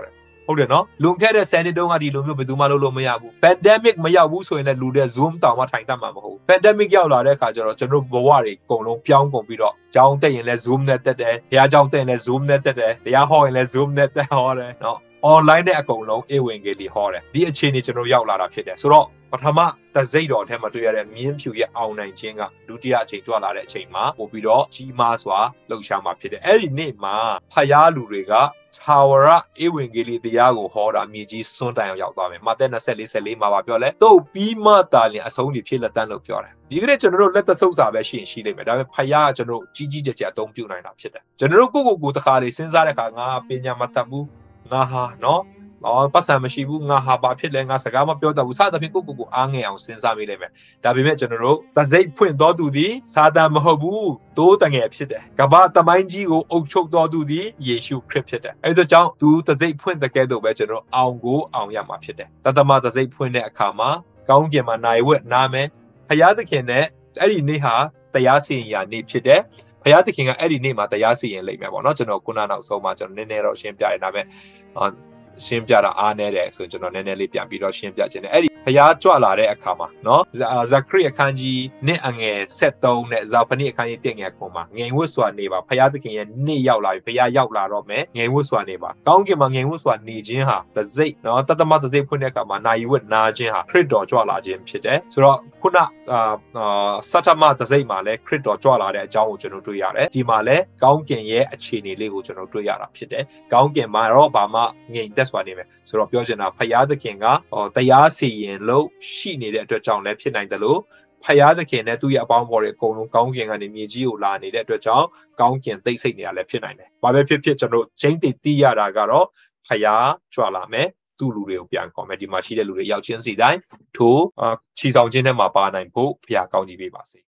[SPEAKER 1] ဟုတ်တယ်နော်လွန်ခဲ့တဲ့10နှစ်တုန်းကဒီလိုမျိုးဘယ်သူမှလုပ်လို့မရဘူး pandemic မရောက်ဘူးဆိုရင်လည်းလူတွေ zoom တောင်မှထိုင်တတ်မှာမဟုတ်ဘူး pandemic ရောက်လာတဲ့အခါကျတော့ကျွန်တော်ဘဝတွေအကုန်လုံးပြောင်းကုန်ပြီးတော့ကျောင်းတက်ရင်လည်း zoom နဲ့တက်တယ်ဘုရားကျောင်းတက်ရင်လည်း zoom နဲ့တက်တယ်တရားဟောရင်လည်း zoom နဲ့တက်ဟောတယ်နော် online နဲ့အကုန်လုံးဧဝံဂေလိဟောတယ်ဒီအခြေအနေကျွန်တော်ရောက်လာတာဖြစ်တယ်ဆိုတော့ပထမတစိတ်တော်ထဲမှာတွေ့ရတဲ့မြင်းဖြူရဲ့အောင်နိုင်ခြင်းကဒုတိယအချိန်ကြွလာတဲ့အချိန်မှာပို့ပြီးတော့ကြီးမားစွာလှုပ်ရှားမှာဖြစ်တယ်အဲ့ဒီနေ့မှာဖယားလူတွေကထာဝရဧဝံဂေလိတရားကိုဟောတာမြေကြီးစွန်းတိုင်အောင်ရောက်သွားမယ်မာသဲ24:14မှာပြောလဲတို့ပြီးမှတာလင်အဆုံးဒီဖြစ်လက်တန်းလို့ပြောတယ်ဒီကနေ့ကျွန်တော်တို့လက်သက်ဆုပ်စာပဲရှိရင်ရှိလိမ့်မယ်ဒါပေမဲ့ဖယားကကျွန်တော်တို့ကြီးကြီးကျယ်ကျယ်အသုံးပြုနိုင်တာဖြစ်တယ်ကျွန်တော်တို့ကိုတခါလေစဉ်းစားတဲ့အခါငါပညာမတတ်ဘူးငါဟာနော်ပတ်စံမရှိဘူးငါဟာဘာဖြစ်လဲငါစကားမပြောတတ်ဘူးစသဖြင့်ကိုအားငယ်အောင်စဉ်းစားမိလိမ့်မယ်ဒါပေမဲ့ကျွန်တော်တို့တစိမ့်ဖွင့်တော်သူသည်စာတန်မဟုတ်ဘူးတိုးတငယ်ဖြစ်တယ်ကမ္ဘာတမိုင်းကြီးကိုအုပ်ချုပ်တော်သူသည်ယေရှုခရစ်ဖြစ်တယ်အဲဒါကြောင့်သူတစိမ့်ဖွင့်တဲ့ကဲ့သို့ပဲကျွန်တော်အောင်ရမှာဖြစ်တယ်တသမတစိမ့်ဖွင့်တဲ့အခါမှာကောင်းကင်မှာနိုင်ဝက်နာမယ်ဖယားသခင်နဲ့အဲ့ဒီနေ့ဟာတရားစီရင်ရာနေ့ဖြစ်တယ်ဖယားသခင်ကအဲ့ဒီနေ့မှာတရားစီရင်လိမ့်မယ်ပေါ့နော်ကျွန်တော်ခုနနောက်ဆုံးမှာကျွန်တော်နည်းနည်းတော့ရှင်းပြရဒါပေမဲ့ရှင်းပြတာအားနည်းတယ်ဆိုကျွန်တော်နည်းနည်းလေးပြန်ပြီးတော့ရှင်းပြခြင်းတယ်အဲ့ဒီဖျားကြွလာတဲ့အခါမှာနော်ဇခရိအခန်းကြီးနှစ်အငယ်73နဲ့ဇာဖနိအခန်းကြီး1ငယ်9မှာငြိမ်ဝတ်စွာနေပါဖျားသခင်ရဲ့နေ့ရောက်လာပြီဖျားရောက်လာတော့မယ်ငြိမ်ဝတ်စွာနေပါကောင်းကင်မှာငြိမ်ဝတ်စွာနေခြင်းဟာတစိမ့်နော်တသမတစိမ့်ဖွင့်တဲ့အခါမှာနာယီဝတ်နာခြင်းဟာခရစ်တော်ကြွလာခြင်းဖြစ်တယ်ဆိုတော့ခုနစတမတစိမ့်မှာလည်းခရစ်တော်ကြွလာတဲ့အကြောင်းကိုကျွန်တော်တွေ့ရတယ်ဒီမှာလည်းကောင်းကင်ရဲ့အခြေအနေလေးကိုကျွန်တော်တွေ့ရတာဖြစ်တယ်ကောင်းကင်မှာတော့ဘာမှငြိမ်သက်စွာနေမယ်ဆိုတော့ပြောချင်တာဖယားသခင်ကတရားစီရင်လို့ရှိနေတဲ့အတွက်ကြောင့်လည်းဖြစ်နိုင်တယ်လို့ဖယားသခင်နဲ့သူ့ရဲ့အပေါင်းအဖော်တွေအကုန်လုံးကောင်းကင်ကနေမြေကြီးကိုလာနေတဲ့အတွက်ကြောင့်ကောင်းကင်သိစိတ်နေတာလည်းဖြစ်နိုင်တယ်။ဘာပဲဖြစ်ဖြစ်ကျွန်တော်ကျင်းသိရတာကတော့ဖယားကြွလာမယ်သူ့လူတွေကိုပြန်ခေါ်မယ်ဒီမှာရှိတဲ့လူတွေရောက်ချင်းစီတိုင်းထိုးချီဆောင်ခြင်းထဲမှာပါနိုင်ဖို့ဖယားကောင်းကြီးပေးပါစေ။